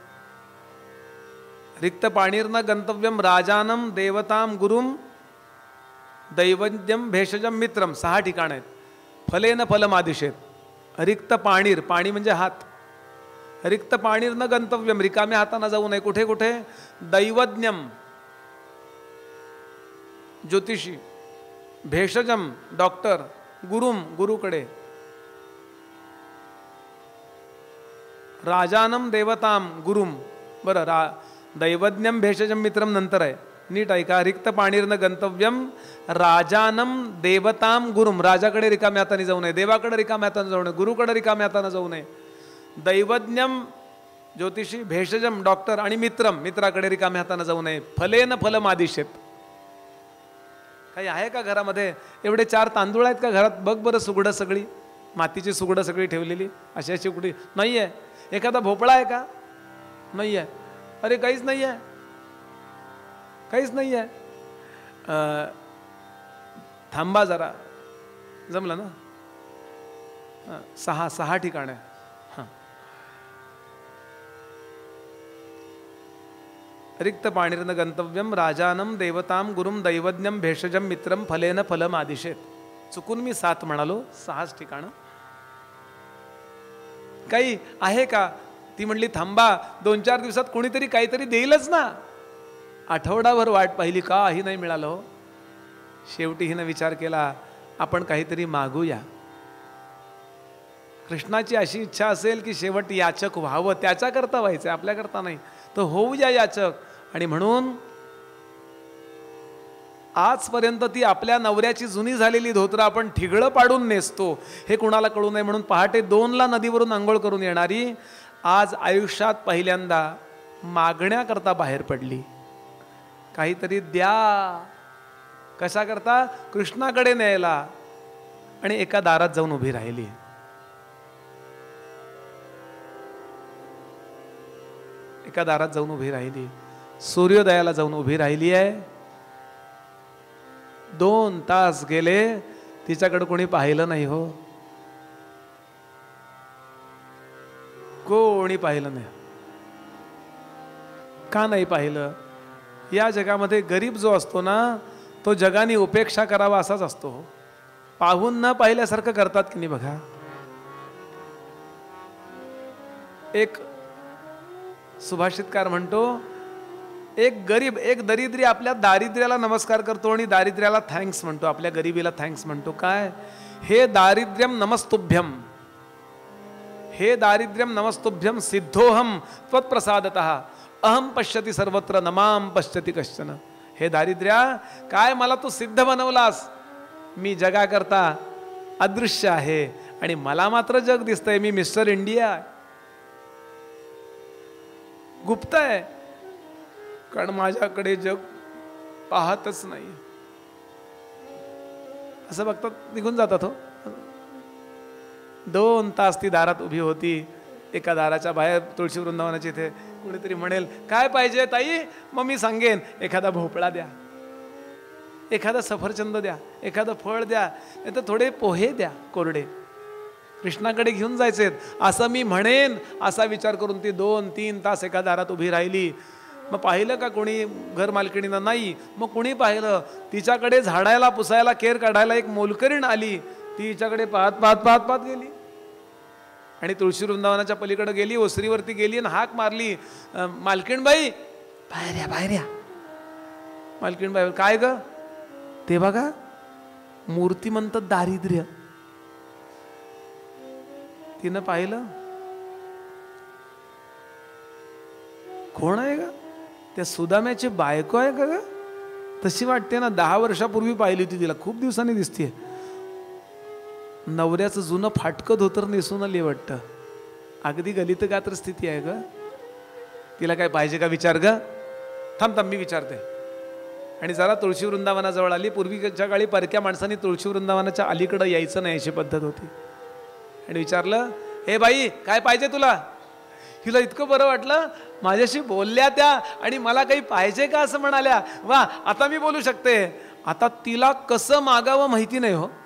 रिक्त पाणीर्न गंतव्यम राजानम देवताम गुरुम दैवज्यम भेषजम मित्रम, सहा ठिकाण आहेत. फलेन फलमादिशेत. रिक्त पाणीर, पाणी म्हणजे हात. रिक्त पाणीर्न गंतव्यम, रिकाम्या हातानं जाऊ नये. कुठे कुठे? दैवज्ञम ज्योतिषी, भेषजम डॉक्टर, गुरुम, गुरुकडे. राजानम देवताम गुरुम. बरं, रा दैवज्ञम भेषजम मित्रम नंतर आहे, नीट ऐका. रिक्त पाणीर्न गंतव्यम राजानम देवताम गुरुम. राजाकडे रिकाम्या हाताने जाऊ नये, देवाकडे रिकाम्या हाताने जाऊ नये, गुरुकडे रिकाम्या हाताने जाऊ नये. दैवज्ञम ज्योतिषी, भेषजम डॉक्टर आणि मित्रम, मित्राकडे रिकाम्या हाताने जाऊ नये. फलेन फलम आदिशेत. काही आहे का घरामध्ये? एवढे चार तांदूळ आहेत का घरात? बघ बरं, सुगडं सगळी, मातीची सुगडं सगळी ठेवलेली, अशी अशी कुठे नाही आहे. एखादा भोपळा आहे का? नाही आहे. अरे काहीच नाही आहे, काहीच नाही आहे. थांबा जरा, जमलं ना? हां, सहा सहा ठिकाण आहे. हां, रिक्त पाणीर्न गंतव्यम राजानम देवताम गुरुम दैवज्ञम भेषजम मित्रम फलेन फलम आदिशेत. चुकून मी सात म्हणालो, सहाच ठिकाणं. काही आहे का? ती म्हणली थांबा, दोन चार दिवसात कोणीतरी काहीतरी देईलच ना. आठवडाभर वाट पाहिली, काही नाही मिळालं हो. शेवटी हिनं विचार केला, आपण काहीतरी मागूया. कृष्णाची अशी इच्छा असेल की शेवट याचक व्हावं, त्याच्याकरता व्हायचं, आपल्याकरता नाही, तर होऊया याचक. आणि म्हणून आजपर्यंत ती आपल्या नवऱ्याची जुनी झालेली धोतर आपण ठिगळं पाडून नेसतो, हे कुणाला कळू नये म्हणून पहाटे दोनला नदीवरून आंघोळ करून येणारी आज आयुष्यात पहिल्यांदा मागण्याकरता बाहेर पडली. काहीतरी द्या. कशा करता? कृष्णाकडे न्यायला. आणि एका दारात जाऊन उभी राहिली. एका दारात जाऊन उभी राहिली, सूर्योदयाला जाऊन उभी राहिली आहे. दोन तास गेले, तिच्याकडे कोणी पाहिलं नाही हो, कोणी पाहिलं नाही. का नाही पाहिलं? या जगामध्ये गरीब जो असतो ना, तो जगाने उपेक्षा करावा असाच असतो. पाहून न पाहिल्यासारखं करतात की नाही बघा. एक सुभाषितकार म्हणतो, एक गरीब, एक दरिद्री आपल्या दारिद्र्याला नमस्कार करतो आणि दारिद्र्याला थँक्स म्हणतो, आपल्या गरिबीला थँक्स म्हणतो. काय? हे दारिद्र्यम नमस्तुभ्यम, हे दारिद्र्यम नमस्तुभ्यम सिद्धोहम त्वत्प्रसादतः अहम पश्यति सर्वत्र नमाम पश्यति कश्चन. हे दारिद्र्या, काय मला तू सिद्ध बनवलास, मी जगाकरता अदृश्य आहे आणि मला मात्र जग दिसतंय. मी मिस्टर इंडिया गुप्त आहे, कारण माझ्याकडे जग पाहतच नाही. असं बघतात, निघून जातात हो. दोन तास ती दारात उभी होती. एका दाराच्या बाहेर तुळशी वृंदावनाची इथे कोणीतरी म्हणेल, काय पाहिजे ताई? मग मी सांगेन, एखादा भोपळा द्या, एखादा सफरचंद द्या, एखादं फळ द्या, नाही तर थोडे पोहे द्या कोरडे, कृष्णाकडे घेऊन जायचेत असं मी म्हणेन. असा विचार करून ती दोन तीन तास एका दारात उभी राहिली. मग पाहिलं का कोणी? घर मालकिणीनं नाही. मग कोणी पाहिलं? तिच्याकडे झाडायला पुसायला केर काढायला एक मोलकरीण आली. ती हिच्याकडे पाहत पाहत पाहत पाहत गेली आणि तुळशी वृंदावनाच्या पलीकडे गेली, ओसरीवरती गेली आणि हाक मारली, मालकीणबाई बाहेर या, बाहेर या. मालकीणबाई, काय ग? ते बघा, मूर्तिमंत दारिद्र्य. तिनं पाहिलं, कोण आहे ग? त्या सुदाम्याची बायको आहे का ग? तशी वाटते ना. दहा वर्षापूर्वी पाहिली होती तिला, खूप दिवसांनी दिसतीये. नवऱ्याचं जुनं फाटकं धोतर नेसून आली वाटतं. अगदी गलित गात्र स्थिती आहे ग. तिला काय पाहिजे का विचार ग? थांब थांब मी विचारते. आणि जरा तुळशी वृंदावनाजवळ आली. पूर्वीच्या काळी परक्या माणसांनी तुळशी वृंदावनाच्या अलीकडं यायचं नाही अशी पद्धत होती. आणि विचारलं, हे बाई काय पाहिजे तुला? हिला इतकं बरं वाटलं, माझ्याशी बोलल्या त्या आणि मला काही पाहिजे का असं म्हणाल्या. वा, आता मी बोलू शकते. आता तिला कसं मागावं माहिती नाही हो.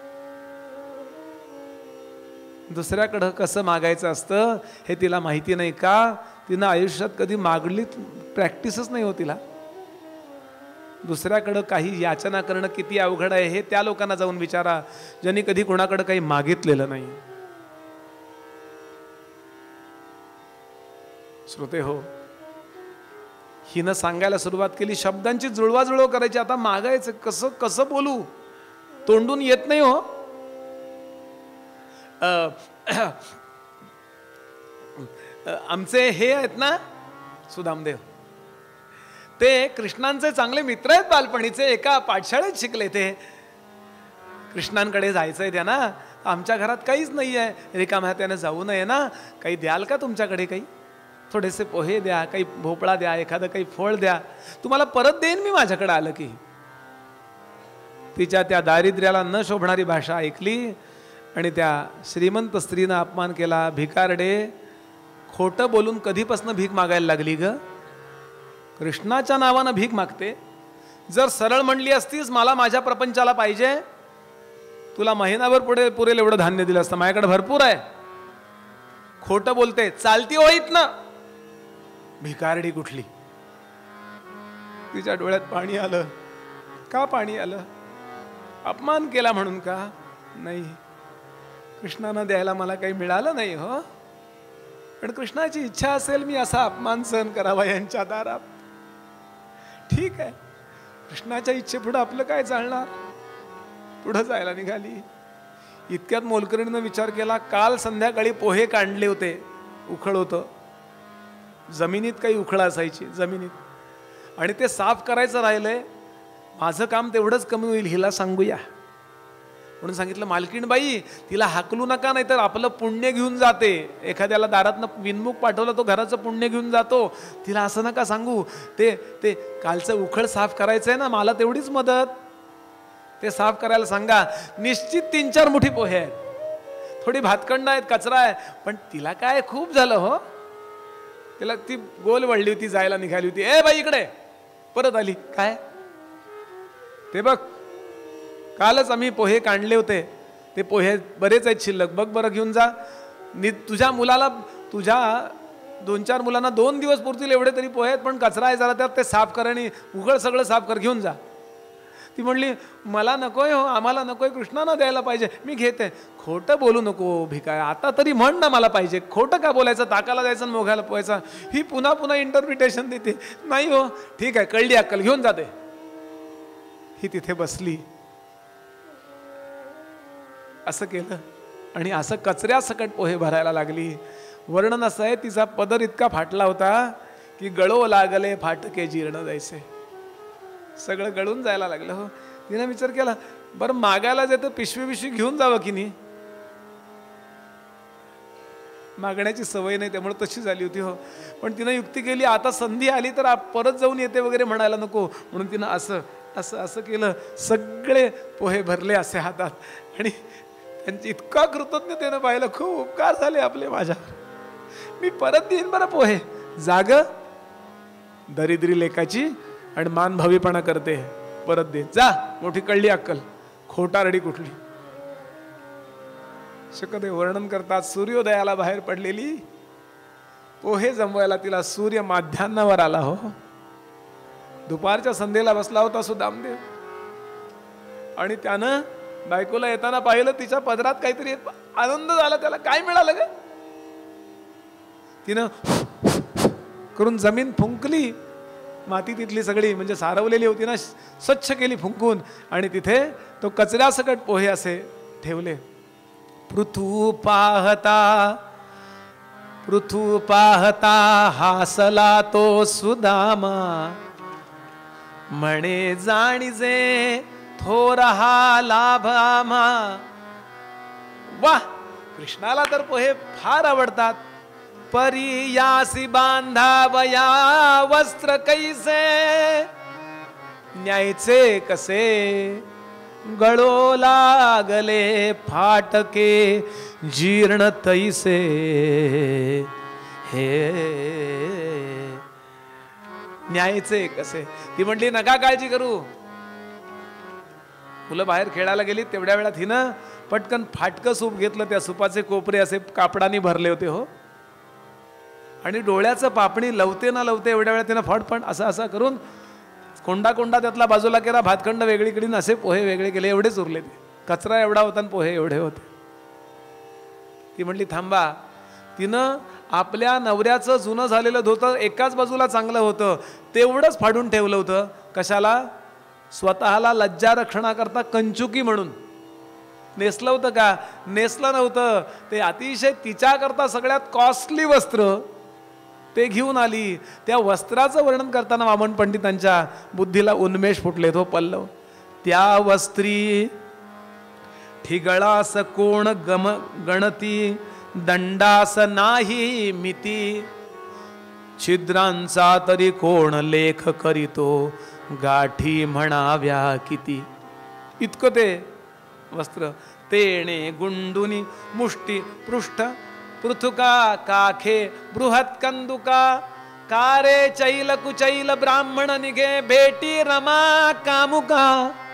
दुसऱ्याकडं कसं मागायचं असतं हे तिला माहिती नाही. का? तिनं आयुष्यात कधी मागली प्रॅक्टिसच नाही हो तिला. दुसऱ्याकडं काही याचना करणं किती अवघड आहे हे त्या लोकांना जाऊन विचारा, ज्यांनी कधी कोणाकडं काही मागितलेलं नाही. श्रोते हो, हिनं सांगायला सुरुवात केली, शब्दांची जुळवाजुळव करायची. आता मागायचं कसं कसं बोलू, तोंडून येत नाही हो. आमचे हे आहेत ना सुदामदेव, ते कृष्णांचे चांगले मित्र आहेत बालपणीचे, एका पाठशाळेत शिकले. ते कृष्णांकडे जायचंय त्यांना, आमच्या घरात काहीच नाही आहे, रिकाम्या हाताने जाऊ नये ना, काही द्याल का तुमच्याकडे, काही थोडेसे पोहे द्या, काही भोपळा द्या, एखादं काही फळ द्या, तुम्हाला परत देईन मी माझ्याकडे आलं की. तिच्या त्या दारिद्र्याला न शोभणारी भाषा ऐकली आणि त्या श्रीमंत स्त्रीनं अपमान केला. भिकारडे, खोटं बोलून कधीपासून भीक मागायला लागली ग? कृष्णाच्या नावानं भीक मागते. जर सरळ म्हणली असतीस मला माझ्या प्रपंचाला पाहिजे, तुला महिनाभर पुढे पुरेल एवढं धान्य दिलं असतं, माझ्याकडे भरपूर आहे. खोटं बोलते, चालती होईत ना. भिकारडी कुठली. तिच्या डोळ्यात पाणी आलं. का पाणी आलं? अपमान केला म्हणून का? नाही, कृष्णानं द्यायला मला काही मिळालं नाही हो, पण कृष्णाची इच्छा असेल मी असा अपमान सहन करावा यांच्या दारात. ठीक आहे, कृष्णाच्या इच्छेपुढं आपलं काय चालणार. पुढं जायला निघाली. इतक्यात मोलकरीणनं विचार केला, काल संध्याकाळी पोहे काढले होते, उखळ होतं जमिनीत, काही उखळ असायची जमिनीत, आणि ते साफ करायचं राहिलंय. माझं काम तेवढंच कमी होईल, हिला सांगूया म्हणून सांगितलं. मालकीणबाई, तिला हाकलू नका, नाही तर आपलं पुण्य घेऊन जाते. एखाद्याला दारातनं विनमुख पाठवलं तो घराचं पुण्य घेऊन जातो. तिला असं नका सांगू. ते ते कालचं उखळ साफ करायचं आहे ना, मला तेवढीच मदत, ते साफ करायला सांगा. निश्चित तीन चार मुठी पोहे आहेत, थोडी भातखंड आहेत, कचरा आहे, पण तिला काय खूप झालं हो. तिला ती गोल वळली होती, जायला निघाली होती. ए बाई इकडे, परत आली. काय ते बघ, कालच आम्ही पोहे काढले होते, ते पोहे बरेच आहेत शिल्लक, बघ बरं घेऊन जा. नि तुझ्या मुलाला, तुझ्या दोन चार मुलांना दोन दिवस पुरतील एवढे तरी पोहे आहेत, पण कचरा आहे जरा त्यात, ते साफ कर आणि उघड सगळं साफ कर, घेऊन जा. ती म्हणली मला नकोय हो, आम्हाला नकोय, कृष्णानं द्यायला पाहिजे, मी घेते. खोटं बोलू नको भिकाय, आता तरी म्हण ना मला पाहिजे. खोटं का बोलायचं, ताकाला जायचं आणि मोघायला पोहायचं. ही पुन्हा पुन्हा इंटरप्रिटेशन देते. नाही हो, ठीक आहे, कळली अक्कल, घेऊन जाते. ही तिथे बसली, असं केलं आणि असं कचऱ्यासकट पोहे भरायला लागली. वर्णन असं आहे, तिचा पदर इतका फाटला होता की गळो लागले फाटके जीर्ण जायचे, सगळं गळून जायला लागलं हो. तिने विचार केला, बरं मागायला जायचं पिशवी पिशवी घेऊन जावं की नाही. मागण्याची सवय नाही त्यामुळे तशी झाली होती हो. पण तिनं युक्ती केली, आता संधी आली तर परत जाऊन येते वगैरे म्हणायला नको, म्हणून तिनं असं असं असं केलं. सगळे पोहे भरले असे हातात आणि त्यांची इतका कृतज्ञतेनं पाहिलं, खूप उपकार झाले आपले माझ्या, मी परत देईन बरं पोहे. जाग दरिद्री लेकाची आणि मानभावीपणा करते, परत दे जा. मोठी कळली अक्कल, खोटारडी कुठली. शकदेव वर्णन करतात, सूर्योदयाला बाहेर पडलेली पोहे जमवायला तिला सूर्य माध्यान्हावर आला हो. दुपारच्या संध्येला बसला होता सुदामदेव आणि त्यानं बायकोला येताना पाहिलं, तिच्या पदरात काहीतरी आनंद झाला. त्याला काय मिळालं ग? तिनं करून जमीन फुंकली, माती तिथली सगळी म्हणजे सारवलेली होती ना, स्वच्छ केली फुंकून, आणि तिथे तो कचऱ्यासकट पोहे असे ठेवले. पृथू पाहता पृथू पाहता हासला तो सुदामा, म्हणे जाणीजे थोर हा लाभ आम्हा. वाह, कृष्णाला तर पोहे फार आवडतात. परी यासी बांधावया वस्त्र कैसे, न्यायचे कसे गळो लागले फाटके जीर्ण तैसे. हे न्यायचे कसे. ती म्हटली नका काळजी करू. मुलं बाहेर खेळायला गेली, तेवढ्या वेळात हिनं पटकन फाटकं सूप घेतलं. त्या सुपाचे कोपरे असे कापडाने भरले होते हो, आणि डोळ्याचं पापणी लवते ना लवते एवढ्या वेळात तिनं फटफट असं असं करून कोंडा कोंडा त्यातला बाजूला केला, भातखंड वेगळीकडे, असे पोहे वेगळे केले. एवढेच उरले, ते कचरा एवढा होता आणि पोहे एवढे होते. ती म्हटली थांबा. तिनं आपल्या नवऱ्याचं जुनं झालेलं धोतर एकाच बाजूला चांगलं होतं तेवढंच फाडून ठेवलं होतं. कशाला? स्वतःला लज्जा रक्षणाकरता, कंचुकी म्हणून. नेसलं होतं का? नेसलं नव्हतं. ते अतिशय तिच्याकरता सगळ्यात कॉस्टली वस्त्र ते घेऊन आली. त्या वस्त्राचं वर्णन करताना वामन पंडितांच्या बुद्धीला उन्मेष फुटले. तो पल्लव त्या वस्त्री ठिगळास कोण गम गणती, दंडास नाही मिती, छिद्रांचा तरी कोण लेख करीतो, गाठी म्हणाव्या किती. इतकं ते वस्त्र. तेणे गुंडुनी मुष्टी पृष्ठ, पृथुका काखे बृहत कंदुका, कारे चैल कुचैल ब्राह्मण निघे, भेटी रमा कामुका.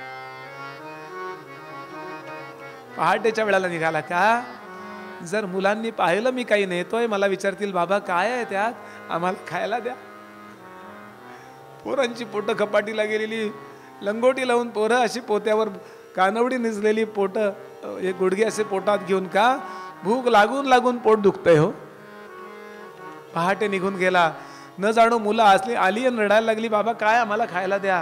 पहाटेच्या वेळेला निघाला का? जर मुलांनी पाहिलं मी काही नेतोय, मला विचारतील बाबा काय आहे त्यात, आम्हाला खायला द्या. पोरांची पोटं खपाटीला गेलेली, लंगोटी लावून पोरं अशी पोत्यावर कानवडी निजलेली पोटं, हे गुडघे असे पोटात घेऊन का? भूक लागून लागून पोट दुखतंय हो. पहाटे निघून गेला. न जाणो मुलं असली आली आणि रडायला लागली, बाबा काय आम्हाला खायला द्या.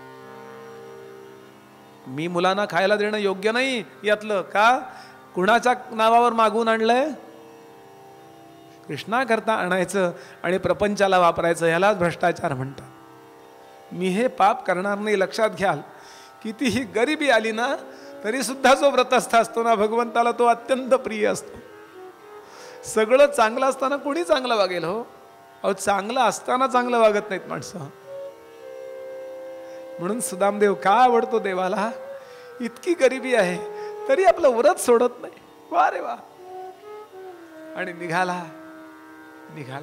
मी मुलांना खायला देणं योग्य नाही यातलं का? कुणाच्या नावावर मागून आणलंय? कृष्णा करता आणायचं आणि प्रपंचाला वापरायचं, ह्यालाच भ्रष्टाचार म्हणतात. मी हे पाप करणार नाही. लक्षात घ्याल, कितीही गरिबी आली ना तरी सुद्धा जो व्रतस्थ असतो ना भगवंताला तो अत्यंत प्रिय असतो. सगळं चांगलं असताना कोणी चांगलं वागेल हो? अहो चांगलं असताना चांगलं वागत नाहीत माणसं. म्हणून सुदामदेव का आवडतो देवाला? इतकी गरिबी आहे तरी आपलं व्रत सोडत नाही. वा रे वा. आणि निघाला निघाला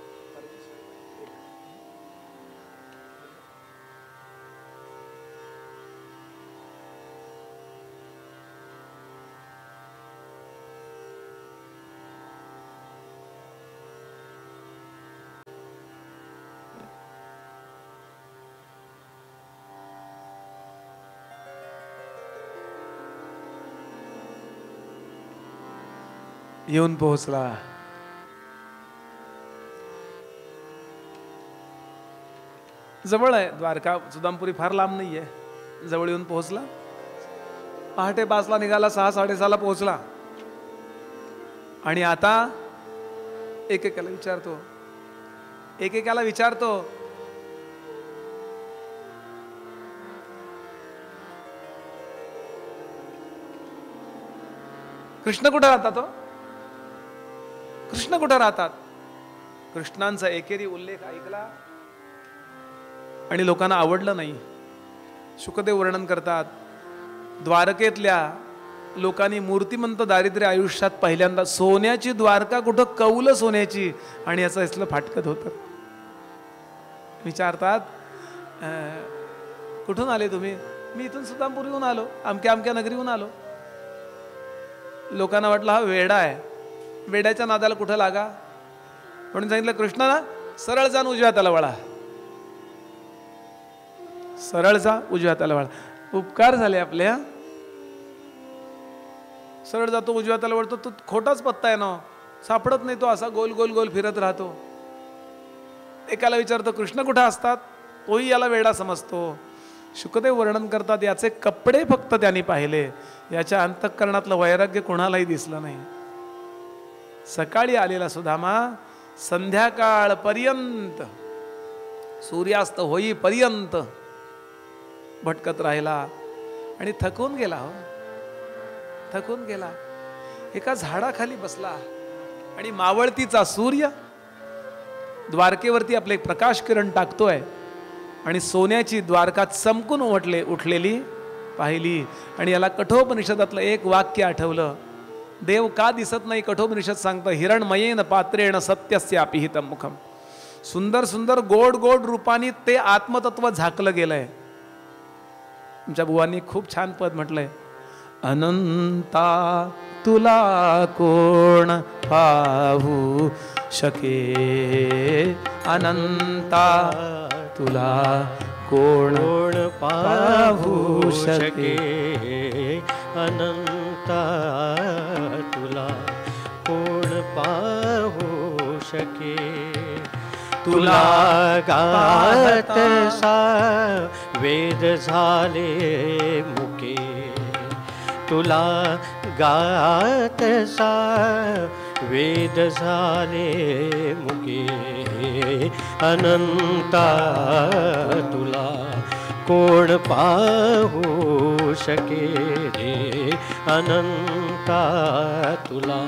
येऊन पोहोचला. जवळ आहे द्वारका, सुदामपुरी फार लांब नाही आहे, जवळ येऊन पोहोचला. पहाटे पाचला निघाला, सहा साडेसहाला पोहोचला. आणि आता एकेकाला विचारतो एकेकाला विचारतो कृष्ण कुठं राहतात हो? कृष्ण कुठं राहतात? कृष्णांचा एकेरी उल्लेख ऐकला आणि लोकांना आवडलं नाही. शुकदेव वर्णन करतात, द्वारकेतल्या लोकांनी मूर्तिमंत दारिद्र्य आयुष्यात पहिल्यांदा सोन्याची द्वारका कुठं, कौल सोन्याची, आणि याचं असलं फाटकत होतं. विचारतात कुठून आले तुम्ही? मी इथून सुदामपुरीहून आलो, अमक्या अमक्या नगरीहून आलो. लोकांना वाटलं हा वेडा आहे, वेड्याच्या नादाला कुठं लागा. म्हणून सांगितलं कृष्णा सरळ जाऊन उजव्या हाताला वळा, सरळ जा उजव्या हाताला वळा. उपकार झाले आपल्या. सरळ जातो उजव्या हाताला वळतो. तो खोटाच पत्ता आहे ना, सापडत नाही तो, असा गोल गोल गोल फिरत राहतो. एकाला विचारतो कृष्ण कुठं असतात, तोही याला वेडा समजतो. शुकदेव वर्णन करतात याचे कपडे फक्त त्यांनी पाहिले, याच्या अंतःकरणातलं वैराग्य कोणालाही दिसलं नाही. सकाळी आलेला सुदामा संध्याकाळ पर्यंत, सूर्यास्त होईपर्यंत भटकत राहिला आणि थकून गेला हो, थकून गेला. एका झाडाखाली बसला आणि मावळतीचा सूर्य द्वारकेवरती आपले प्रकाश किरण टाकतोय आणि सोन्याची द्वारका चमकून उठले उठलेली पाहिली. आणि याला कठोपनिषदातलं एक वाक्य आठवलं. देव का दिसत नाही? कठोपनिषद सांगतं, हिरणमयेन पात्रेण सत्यस्यापि हितं मुखम. सुंदर सुंदर गोड गोड रूपाने ते आत्मतत्व झाकलं गेलंय. तुमच्या बुवांनी खूप छान पद म्हटलंय, अनंता तुला कोण पाहू शके, अनंता तुला कोण पाहू शके, अनंता तुला कोण पाहू शके. तुला गात सा वेद झाले मुके, तुला गातसा वेद झाले मुके अनंता तुला कोण पाहू शके रे अनंता तुला.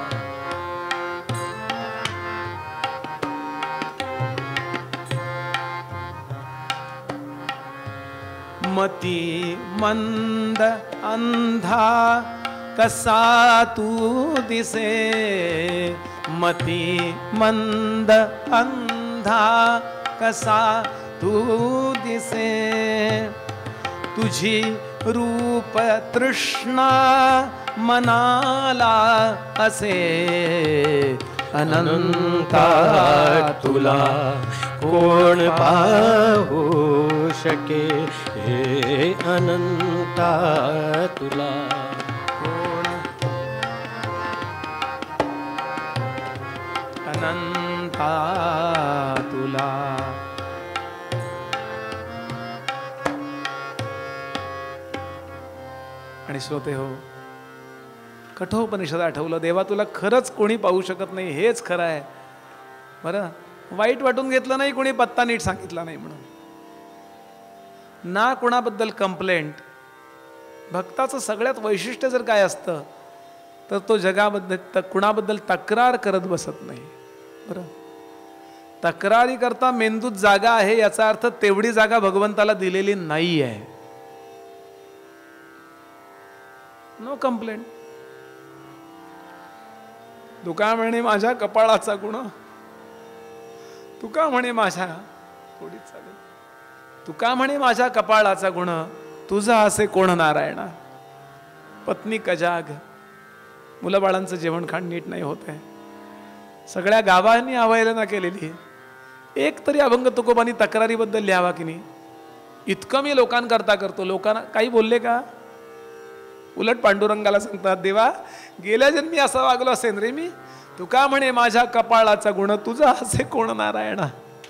मती मंद अंधा कसा तू दिसे, मती मंद अंधा कसा तू दिसे, तुझी रूप तृष्णा मनाला असे अनंता तुला कोण पाहू शके हे अनंता तुला. कोण अनंता तुला. आणि श्रोते हो, कठोपनिषद आठवलं. देवा तुला खरंच कोणी पाहू शकत नाही हेच खरं आहे. बरं, वाईट वाटून घेतलं नाही, कोणी पत्ता नीट सांगितला नाही म्हणून. ना कोणाबद्दल कंप्लेंट. भक्ताचं सगळ्यात वैशिष्ट्य जर काय असतं तर तो जगाबद्दल त कुणाबद्दल तक्रार करत बसत नाही. बरं, तक्रारी करता मेंदूत जागा आहे याचा अर्थ तेवढी जागा भगवंताला दिलेली नाही आहे. No complaint. तुका म्हणे माझ्या कपाळाचा गुण, तुका म्हणे माझ्या थोडीच चालेल, तुका म्हणे माझ्या कपाळाचा गुण, तुझा असे कोण नारायणा. पत्नी कजाग, मुलाबाळांचं जेवण खाण नीट नाही होत आहे, सगळ्या गावांनी अवहेलना केलेली. एक तरी अभंग तुकोबांनी तक्रारीबद्दल लिहावा की नाही. इतकं मी लोकांकरता करतो, लोकांना काही बोलले का. उलट पांडुरंगाला सांगतात, देवा गेल्या जन्मी असा वागलो असेल रे मी, तुका म्हणे माझ्या कपाळाचा गुण, तुझा असे कोण नारायणा.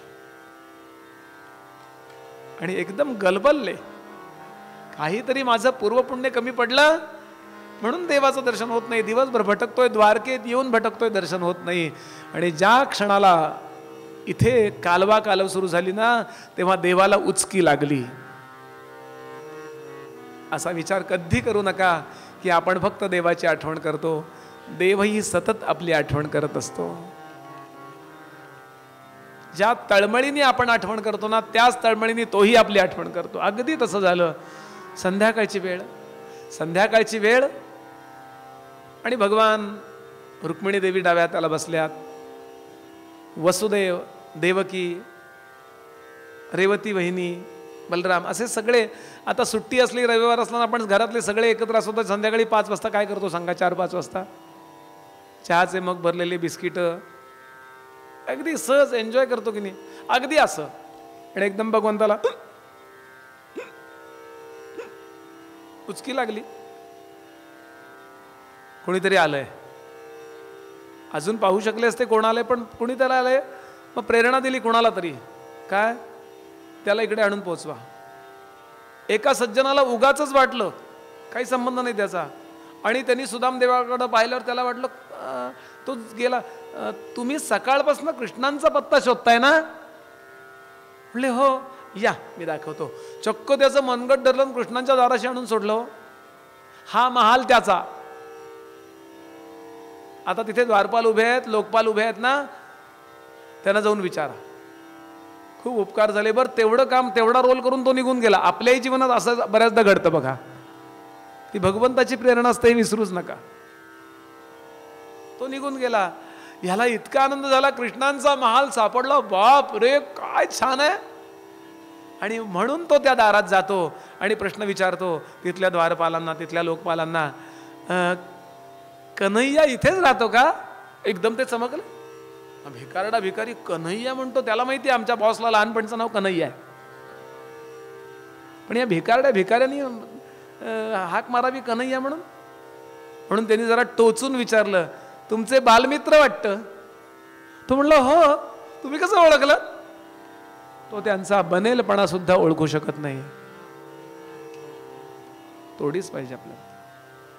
आणि एकदम गलबलले, काहीतरी माझं पूर्वपुण्य कमी पडलं म्हणून देवाचं दर्शन होत नाही. दिवसभर भटकतोय, द्वारकेत येऊन भटकतोय, दर्शन होत नाही. आणि ज्या क्षणाला इथे कालवा कालव सुरू झाली ना, तेव्हा देवाला उचकी लागली. असा विचार कधी करू नका की आपण फक्त देवाची आठवण करतो. देवही सतत आपली आठवण करत असतो. ज्या तळमळीने आपण आठवण करतो ना, त्याच तळमळीने तोही आपली आठवण करतो. अगदी तसं झालं. संध्याकाळची वेळ, संध्याकाळची वेळ आणि भगवान रुक्मिणी देवी डाव्या त्याला बसल्यात. वसुदेव, देवकी, रेवती वहिनी, बलराम असे सगळे. आता सुट्टी असली, रविवार असला ना, आपण घरातले सगळे एकत्र असतो. संध्याकाळी पाच वाजता काय करतो सांगा? चार पाच वाजता चहाचे मग भरलेले बिस्किटं, अगदी सहज एन्जॉय करतो की नाही, अगदी असं. आणि एकदम भगवंताला उचकी लागली. कोणीतरी आलंय. अजून पाहू शकले असते कोण आलंय, पण कोणीतरी आलंय. मग प्रेरणा दिली कोणाला तरी, काय त्याला इकडे आणून पोचवा. एका सज्जनाला उगाचच वाटलं, काही संबंध नाही त्याचा, आणि त्यांनी सुदाम देवाकडे पाहिल्यावर त्याला वाटलं, तो गेला, तुम्ही सकाळपासून कृष्णांचा पत्ता शोधताय ना? म्हणले हो, या मी दाखवतो. चक्क त्याचं मनगट धरलं, कृष्णांच्या दाराशी आणून सोडलं. हा महाल त्याचा. आता तिथे द्वारपाल उभे आहेत, लोकपाल उभे आहेत ना, त्यांना जाऊन विचारा. खूप उपकार झाले. बरं, तेवढं काम, तेवढा रोल करून तो निघून गेला. आपल्याही जीवनात असं बऱ्याचदा घडतं बघा. ती भगवंताची प्रेरणा असते, हे विसरूच नका. तो निघून गेला. ह्याला इतका आनंद झाला, कृष्णांचा महाल सापडला, बाप रे काय छान आहे. आणि म्हणून तो त्या दारात जातो आणि प्रश्न विचारतो तिथल्या द्वारपालांना, तिथल्या लोकपालांना, कन्हैया इथेच राहतो का? एकदम ते चमकलं. भिकारडा भिकारी कन्हैया म्हणतो, त्याला माहिती आहे आमच्या बॉसला लहानपणीचं नाव कन्हैया आहे. पण या भिकारड्या भिकाऱ्यांनी हाक मारावी कन्हैया म्हणून. म्हणून त्यांनी जरा टोचून विचारलं, तुमचे बालमित्र वाटतं. तो म्हणलं हो. तुम्ही कसं ओळखलं? तो त्यांचा बनेलपणा सुद्धा ओळखू शकत नाही. तोडीच पाहिजे आपल्याला.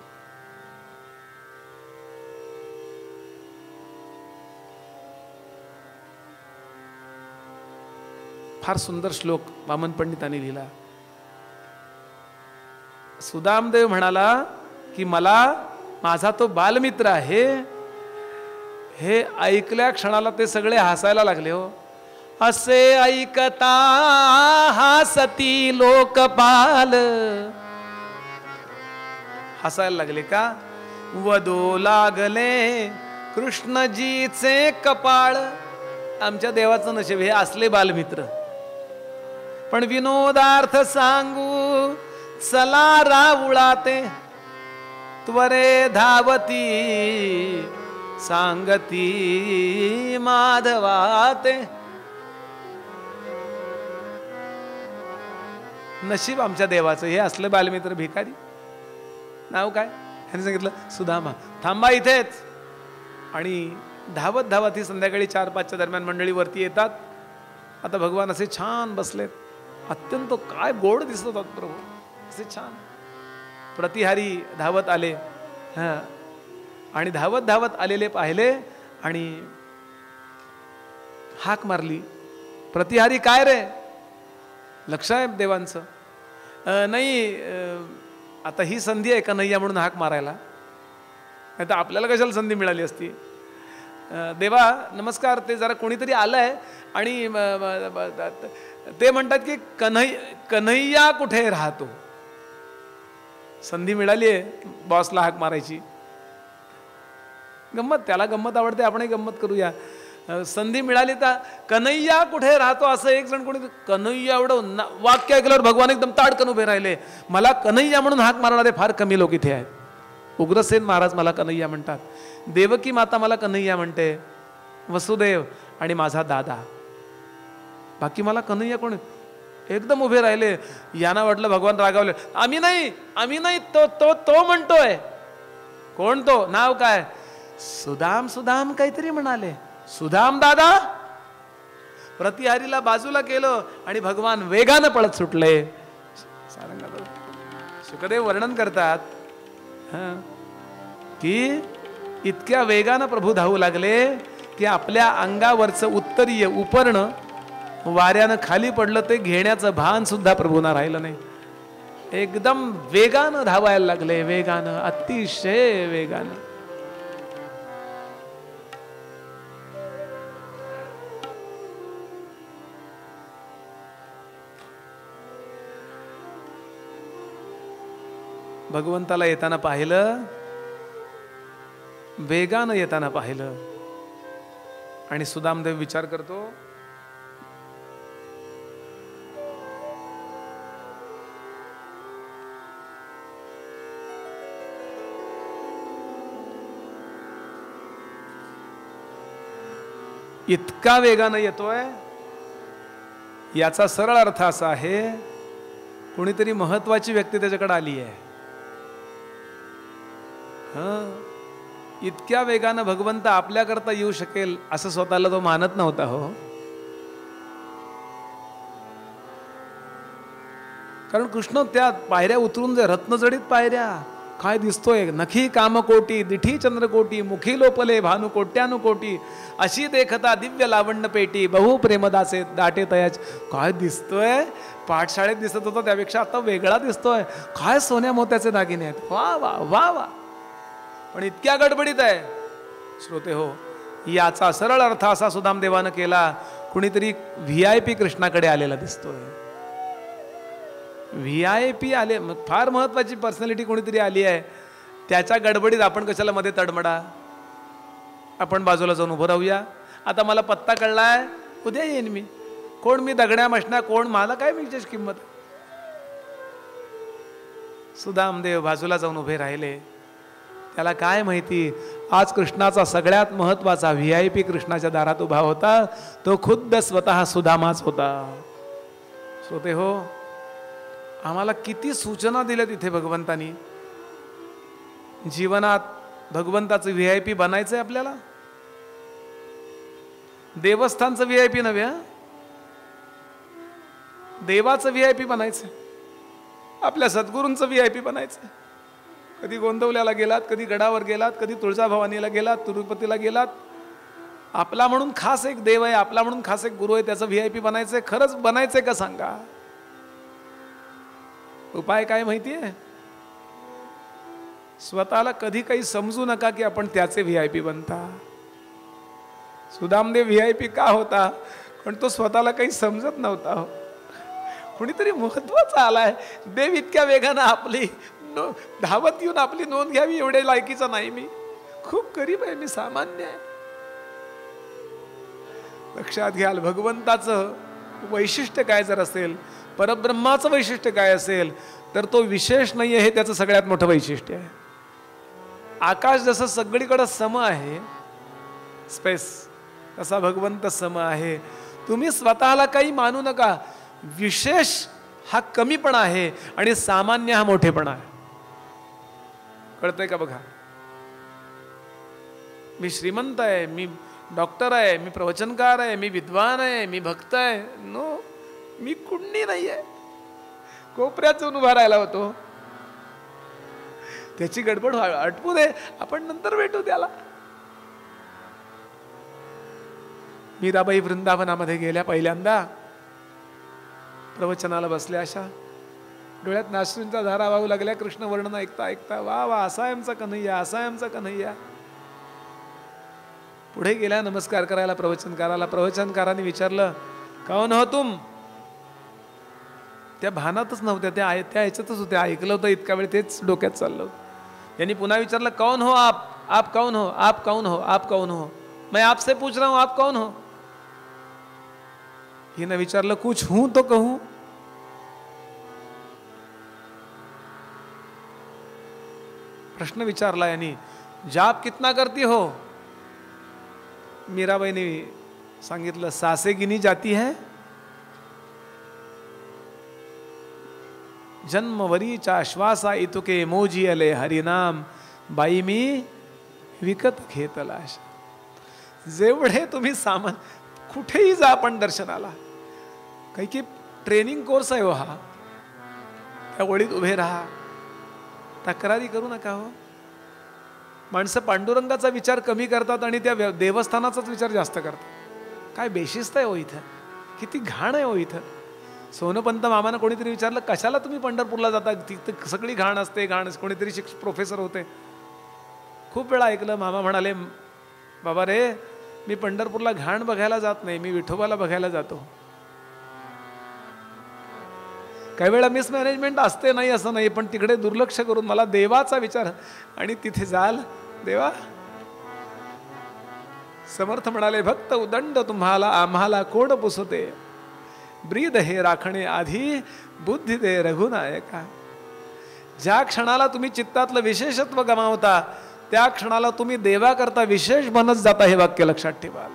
फार सुंदर श्लोक वामन पंडितांनी लिहिला. सुदामदेव म्हणाला की मला माझा तो बालमित्र आहे. हे ऐकल्या क्षणाला ते सगळे हसायला लागले. हो, असे ऐकता हसती लोकपाल. हसायला लागले का? वदो लागले कृष्णजीचे कपाळ. आमच्या देवाचं नशीब हे असले बालमित्र. पण विनोदार्थ सांगू चला रावुळाते त्वरे धावती सांगती माधवाते. नशीब आमच्या देवाचं हे असलं बालमित्र भिकारी. नाव काय? ह्याने सांगितलं सुदामा. थांबा इथेच. आणि धावत धावत ही संध्याकाळी चार पाचच्या दरम्यान मंडळी वरती येतात. आता भगवान असे छान बसलेत. अत्यंत काय गोड दिसत होतात प्रभू, असे छान. प्रतिहारी धावत आले. हां, आणि धावत धावत आलेले पाहिले आणि हाक मारली. प्रतिहारी काय रे? लक्ष आहे देवांचं. नाही, आता ही संधी आहे का नाही म्हणून हाक मारायला? नाही तर आपल्याला कशाला संधी मिळाली असती. देवा नमस्कार. ते जरा कोणीतरी आलं आहे आणि ते म्हणतात की कन्हैया कन्हैया कुठे राहतो. संधी मिळाली आहे बॉसला हाक मारायची. गंमत, त्याला गंमत आवडते, आपणही गंमत करूया. संधी मिळाली तर कन्हैया कुठे राहतो असं एक जण कोणी कन्हैया एवढं वाक्य ऐकल्यावर भगवान एकदम ताडकन उभे राहिले. मला कन्हैया म्हणून हाक मारणारे फार कमी लोक इथे आहेत. उग्रसेन महाराज मला कन्हैया म्हणतात. देवकी माता मला कन्हैया म्हणते. वसुदेव आणि माझा दादा. बाकी मला कन्हैया कोण? एकदम उभे राहिले. यांना वाटलं भगवान रागावले. आम्ही नाही, आम्ही नाही, तो तो तो म्हणतोय. कोण तो? नाव काय? सुदाम. सुदाम काहीतरी म्हणाले. सुदाम दादा. प्रतिहारीला बाजूला केलं आणि भगवान वेगानं पळत सुटले. सुखदेव वर्णन करतात की इतक्या वेगानं प्रभू धावू लागले की आपल्या अंगावरचं उत्तरीय उपर्ण वाऱ्यानं खाली पडलं. ते घेण्याचं भान सुद्धा प्रभूंना राहिलं नाही. एकदम वेगानं धावायला लागले. वेगानं, अतिशय वेगानं. भगवंताला येताना पाहिलं, वेगानं येताना पाहिलं. आणि सुदामदेव विचार करतो, इतका वेगानं येतोय याचा सरळ अर्थ असा आहे, कोणीतरी महत्वाची व्यक्ती त्याच्याकडे आली आहे. हं, इतक्या वेगानं भगवंत आपल्याकरता येऊ शकेल असं स्वतःला तो मानत नव्हता. हो, कारण कृष्ण त्या पायऱ्या उतरून जे रत्नजडीत पायऱ्या काय दिसतोय. नखी कामकोटी दिठी चंद्रकोटी मुखी लोपले भानुकोट्यानुकोटी अशी देखता दिव्य लावण्य पेटी बहु प्रेमदासे दाटे तयाच. काय दिसतोय, पाठशाळेत दिसत होता त्यापेक्षा आता वेगळा दिसतोय. काय सोन्या मोत्याचे दागिने आहेत. वा वा वा वा. पण इतक्या गडबडीत आहे. श्रोते हो, याचा सरळ अर्थ असा सुदामदेवानं केला, कुणीतरी व्ही आय पी कृष्णाकडे आलेला दिसतोय. व्ही आय पी आले, फार महत्वाची पर्सनॅलिटी कोणीतरी आली आहे. त्याच्या गडबडीत आपण कशाला मध्ये तडमडा. आपण बाजूला जाऊन उभं राहूया. आता मला पत्ता कळलाय, उद्या येईन मी. कोण मी? दगड्या मशना कोण? मला काय विशेष किंमत. सुदामदेव बाजूला जाऊन उभे राहिले. त्याला काय माहिती, आज कृष्णाचा सगळ्यात महत्वाचा व्ही आय पी कृष्णाच्या दारात उभा होता तो खुद्द स्वतः सुदामाच होता. श्रोते हो, आम्हाला किती सूचना दिल्या तिथे भगवंतानी. जीवनात भगवंताचं व्ही आय पी बनायचंय आपल्याला. देवस्थानचं व्ही आय पी नव्हे, देवाचं व्ही आय पी बनायचंय. आपल्या सद्गुरूंचं व्ही आय पी बनायचंय. कधी गोंदवल्याला गेलात, कधी गडावर गेलात, कधी तुळजाभवानीला गेलात, तिरुपतीला गेलात, आपला म्हणून खास एक देव आहे, आपला म्हणून खास एक गुरु आहे, त्याचं व्ही आय पी बनायचंय. खरंच बनायचंय का सांगा? उपाय काय माहिती आहे? स्वतःला कधी काही समजू नका की आपण त्याचे व्ही आय पी बनता. सुदामदेव व्ही आय पी का होता? पण तो स्वतःला काही समजत नव्हता. हो, कोणीतरी महत्वाचा आलाय, देव इतक्या वेगानं आपली धावत येऊन आपली नोंद घ्यावी एवढे लायकीचा नाही मी. खूप गरीब आहे मी, सामान्य आहे. लक्षात घ्याल, भगवंताचं वैशिष्ट्य काय जर असेल, परब्रह्माचं वैशिष्ट्य काय असेल, तर तो विशेष नाही आहे, हे त्याचं सगळ्यात मोठं वैशिष्ट्य आहे. आकाश जसं सगळीकडे सम आहे, स्पेस, तसा भगवंत सम आहे. तुम्ही स्वतःला काही मानू नका. विशेष हा कमीपणा आहे आणि सामान्य हा मोठेपणा आहे. कळतंय का? बघा, मी श्रीमंत आहे, मी डॉक्टर आहे, मी प्रवचनकार आहे, मी विद्वान आहे, मी भक्त आहे. नो, मी कुणी नाही आहे. कोपऱ्यात जाऊन उभा राहिला होतो. त्याची गडबड आटपू दे, आपण नंतर भेटू त्याला. मीराबाई वृंदावनामध्ये गेल्या, पहिल्यांदा प्रवचनाला बसल्या, अशा डोळ्यात नाश्रूंच्या धारा वाहू लागल्या. कृष्ण वर्णन ऐकता ऐकता, वा वा, असा आहे आमचा कन्हैया, असा आहे आमचा कन्हैया. पुढे गेल्या नमस्कार करायला प्रवचनकाराला. प्रवचनकाराने विचारलं, कौन हो तुम? त्या भानातच नव्हत्या, त्या त्या ह्याच्यातच होत्या. ऐकलं होतं इतका वेळ, तेच डोक्यात चाललं होतं. यांनी पुन्हा विचारलं, कौन हो आप? आप कौन हो? आप कौन हो? आप कौन हो? मैं आपसे पूछ रहा हूं, आप कौन हो? हिने विचारलं, कुछ हूं तो कहूं? प्रश्न विचारला यांनी. जाप कितना करती हो? मीराबाईने सांगितलं, सासे गिनी जाती है. जन्मवरीचा श्वासा इतुके मोजी अले हरिनाम, बाई मी विकत घेतला. जेवढे तुम्ही सामान, कुठेही जा आपण दर्शनाला, काही की ट्रेनिंग कोर्स आहे हो हा. त्या ओळीत उभे राहा, तक्रारी करू नका. हो, माणसं पांडुरंगाचा विचार कमी करतात आणि त्या देवस्थानाचाच विचार जास्त करतात. काय बेशिस्त आहे हो इथं, किती घाण आहे हो इथं. सोनपंत मामानं कोणीतरी विचारलं, कशाला तुम्ही पंढरपूरला जाता, तिथं सगळी घाण असते. घाण, कोणीतरी शिक्षक प्रोफेसर होते. खूप वेळा ऐकलं. मामा म्हणाले, बाबा रे, मी पंढरपूरला घाण बघायला जात नाही, मी विठोबाला बघायला जातो. काही वेळा मिसमॅनेजमेंट असते, नाही असं नाही, पण तिकडे दुर्लक्ष करून मला देवाचा विचार. आणि तिथे जाल, देवा. समर्थ म्हणाले, भक्त उदंड तुम्हाला आम्हाला कोण पुसते, ब्रीद हे राखणे आधी बुद्धी दे रघुनायका. ज्या क्षणाला तुम्ही चित्तातलं विशेषत्व गमावता, त्या क्षणाला तुम्ही देवाकरता विशेष बनत जाता. हे वाक्य लक्षात ठेवा.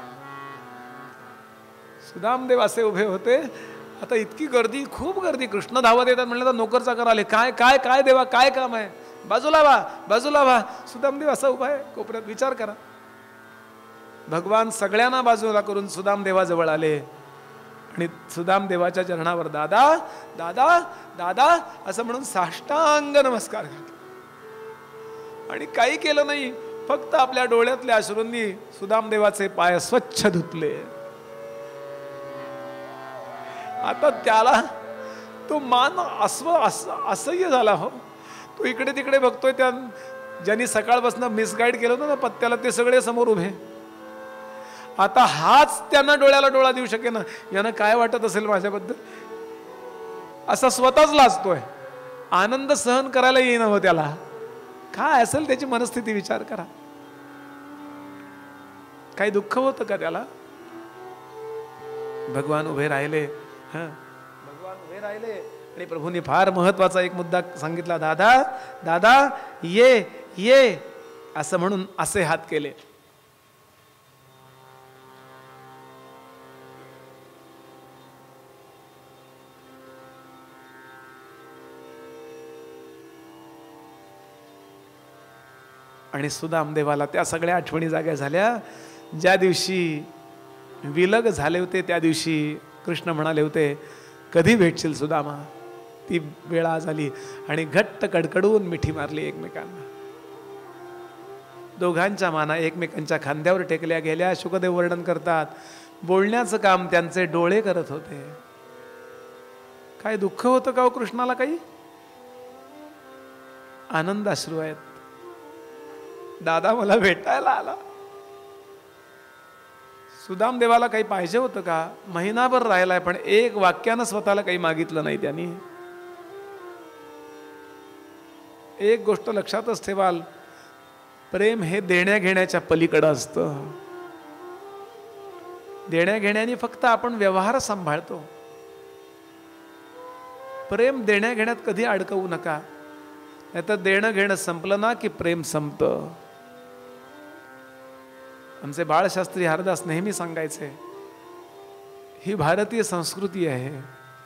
सुदामदेव असे उभे होते. आता इतकी गर्दी, खूप गर्दी. कृष्ण धावत येतात म्हणलं तर नोकर चाकर आले. काय काय काय देवा, काय काम आहे? बाजूला व्हा, बाजूला व्हा. सुदामदेव असा उभा आहे कोपऱ्यात. विचार करा. भगवान सगळ्यांना बाजूला करून सुदामदेवाजवळ आले आणि सुदामदेवाच्या चरणावर दादा दादा दादा असं म्हणून साष्टांग नमस्कार घातला. आणि काही केलं नाही, फक्त आपल्या डोळ्यातल्या अश्रूंनी सुदामदेवाचे पाय स्वच्छ धुतले. आता त्याला तो मान अस्व असह्य झाला. हो, तो इकडे तिकडे बघतोय. त्या ज्यांनी सकाळपासून मिसगाईड केलं होतं ना पत्त्याला, ते सगळे समोर उभे. आता हाच त्यांना डोळ्याला डोळा देऊ शकेना. यानं काय वाटत असेल माझ्याबद्दल, असा स्वतःच लाजतोय. आनंद सहन करायला येईना हो त्याला. काय असेल त्याची मनस्थिती, विचार करा. काही दुःख होतं का त्याला? भगवान उभे राहिले. हा, भगवान उभे राहिले आणि प्रभूंनी फार महत्वाचा एक मुद्दा सांगितला. दादा दादा ये ये असं म्हणून असे हात केले. आणि सुदामदेवाला त्या सगळ्या आठवणी जाग्या झाल्या. ज्या दिवशी विलग झाले होते त्या दिवशी कृष्ण म्हणाले होते, कधी भेटशील सुदामा. ती वेळ आज आली आणि घट्ट कडकडून मिठी मारली एकमेकांना. दोघांच्या माना एकमेकांच्या खांद्यावर टेकल्या गेल्या. शुकदेव वर्णन करतात, बोलण्याचं काम त्यांचे डोळे करत होते. काय दुःख होतं का हो कृष्णाला? काही आनंद अश्रू आहेत. दादा मला भेटायला आला. सुदाम देवाला काही पाहिजे होतं का? महिनाभर राहिलाय, पण एक वाक्यानं स्वतःला काही मागितलं नाही त्यांनी. एक गोष्ट लक्षातच ठेवाल, प्रेम हे देण्या घेण्याच्या पलीकडं असतं. देण्या घेण्याने फक्त आपण व्यवहार सांभाळतो. प्रेम देण्या घेण्यात कधी अडकवू नका, नाही तर देणं घेणं संपलं ना की प्रेम संपतं. आमचे बाळशास्त्री हरदास नेहमी सांगायचे, ही भारतीय संस्कृती आहे.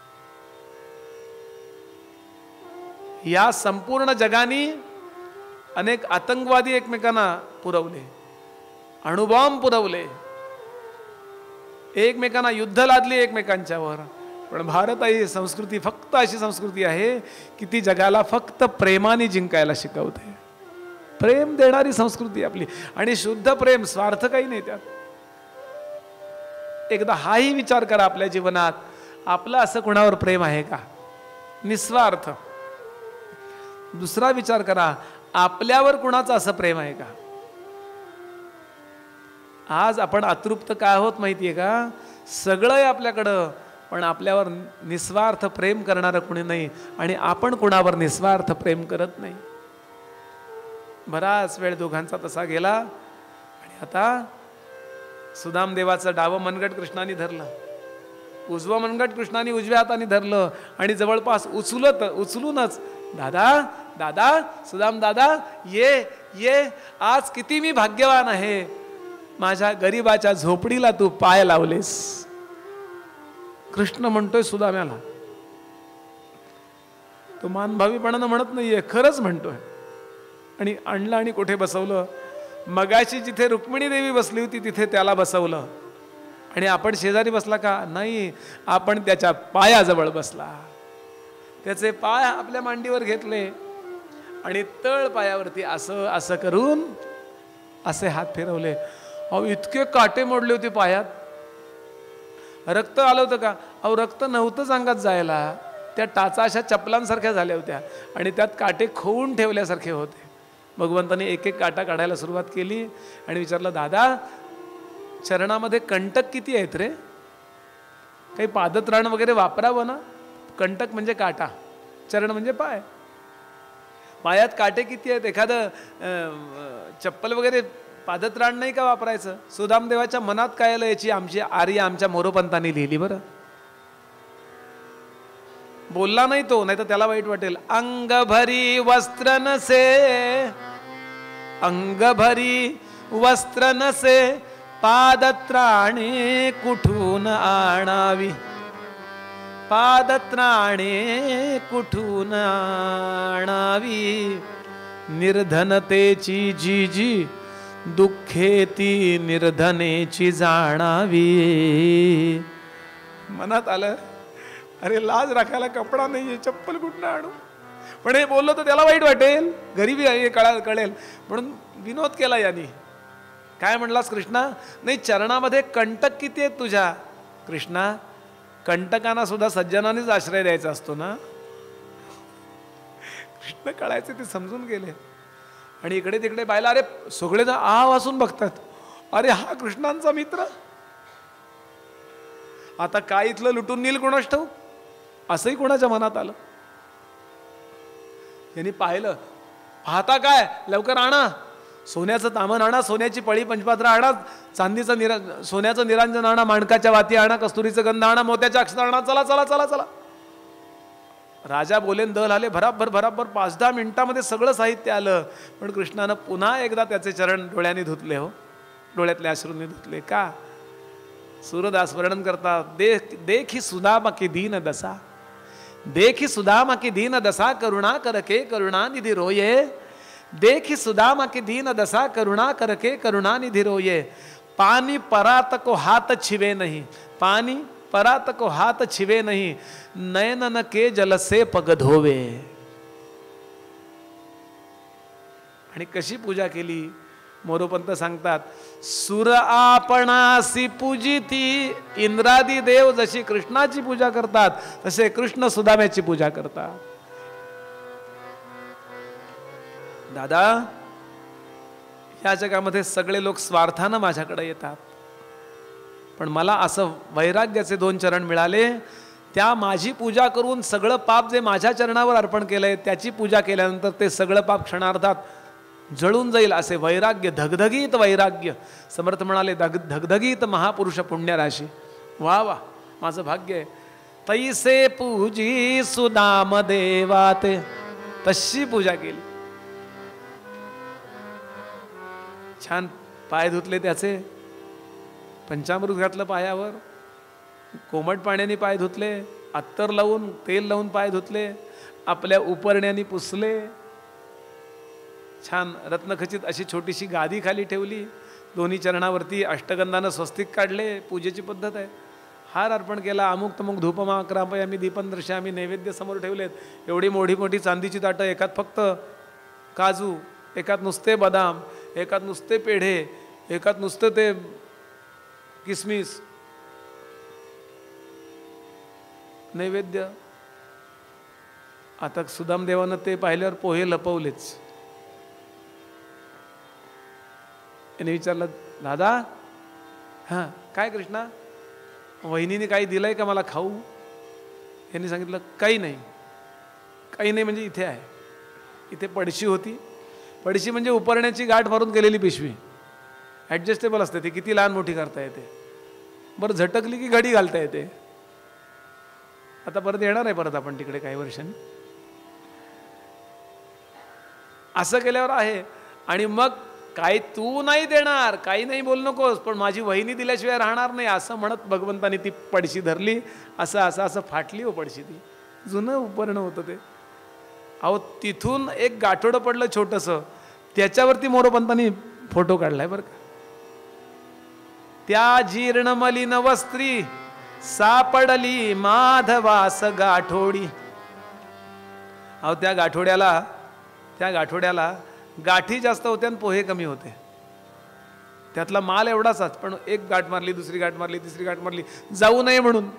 या संपूर्ण जगाने अनेक आतंकवादी एकमेकांना पुरवले, अणुबॉम्ब पुरवले, एकमेकांना युद्ध लादली एकमेकांच्यावर, पण भारत ही संस्कृती फक्त अशी संस्कृती आहे की ती जगाला फक्त प्रेमाने जिंकायला शिकवते. प्रेम देणारी संस्कृती आपली, आणि शुद्ध प्रेम, स्वार्थ काही नाही त्यात. एकदा हाही विचार करा आपल्या जीवनात, आपलं असं कोणावर प्रेम आहे का निस्वार्थ? दुसरा विचार करा, आपल्यावर कुणाचं असं प्रेम आहे का? आज आपण अतृप्त का आहोत माहितीये का? सगळं आहे आपल्याकडं, पण आपल्यावर निस्वार्थ प्रेम करणारं कुणी नाही, आणि आपण कुणावर निस्वार्थ प्रेम करत नाही. बराच वेळ दोघांचा तसा गेला, आणि आता सुदाम देवाचं डावं मनगट कृष्णाने धरलं, उजवं मनगट कृष्णाने उजव्या हाताने धरलं, आणि जवळपास उचलत उचलूनच, दादा दादा सुदाम दादा ये ये, आज किती मी भाग्यवान आहे, माझ्या गरीबाच्या झोपडीला तू पाय लावलेस. कृष्ण म्हणतोय सुदाम्याला, तो मानभावीपणानं म्हणत नाहीये, खरंच म्हणतोय. आणि आणलं आणि कुठे बसवलं? मगाशी जिथे रुक्मिणी देवी बसली होती तिथे त्याला बसवलं. आणि आपण शेजारी बसला का? नाही, आपण त्याच्या पायाजवळ बसला. त्याचे पाय आपल्या मांडीवर घेतले, आणि तळ पायावरती असं असं करून असे हात फिरवले. अहो, इतके काटे मोडले होते पायात. रक्त आलं होतं का? अहो, रक्त नव्हतंच अंगात जायला. त्या टाचा अशा चपलांसारख्या झाल्या होत्या, आणि त्यात काटे खोवून ठेवल्यासारखे होते. भगवंताने एक एक काटा काढायला सुरुवात केली, आणि विचारलं, दादा चरणामध्ये कंटक किती आहेत रे? काही पादत्राण वगैरे वापरावं ना. कंटक म्हणजे काटा, चरण म्हणजे पाय. पायात काटे किती आहेत? एखादं चप्पल वगैरे पादत्राण नाही का वापरायचं? सुदामदेवाच्या मनात काय आलं याची आमची आर्या आमच्या मोरोपंतांनी लिहिली बरं. बोलला नाही तो, नाही तर त्याला वाईट वाटेल. अंग भरी वस्त्र नसे, अंग भरी वस्त्र नसे, पादत्राणे कुठून आणावी, पादत्राणे कुठून आणावी, निर्धनतेची जी जी दुःखे ती निर्धनेची जाणावी. मनात आलं, अरे लाज राखायला कपडा नाहीये, चप्पल कुठनं आणू? पण हे बोललो तर त्याला वाईट वाटेल, गरीबी आहे कळा कळेल, म्हणून विनोद केला यांनी. काय म्हणलास कृष्णा? नाही, चरणामध्ये कंटक किती आहेत तुझ्या? कृष्णा, कंटकांना सुद्धा सज्जनानेच आश्रय द्यायचा असतो ना. कृष्ण कळायचे, ते समजून गेले. आणि इकडे तिकडे बायला अरे सगळे आ वासून बघतात, अरे हा कृष्णांचा मित्र. आता काय इथलं लुटून नील कोणाच ठाऊक, असंही कोणाच्या मनात आलं. यांनी पाहिलं, पाहता काय, लवकर आणा सोन्याचं तामण आणा, सोन्याची पळी पंचपात्र आणा, चांदीचं निरा सोन्याचं निरांजन आणा, माणकाच्या वाती आणा, कस्तुरीचं गंध आणा, मोत्याच्या अक्षर आणा, चला चला चला चला. राजा बोलेन दल आले, भराभर भराभर पाच दहा मिनिटामध्ये सगळं साहित्य आलं. पण कृष्णानं पुन्हा एकदा त्याचे चरण डोळ्याने धुतले. हो, डोळ्यातले अश्रूंनी धुतले. का? सूरदास वर्णन करतात, देख देखी सुदामा की दीन दशा, देखी सुदामा की दीन दशा, करुणा करके करुणा निधि रोये, देखी सुदामा की दीन दशा, करुणा करके करुणा निधि रोये. पानी परात को हाथ छिवे नहीं, पानी परात को हाथ छिवे नहीं, नयनन के जल से पग धोवे. आणि कशी पूजा केली? मोरोपंत सांगतात, सुर आपणासी पूजिती, इंद्रादी देव जशी कृष्णाची पूजा करतात तसे कृष्ण सुदाम्याची पूजा करतात. दादा, या जगामध्ये सगळे लोक स्वार्थानं माझ्याकडे येतात, पण मला असं वैराग्याचे दोन चरण मिळाले. त्या माझी पूजा करून सगळं पाप जे माझ्या चरणावर अर्पण केलंय त्याची पूजा केल्यानंतर ते सगळं पाप क्षणार्धात जळून जाईल असे वैराग्य, धगधगीत वैराग्य. समर्थ म्हणाले, धग धगधगीत महापुरुष पुण्यराशी. वा वा, माझं भाग्य आहे. तैसे पूजी सुदाम देवात, तशी पूजा केली. छान पाय धुतले त्याचे, पंचामृत घातलं पायावर, कोमट पाण्याने पाय धुतले, अत्तर लावून तेल लावून पाय धुतले, आपल्या उपरण्याने पुसले, छान रत्नखचित अशी छोटीशी गादी खाली ठेवली, दोन्ही चरणावरती अष्टगंधानं स्वस्तिक काढले, पूजेची पद्धत आहे. हार अर्पण केला, अमुक तमुक धूपमा क्रापयामी दीपन दर्शयामी, नैवेद्य समोर ठेवलेत. एवढी मोठी मोठी चांदीची ताटं, एकात फक्त काजू, एकात नुसते बदाम, एकात नुसते पेढे, एकात नुसतं ते किसमिस नैवेद्य. आता सुदामदेवानं ते पाहिल्यावर पोहे लपवलेच. याने विचारलं, दादा हां काय कृष्णा, वहिनीने काही दिलंय का मला खाऊ? यांनी सांगितलं, काही नाही. काही नाही म्हणजे इथे आहे, इथे पडशी होती. पडशी म्हणजे उपरण्याची गाठ मारून केलेली पिशवी, ॲडजस्टेबल असते, ती किती लहान मोठी करता येते. बरं झटकली की घडी घालता येते. आता परत येणार आहे, परत आपण तिकडे काही वर्षांनी. असं केल्यावर आहे. आणि मग काही तू नाही देणार, काही नाही बोल नकोस, पण माझी वहिनी दिल्याशिवाय राहणार नाही असं म्हणत भगवंतानी ती पडशी धरली. असं असं असं फाटली हो पडशी. ती जुनं उपरणं होतं ते. अहो तिथून एक गाठोडं पडलं छोटंसं, त्याच्यावरती मोरोपंतांनी फोटो काढलाय बरं का. त्या जीर्ण मलिन वस्त्री सापडली माधवास गाठोडी. अहो त्या गाठोड्याला त्या गाठोड्याला गाठी जास्त होत्या आणि पोहे कमी होते. त्यातला माल एवढाच, पण एक गाठ मारली, दुसरी गाठ मारली, तिसरी गाठ मारली, जाऊ नये म्हणून.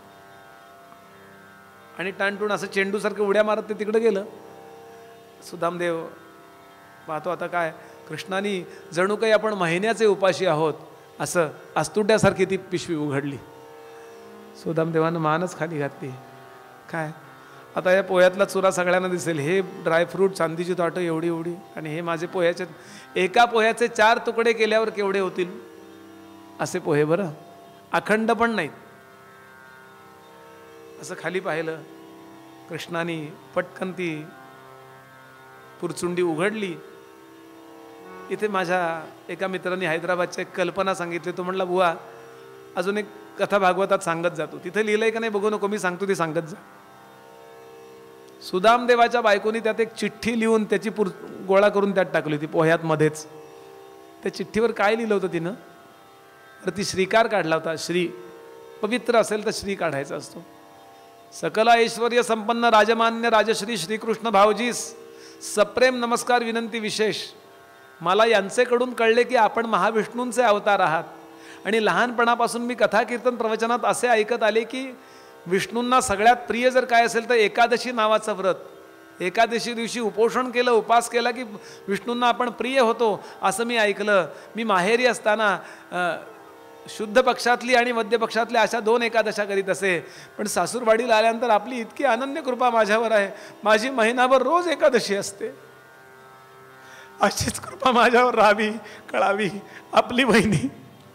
आणि टाणटून असं चेंडूसारखं उड्या मारत ते तिकडं गेलं. सुदामदेव पाहतो आता काय, कृष्णानी जणू काही आपण महिन्याचे उपाशी आहोत असं आस्तुड्यासारखी ती पिशवी उघडली. सुदामदेवानं मानच खाली घातली. काय आता या पोह्यातला चुरा सगळ्यांना दिसेल. हे ड्रायफ्रूट, चांदीची ताटं एवढी एवढी, आणि हे माझे पोह्याचे, एका पोह्याचे चार तुकडे केल्यावर केवढे होतील असे पोहे बरं, अखंड पण नाहीत. असं खाली पाहिलं. कृष्णाने पटकन ती पुरचुंडी उघडली. इथे माझ्या एका मित्रांनी हैदराबादच्या एक कल्पना सांगितली. तो म्हणला, बुवा अजून एक कथा भागवतात सांगत जातो. तिथे लिहिलंय का नाही बघू नको, मी सांगतो ती सांगत जा. सुदामदेवाच्या बायकोनी त्यात एक चिठ्ठी लिहून त्याची पुर गोळा करून त्यात टाकली होती पोह्यात मध्येच. त्या चिठ्ठीवर काय लिहिलं होतं तिनं? तर ती श्रीकार काढला होता. श्री पवित्र असेल तर श्री काढायचा असतो. सकल ऐश्वर्य संपन्न राजमान्य राजश्री श्रीकृष्ण भावजीस सप्रेम नमस्कार विनंती विशेष. मला यांचेकडून कळले की आपण महाविष्णूंचे अवतार आहात, आणि लहानपणापासून मी कथा कीर्तन प्रवचनात असे ऐकत आले की विष्णूंना सगळ्यात प्रिय जर काय असेल तर एकादशी नावाचं व्रत. एकादशी दिवशी उपोषण केलं, उपास केला की विष्णूंना आपण प्रिय होतो असं मी ऐकलं. मी माहेरी असताना शुद्ध पक्षातली आणि मध्य पक्षातल्या अशा दोन एकादशा करीत असे, पण सासूरवाडीला आल्यानंतर आपली इतकी अनन्य कृपा माझ्यावर आहे, माझी महिनाभर रोज एकादशी असते. अशीच कृपा माझ्यावर राहावी, कळावी. आपली बहिणी,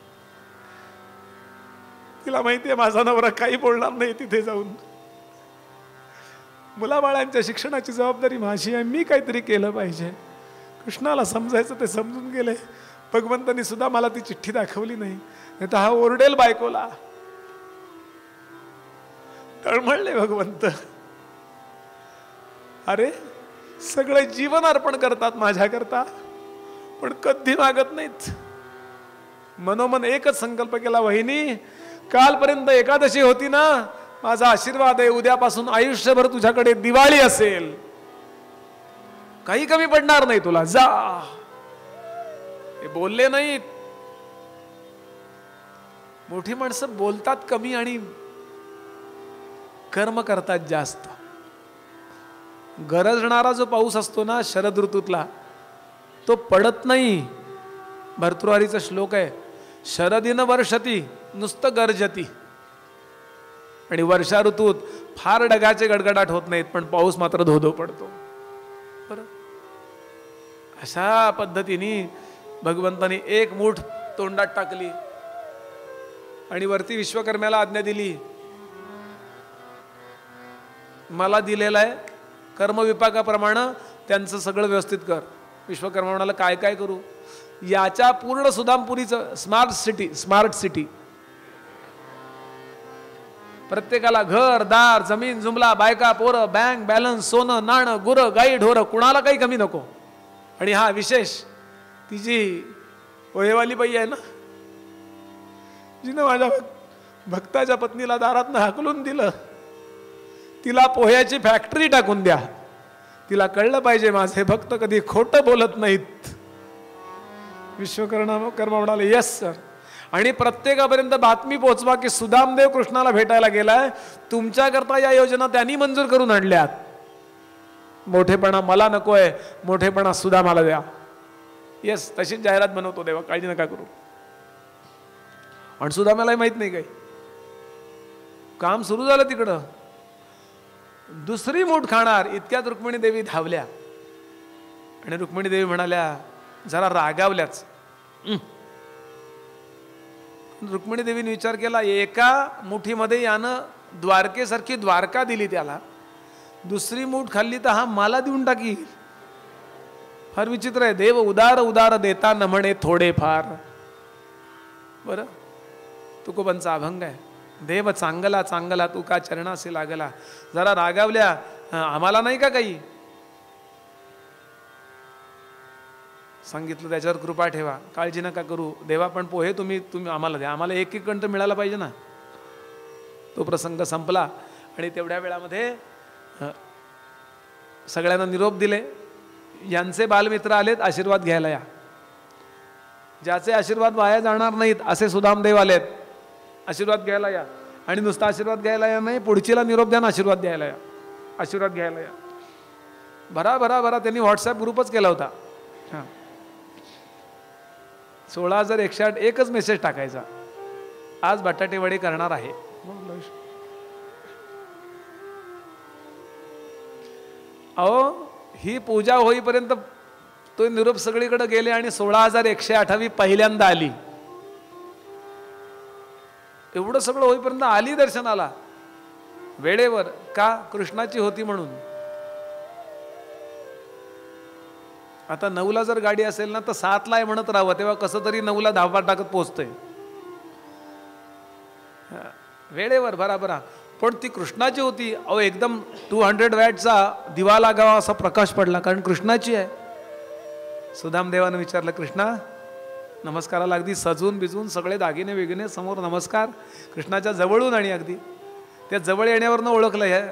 तिला माहिती आहे माझा नवरा काही बोलणार नाही तिथे जाऊन. मुलाबाळांच्या शिक्षणाची जबाबदारी माझी आहे, मी काहीतरी केलं पाहिजे. कृष्णाला समजायचं ते समजून गेले. भगवंतांनी सुद्धा मला ती चिठ्ठी दाखवली नाही, नाही तर हा ओरडेल बायकोला. तळमळले भगवंत. अरे सगळे जीवन अर्पण करतात माझ्याकरता, पण कधी मागत नाहीत. मनोमन एकच संकल्प केला, वहिनी कालपर्यंत एकादशी होती ना, माझा आशीर्वाद आहे, उद्यापासून आयुष्यभर तुझ्याकडे दिवाळी असेल, काही कमी पडणार नाही तुला, जा. हे बोलले नाहीत. मोठी माणसं बोलतात कमी आणि कर्म करतात जास्त. गरजणारा जो पाऊस असतो ना शरद ऋतूतला, तो पडत नाही. भर्तृहरीचा श्लोक आहे, शरदिन वर्षती, नुसतं गरजती. आणि वर्षा ऋतूत फार ढगाचे गडगडाट होत नाहीत, पण पाऊस मात्र धोधो पडतो. बरं, अशा पद्धतीने भगवंतानी एक मूठ तोंडात टाकली आणि वरती विश्वकर्म्याला आज्ञा दिली, मला दिलेलं आहे कर्मविपाकाप्रमाणे त्यांचं सगळं व्यवस्थित कर. विश्वकर्मा म्हणाला, काय काय करू? याच्या पूर्ण सुदामपुरीचं स्मार्ट सिटी, स्मार्ट सिटी, प्रत्येकाला घर दार जमीन जुमला बायका पोरं बँक बॅलन्स सोनं नाणं गुरं गाई ढोरं, कुणाला काही कमी नको. आणि हा विशेष ती जी पोहेवाली बाई आहे ना, जिनं माझ्या भक्ताच्या पत्नीला दारातनं हाकलून दिलं, तिला पोह्याची फॅक्टरी टाकून द्या. तिला कळलं पाहिजे माझे भक्त कधी खोटं बोलत नाहीत. विश्वकर्मा कर्मा म्हणाले, येस सर. आणि प्रत्येकापर्यंत बातमी पोहोचवा की सुदामदेव कृष्णाला भेटायला गेलाय, तुमच्याकरता या योजना त्यांनी मंजूर करून आणल्यात. मोठेपणा मला नकोय, मोठेपणा सुदामाला द्या. येस, तशीच जाहिरात बनवतो देवा, काळजी नका करू. आणि सुदामालाही माहित नाही काही. काम सुरू झालं तिकडं. दुसरी मूठ खाणार इतक्यात रुक्मिणी देवी धावल्या आणि रुक्मिणी देवी म्हणाल्या, जरा रागावल्याच. रुक्मिणी देवीने विचार केला, एका मुठीमध्ये यानं द्वारकेसारखी द्वारका दिली त्याला, दुसरी मूठ खाल्ली तर हा मला देऊन टाकी. फार विचित्र आहे. देव उदार उदार देता न म्हणे थोडे फार. बरं, तुकोबांचा अभंग आहे, देव चांगला चांगला तुका चरणाशी लागला. जरा रागावल्या, आम्हाला नाही का काही? सांगितलं त्याच्यावर कृपा ठेवा, काळजी नका करू देवा, पण पोहे तुम्ही तुम्ही आम्हाला द्या, आम्हाला एक एक कंठ मिळाला पाहिजे ना. तो प्रसंग संपला आणि तेवढ्या वेळामध्ये सगळ्यांना निरोप दिले. यांचे बालमित्र आलेत आशीर्वाद घ्यायला या. ज्याचे आशीर्वाद वाया जाणार नाहीत असे सुदामदेव आलेत, आशीर्वाद घ्यायला या. आणि नुसता आशीर्वाद घ्यायला या नाही, पुढचीला निरोप द्या, आशीर्वाद द्यायला या, आशीर्वाद घ्यायला या. भरा भरा भरा त्यांनी व्हॉट्सॲप ग्रुपच केला होता. हां, सोळा हजार एकशे आठ एकच मेसेज टाकायचा, आज बटाटे वडे करणार आहे. अहो, ही पूजा होईपर्यंत तो निरोप सगळीकडे गेले आणि सोळा हजार एकशे आठावी पहिल्यांदा आली. एवढं सगळं होईपर्यंत आली दर्शनाला वेळेवर. का? कृष्णाची होती म्हणून. आता नऊला जर गाडी असेल ना तर सातला आहे म्हणत राहावं, तेव्हा कसं तरी नऊला धावपा टाकत पोहोचतंय वेळेवर बराबर. पण ती कृष्णाची होती. अहो, एकदम टू हंड्रेड वॅटचा दिवा लागावा असा प्रकाश पडला, कारण कृष्णाची आहे. सुदामदेवानं विचारलं, कृष्णा नमस्काराला अगदी सजून बिजून सगळे दागिने वेगिने समोर नमस्कार, कृष्णाच्या जवळून. आणि अगदी त्या जवळ येण्यावरनं ओळखलं हे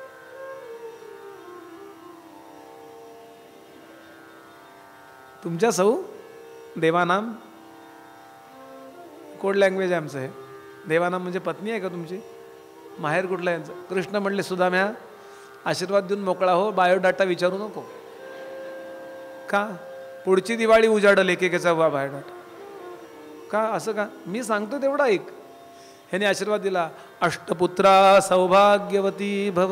तुमच्या सौ देवानाम. कोड लँग्वेज आहे आमचं हे. देवानाम म्हणजे पत्नी आहे का तुमची? माहेर कुठलं यांचं? कृष्ण म्हणले, सुदाम्या आशीर्वाद देऊन मोकळा हो, बायोडाटा विचारू नको. का? पुढची दिवाळी उजाडल एकेकेचा वा बायोडाटा. का असं का? मी सांगतो तेवढा ऐक. ह्याने आशीर्वाद दिला, अष्टपुत्रा सौभाग्यवती भव.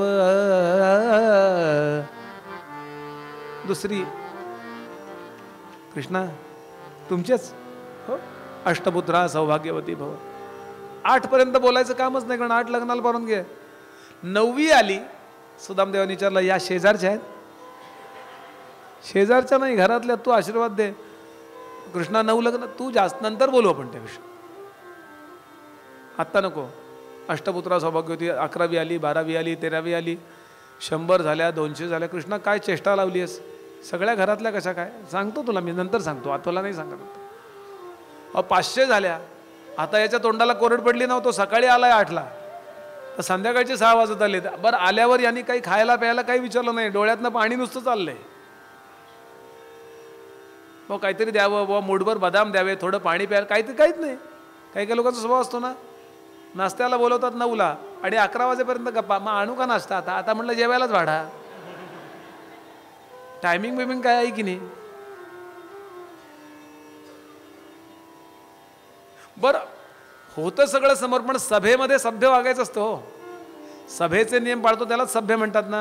दुसरी, कृष्णा तुमचेच हो, अष्टपुत्रा सौभाग्यवती भव. आठ पर्यंत बोलायचं कामच नाही, कारण आठ लग्नाला भरून घे. नववी आली, सुदामदेवाने विचारलं, या शेजारच्या आहेत? शेजारच्या नाही, घरातल्या. तू आशीर्वाद दे. कृष्णा नऊ लग्न, तू जास्त नंतर बोलू आपण त्याविषयी, आत्ता नको. अष्टपुत्रा सौभाग्यवती अकरावी आली, बारावी आली, तेरावी आली, शंभर झाल्या, दोनशे झाल्या. कृष्णा काय चेष्टा लावली आहेस? सगळ्या घरातल्या कशा काय? सांगतो तुला मी, नंतर सांगतो, आतोला नाही सांगत. अहो, पाचशे झाल्या. आता याच्या तोंडाला कोरड पडली नव्हतो, सकाळी आलाय आठला तर संध्याकाळचे सहा वाजत आले. बरं, आल्यावर यांनी काही खायला प्यायला काही विचारलं नाही, डोळ्यातनं पाणी नुसतं चाललंय. मग काहीतरी द्यावं बुवा, मूठभर बदाम द्यावे, थोडं पाणी प्यायला, काहीतरी काहीच नाही. काही काही लोकांचा स्वभाव असतो ना, नाश्त्याला बोलवतात नऊला आणि अकरा वाजेपर्यंत गप्पा, मग आणू का नाश्ता आता आता म्हटलं जेवायलाच वाढा. टायमिंग बिमिंग काय आहे की नाही. बरं होतं सगळं समर्पण, सभेमध्ये सभ्य वागायचं असतं हो. सभेचे नियम पाळतो त्यालाच सभ्य म्हणतात ना.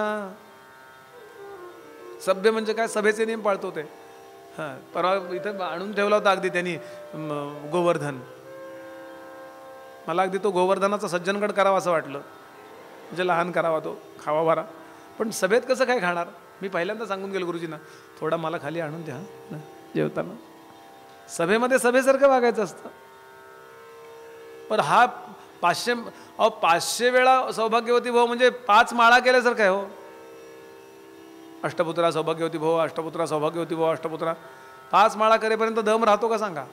सभ्य म्हणजे काय, सभेचे नियम पाळतो ते. हां, परवा इथं आणून ठेवला होता अगदी त्यांनी गोवर्धन. मला अगदी तो गोवर्धनाचा सज्जनगड करावा असं वाटलं, म्हणजे लहान करावा तो, खावा बारा. पण सभेत कसं काय खाणार. मी पहिल्यांदा सांगून गेलो गुरुजींना, थोडा मला खाली आणून द्या ना जेवताना. सभेमध्ये सभेसारखं वागायचं असतं. पण हा पाचशे अहो पाचशे वेळा सौभाग्यवती भाऊ म्हणजे पाच माळा केल्यासारखं आहे हो. अष्टपुत्रा सौभाग्यवती भाऊ, अष्टपुत्रा सौभाग्यवती भाऊ, अष्टपुत्रा, पाच माळा करेपर्यंत दम राहतो का सांगा.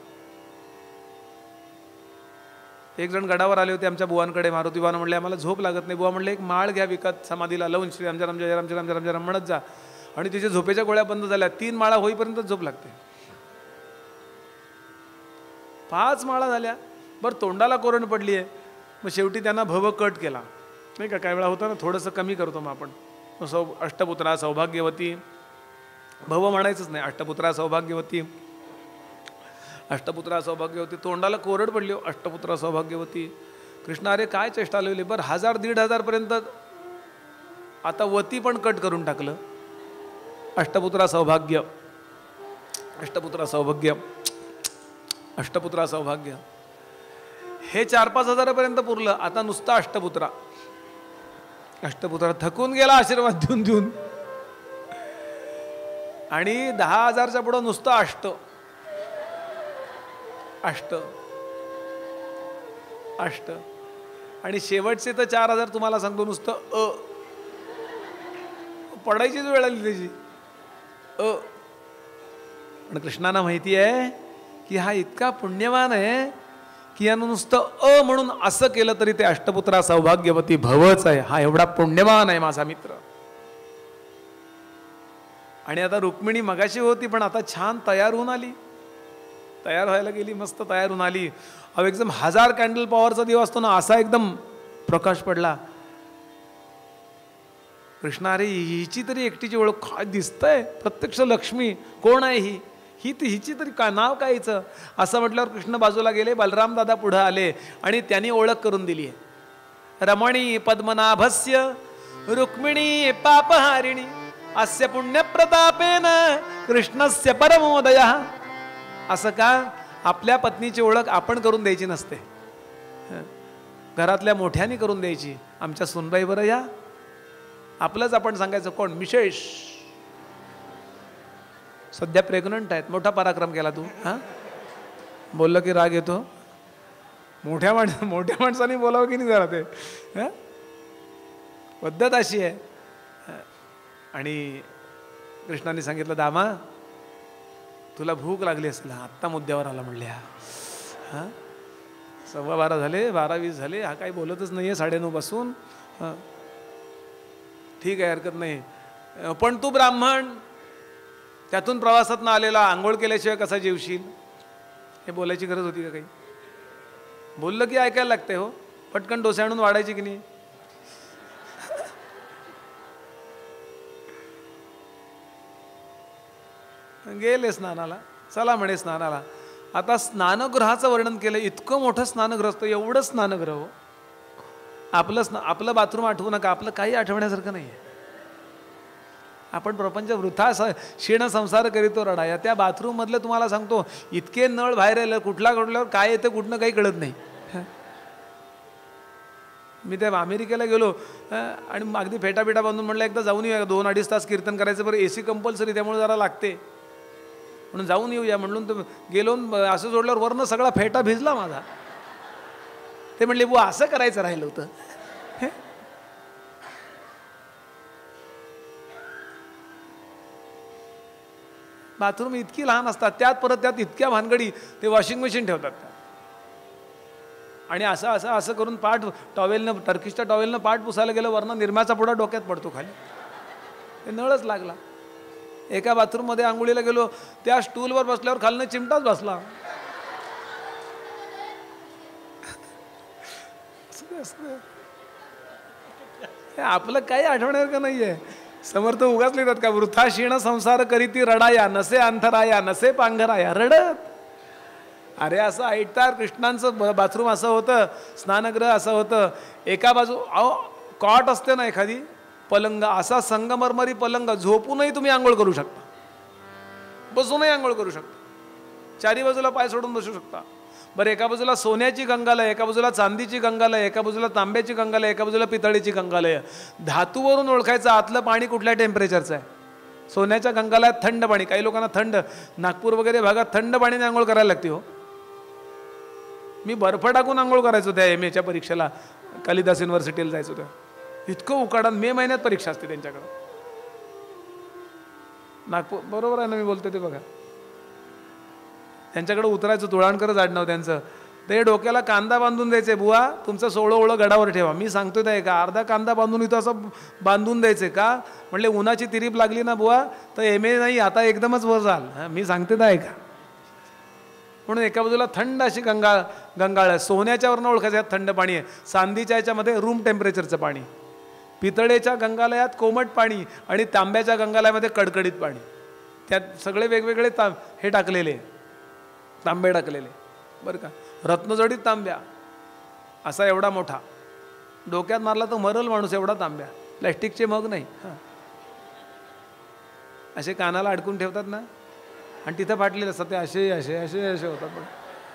एक जण गडावर आले होते आमच्या बुवांकडे, मारुती बुवांना म्हणले आम्हाला झोप लागत नाही. बुवा म्हणले एक माळ घ्या विकत, समाधीला लावून श्री रामच्या रामच्या जय रामच्या रामच्या रामच्या राम म्हणत जा. आणि तिच्या झोपेच्या गोळ्या बंद झाल्या. तीन माळा होईपर्यंत झोप लागते. पाच माळा झाल्या, बरं तोंडाला कोरण पडली आहे. मग शेवटी त्यांना भव कट केला नाही का. काही वेळा होता ना, थोडंसं कमी करतो मग आपण. सौ अष्टपुत्रा सौभाग्यवती, भव म्हणायचंच नाही, अष्टपुत्रा सौभाग्यवती, अष्टपुत्रा सौभाग्यवती. तोंडाला कोरड पडली, अष्टपुत्रा सौभाग्यवती. कृष्णा अरे काय चेष्टा लावली. बरं हजार दीड हजारपर्यंत आता वती पण कट करून टाकलं. अष्टपुत्रा सौभाग्य, अष्टपुत्रा सौभाग्य, अष्टपुत्रा सौभाग्य, हे चार पाच हजारापर्यंत पुरलं. आता नुसता अष्टपुत्रा, अष्टपुत्रा थकून गेला आशीर्वाद देऊन देऊन. आणि दहा हजारच्या पुढं नुसतं अष्ट, अष्ट, अष्ट. आणि शेवटचे तर चार हजार तुम्हाला सांगतो नुसतं अ, पडायचीच वेळ आली त्याची अ. पण कृष्णाला माहिती आहे की हा इतका पुण्यवान आहे की यानं नुसतं अ म्हणून असं केलं तरी ते अष्टपुत्रा सौभाग्यवती भवच आहे. हा एवढा पुण्यवान आहे माझा मित्र. आणि आता रुक्मिणी मगाशी होती पण आता छान तयार होऊन आली, तयार व्हायला गेली, मस्त तयार होऊन आली. अहो एकदम हजार कॅन्डल पॉवरचा दिवा असतो ना, असा एकदम प्रकाश पडला. कृष्णा अरे हिची तरी एकटीची ओळख काय दिसतंय, प्रत्यक्ष लक्ष्मी. कोण आहे ही, ही ती हिची तरी का नाव काय हिचं. असं म्हटल्यावर कृष्ण बाजूला गेले, बलराम दादा पुढं आले आणि त्यांनी ओळख करून दिली आहे. रमणी पद्मनाभस्य रुक्मिणी पापहारिणी अस्य पुण्यप्रतापेन कृष्णस्य परमोदय. असं का, आपल्या पत्नीची ओळख आपण करून द्यायची नसते, घरातल्या मोठ्यानी करून द्यायची. आमच्या सुनबाई बरं या, आपलंच आपण सांगायचं कोण विशेष, सध्या प्रेग्नंट आहेत, मोठा पराक्रम केला तू. हां बोललं की राग येतो. मोठ्या माणस मोठ्या माणसाने बोलावं की नाही जरा ते. हां पद्धत अशी आहे. आणि कृष्णाने सांगितलं दामा तुला भूक लागली असेल, आत्ता मुद्द्यावर आला म्हणले. हा हां सव्वा बारा झाले, बारा वीस झाले, हा काही बोलतच नाही आहे साडेनऊ पासून. हां ठीक आहे हरकत नाही, पण तू ब्राह्मण त्यातून प्रवासातनं आलेला, आंघोळ केल्याशिवाय कसा जेवशील. हे बोलायची गरज होती का काही. बोललं की ऐकायला लागते हो, पटकन डोसे आणून वाढायची की नाही. गेले स्नानाला, चला म्हणे स्नानाला. आता स्नानगृहाचं वर्णन केलं. इतकं मोठं स्नानगृह असतं, एवढं स्नानगृह हो. आपलं स्ना आपलं बाथरूम आठवू नका, आपलं काही आठवण्यासारखं नाही आहे. आपण प्रपंच वृथा स क्षीण संसार करीतो रडाया. त्या बाथरूममधलं तुम्हाला सांगतो इतके नळ बाहेर आलं, कुठला कुठल्यावर काय येतं कुठनं काही कळत नाही. मी त्या अमेरिकेला गेलो आणि अगदी फेटाफेटा बांधून म्हटलं एकदा जाऊन येऊया, दोन अडीच तास कीर्तन करायचं. बरं ए सी कंपल्सरी, त्यामुळे जरा लागते म्हणून जाऊन येऊया म्हणून तर गेलो. असं जोडल्यावर वरनं सगळा फेटा भिजला माझा. ते म्हणले बुवा असं करायचं राहिलं होतं. बाथरूम इतकी लहान असतात, त्यात परत त्यात इतक्या भानगडी, ते वॉशिंग मशीन ठेवतात. आणि असं असं असं करून पाठ टॉवेलनं, टर्किशच्या टॉवेलनं पाठ पुसायला गेलं, वरनं निरम्याचा पुडा डोक्यात पडतो खाली. ते नळच लागला. एका बाथरूममध्ये आंघोळीला गेलो, त्या स्टूलवर बसल्यावर खालनं चिमटाच बसला. आपलं काही आठवण्यासारखं नाही आहे. समर्थ उगाच लिहितात का, वृथा क्षीण संसार करीती रडाया, नसे अंथराया, नसे पांघराया. रडत. अरे असं ऐकतात, कृष्णांचं बाथरूम असं होतं, स्नानगृह असं होतं. एका बाजू अहो कॉट असते ना एखादी, पलंग, असा संगमरमरी पलंग, झोपूनही तुम्ही आंघोळ करू शकता, बसूनही आंघोळ करू शकता, चारी बाजूला पाय सोडून बसू शकता. बरं, एका बाजूला सोन्याची गंगालय, एका बाजूला चांदीची गंगालय, एका बाजूला तांब्याची गंगालय, एका बाजूला पितळीची गंगालय. धातूवरून ओळखायचं आतलं पाणी कुठल्या टेम्परेचरचं आहे. सोन्याच्या गंगालयात थंड पाणी, काही लोकांना थंड, नागपूर वगैरे भागात थंड पाण्याने आंघोळ करायला लागते. हो, मी बर्फ टाकून आंघोळ करायचो त्या एम एच्या परीक्षेला, कालिदास युनिव्हर्सिटीला जायचो तेव्हा. इतकं उकाडा, मे महिन्यात परीक्षा असते त्यांच्याकडं नागपूर. बरोबर आहे ना मी बोलतो ते बघा. त्यांच्याकडे उतरायचं, तुळाणकरच आडनाव त्यांचं. ते डोक्याला कांदा बांधून द्यायचे, बुवा तुमचं सोळं ओळं गडावर ठेवा. मी सांगतोय त्या का अर्धा कांदा बांधून इथं असं बांधून द्यायचे का, म्हणले उन्हाची तिरीप लागली ना बुवा तर एम ए नाही आता एकदमच वर जाल. मी सांगते त्या का. म्हणून एका बाजूला थंड अशी गंगा गंगाळ आहे, सोन्याच्यावरनं ओळखायचं यात थंड पाणी आहे. चांदीच्या याच्यामध्ये रूम टेम्परेचरचं पाणी, पितळेच्या गंगालयात कोमट पाणी आणि तांब्याच्या गंगालयामध्ये कडकडीत पाणी. त्यात सगळे वेगवेगळे ता हे टाकलेले, तांबे टाकलेले बरं का. रत्नजडीत तांब्या असा एवढा मोठा, डोक्यात मारला तर मरल माणूस एवढा तांब्या. प्लॅस्टिकचे मग नाही, हां असे कानाला अडकून ठेवतात ना, आणि तिथं फाटलेले असतात ते असे असे असे असे होतात. पण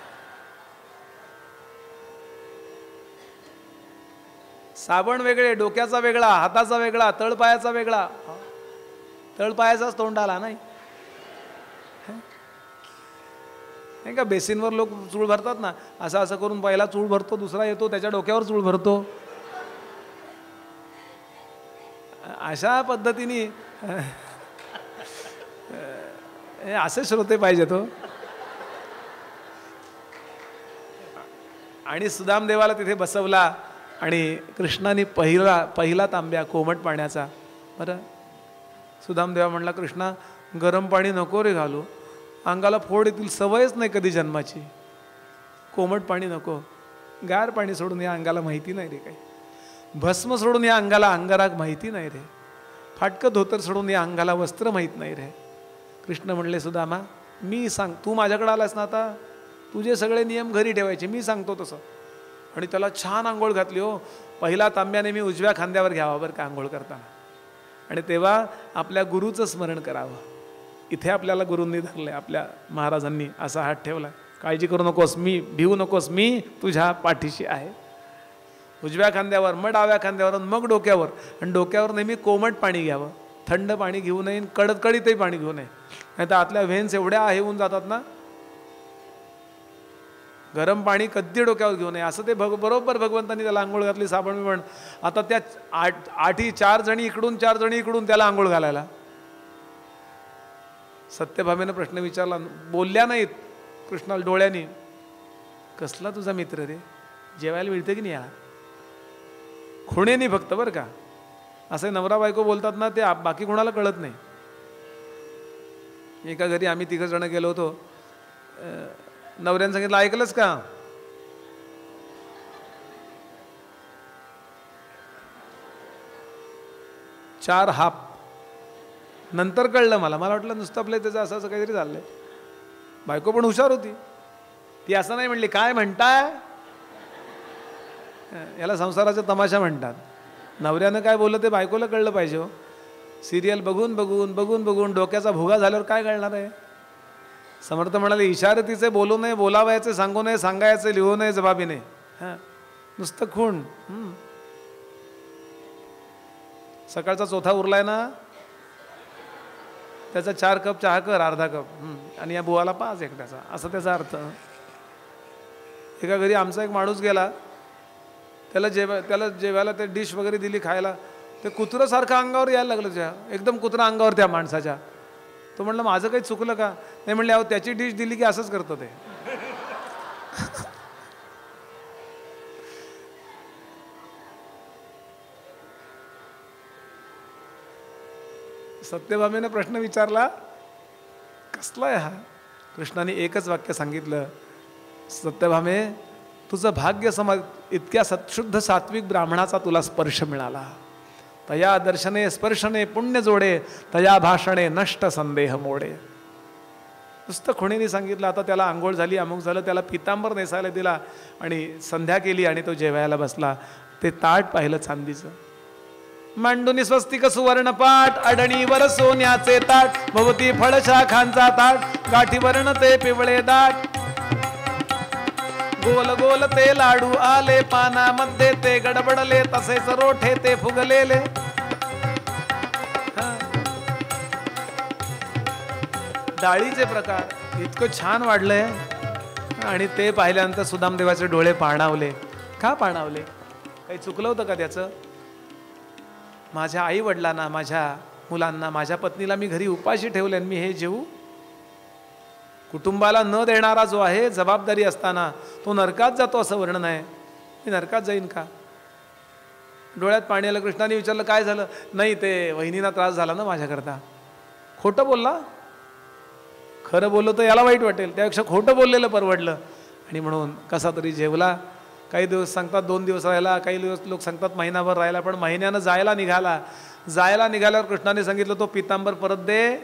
साबण वेगळे, डोक्याचा वेगळा, हाताचा वेगळा, तळपायाचा वेगळा. तळपायाचाच तोंड आला नाही नाही का. बेसिनवर लोक चूळ भरतात ना, असं असं करून पहिला चूळ भरतो, दुसरा येतो त्याच्या डोक्यावर चूळ भरतो. अशा पद्धतीने असे श्रोते पाहिजे तो. आणि सुदामदेवाला तिथे बसवला आणि कृष्णाने पहिला पहिला तांब्या कोमट पाण्याचा. बरं, सुदामदेवा म्हणला, कृष्णा गरम पाणी नको रे घालू, अंगाला फोड येतील, सवयच नाही कधी जन्माची. कोमट पाणी नको, गार पाणी सोडून या अंगाला माहिती नाही रे काही. भस्म सोडून या अंगाला अंगाराग माहिती नाही रे. फाटकं धोतर सोडून या अंगाला वस्त्र माहीत नाही रे. कृष्ण म्हणले, सुदामा मी सांग, तू माझ्याकडे आलास ना आता, तुझे सगळे नियम घरी ठेवायचे, मी सांगतो तसं. आणि त्याला छान आंघोळ घातली. हो, पहिला तांब्याने मी उजव्या खांद्यावर घ्यावा बरं का आंघोळ करताना. आणि तेव्हा आपल्या गुरुचं स्मरण करावं. इथे आपल्याला गुरूंनी धरले, आपल्या महाराजांनी असा हात ठेवला, काळजी करू नकोस, मी भिवू नकोस, मी तुझ्या पाठीशी आहे. उजव्या खांद्यावर, मग डाव्या खांद्यावर, मग डोक्यावर. आणि डोक्यावर नेहमी कोमट पाणी घ्यावं, थंड पाणी घेऊ नये, कडकडीतही पाणी घेऊ नये, नाही तर आतल्या व्हेन्स एवढ्या आहे होऊन जातात ना. गरम पाणी कधी डोक्यावर घेऊ नये. असं ते भग बरोबर भगवंतांनी त्याला आंघोळ घातली, साबण बिबण. आता त्या आठ आठी चार जणी इकडून चार जणी इकडून त्याला आंघोळ घालायला. सत्यभामेनं प्रश्न विचारला, बोलल्या नाहीत कृष्णाला डोळ्यानी, कसला तुझा मित्र रे, जेवायला मिळते की नाही यार. खुणेनी फक्त बरं का. असे नवरा बायको बोलतात ना, ते बाकी कोणाला कळत नाही. एका घरी आम्ही तिघं जण गेलो होतो. नवऱ्यानं सांगितलं, ऐकलंच का, चार हाप. नंतर कळलं मला, मला वाटलं नुसतं आपलं त्याचं असं असं काहीतरी चाललंय. बायको पण हुशार होती, ती असं नाही म्हणली, काय म्हणताय, याला संसाराचा तमाशा म्हणतात. नवऱ्यानं काय बोललं ते बायकोला कळलं पाहिजे. हो, सिरियल बघून बघून बघून बघून डोक्याचा भुगा झाल्यावर काय कळणार आहे. समर्थ म्हणाले, इशारतीचे बोलू नये, बोलावायचे सांगू नये, सांगायचे लिहू नये जबाबीने. हां, नुसतं खूण. सकाळचा चौथा उरलाय ना, त्याचा चार कप चहा कर, अर्धा कप, आणि या बुवाला पाच एक त्याचा, असं त्याचा अर्थ. एका घरी आमचा एक माणूस गेला, त्याला जेवा त्याला जेवायला ते डिश वगैरे दिली खायला, ते कुत्रंसारखं अंगावर यायला लागलं, त्या एकदम कुत्रा अंगावर त्या माणसाच्या. तो म्हणलं, माझं काही चुकलं का. नाही म्हणले, अहो त्याची डिश दिली की असंच करतो ते. सत्यभामेनं प्रश्न विचारला, कसला आहे हा? कृष्णाने एकच वाक्य सांगितलं, सत्यभामे तुझं भाग्य समाज, इतक्या सत्शुद्ध सात्विक ब्राह्मणाचा तुला स्पर्श मिळाला. तया दर्शने स्पर्शने पुण्य जोडे, तया भाषणे नष्ट संदेह मोडे. नुसतं खुणीने सांगितलं. आता त्याला आंघोळ झाली, अमुक झालं, त्याला पितांबर नेसायला दिला आणि संध्या केली आणि तो जेवायला बसला. ते ताट पाहिलं चांदीचं, मांडुनी स्वस्तिक सुवर्ण पाट, अडणीवर सोन्याचे ताट, भोवती फळशाखांचा ताट, गाठीवर्ण ते पिवळे दाट, गोल गोल ते लाडू आले, पानामध्ये ते गडबडले, तसेच रोठे ते फुगलेले. डाळीचे प्रकार इतकं छान वाढलंय. आणि ते पाहिल्यानंतर सुदामदेवाचे डोळे पाणावले. का पाणावले? काही चुकलं होतं का त्याचं? माझ्या आई वडिलांना, माझ्या मुलांना, माझ्या पत्नीला मी घरी उपाशी ठेवले आणि मी हे जेवू? कुटुंबाला न देणारा जो आहे, जबाबदारी असताना तो नरकात जातो असं वर्णन आहे. मी नरकात जाईन का? डोळ्यात पाणी आलं. कृष्णाने विचारलं, काय झालं? नाही, ते वहिनीला त्रास झाला ना माझ्याकरता. खोटं बोलला? खरं बोललो तर याला वाईट वाटेल, त्यापेक्षा खोटं बोललेलं परवडलं. आणि म्हणून कसा तरी जेवला. काही दिवस सांगतात दोन दिवस राहिला, काही दिवस लोक सांगतात महिनाभर राहिला, पण महिन्यानं जायला निघाला. जायला निघाल्यावर कृष्णाने सांगितलं, तो पितांबर परत दे.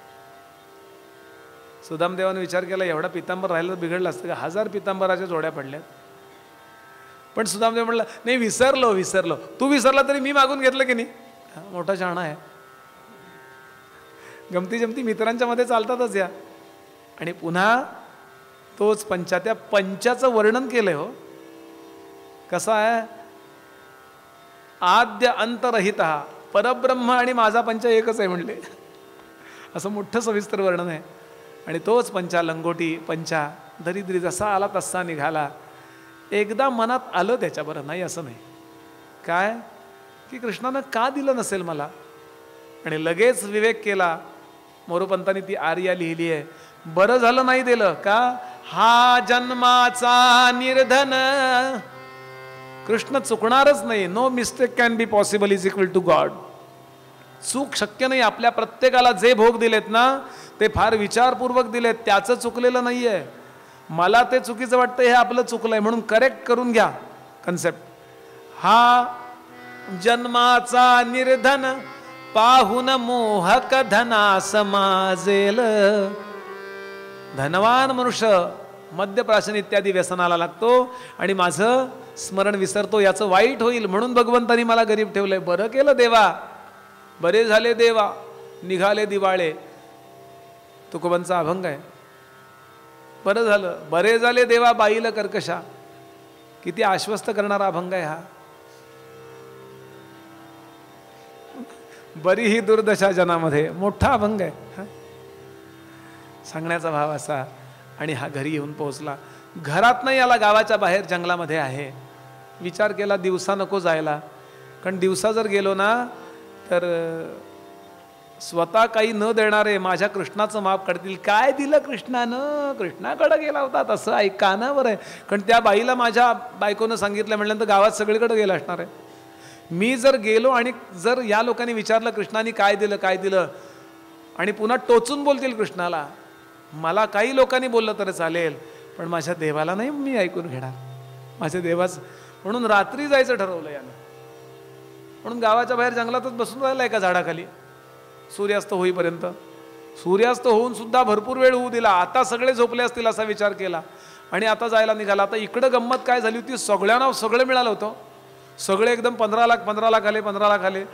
सुदामदेवाने विचार केला, एवढा पितांबर राहिलं बिघडलं असतं का? हजार पितांबराच्या जोड्या पडल्यात. पण सुदामदेव म्हणला, नाही विसरलो विसरलो. तू विसरला तरी मी मागून घेतलं की नाही? मोठा शहाणा आहे. गमती जमती मित्रांच्या मध्ये चालतातच या. आणि पुन्हा तोच पंचा, त्या पंचाचं वर्णन केलंय हो. कसा आहे? आद्य अंतरहित, परब्रह्म आणि माझा पंच एकच आहे म्हणले. असं मोठं सविस्तर वर्णन आहे. आणि तोच पंचा, लंगोटी पंचा, दरिद्री जसा आला तसा निघाला. एकदा मनात आलं त्याच्याबरोबर, नाही असं नाही. काय की कृष्णानं का दिलं नसेल मला? आणि लगेच विवेक केला. मोरोपंतांनी ती आर्या लिहिली आहे. बरं झालं नाही दिलं का? हा जन्माचा निर्धन. कृष्ण चुकणारच नाही. No mistake can be possible is equal to God. चूक शक्य नाही. आपल्या प्रत्येकाला जे भोग दिलेत ना, ते फार विचारपूर्वक दिलेत. त्याचं चुकलेलं नाही आहे. मला ते चुकीचं वाटतं, हे आपलं चुकलंय म्हणून करेक्ट करून घ्या कन्सेप्ट. हा जन्माचा निर्धन, पाहुन मोहक धना समाजेल. धनवान मनुष्य मद्यप्राशन इत्यादी व्यसनाला लागतो आणि माझं स्मरण विसरतो, याचं वाईट होईल म्हणून भगवंतानी मला गरीब ठेवलंय. बरं केलं देवा, बरे झाले देवा, निघाले दिवाळे. तुकोबांचा अभंग आहे. बरं झालं, बरे झाले देवा, बाईला कर्कशा. किती आश्वस्त करणारा अभंग आहे हा. बरी ही दुर्दशा जनामध्ये, मोठा अभंग आहे. सांगण्याचा भाव असा. आणि हा घरी येऊन पोहोचला. घरात नाही आला, गावाच्या बाहेर जंगलामध्ये आहे. विचार केला दिवसा नको जायला, कारण दिवसा जर गेलो ना तर स्वतः काही न देणारे माझ्या कृष्णाचं माप काढतील. काय दिलं कृष्णानं? कृष्णाकडे गेला होता तसं ऐक, कानावर आहे. कारण त्या बाईला माझ्या बायकोनं सांगितलं म्हटल्यानंतर गावात सगळीकडे गेलं असणार आहे. मी जर गेलो आणि जर या लोकांनी विचारलं कृष्णाने काय दिलं काय दिलं, आणि पुन्हा टोचून बोलतील कृष्णाला, मला काही लोकांनी बोललं तर चालेल, पण माझ्या देवाला नाही मी ऐकून घेणार. माझ्या देवाच म्हणून रात्री जायचं ठरवलं यानं. म्हणून गावाच्या बाहेर जंगलातच बसून राहिला एका झाडाखाली सूर्यास्त होईपर्यंत. सूर्यास्त होऊन सुद्धा भरपूर वेळ होऊ दिला. आता सगळे झोपले असतील असा विचार केला आणि आता जायला निघाला. आता इकडं गंमत काय झाली होती, सगळ्यांना सगळं मिळालं होतं. सगळे एकदम पंधरा लाख पंधरा लाख आले पंधरा लाख आले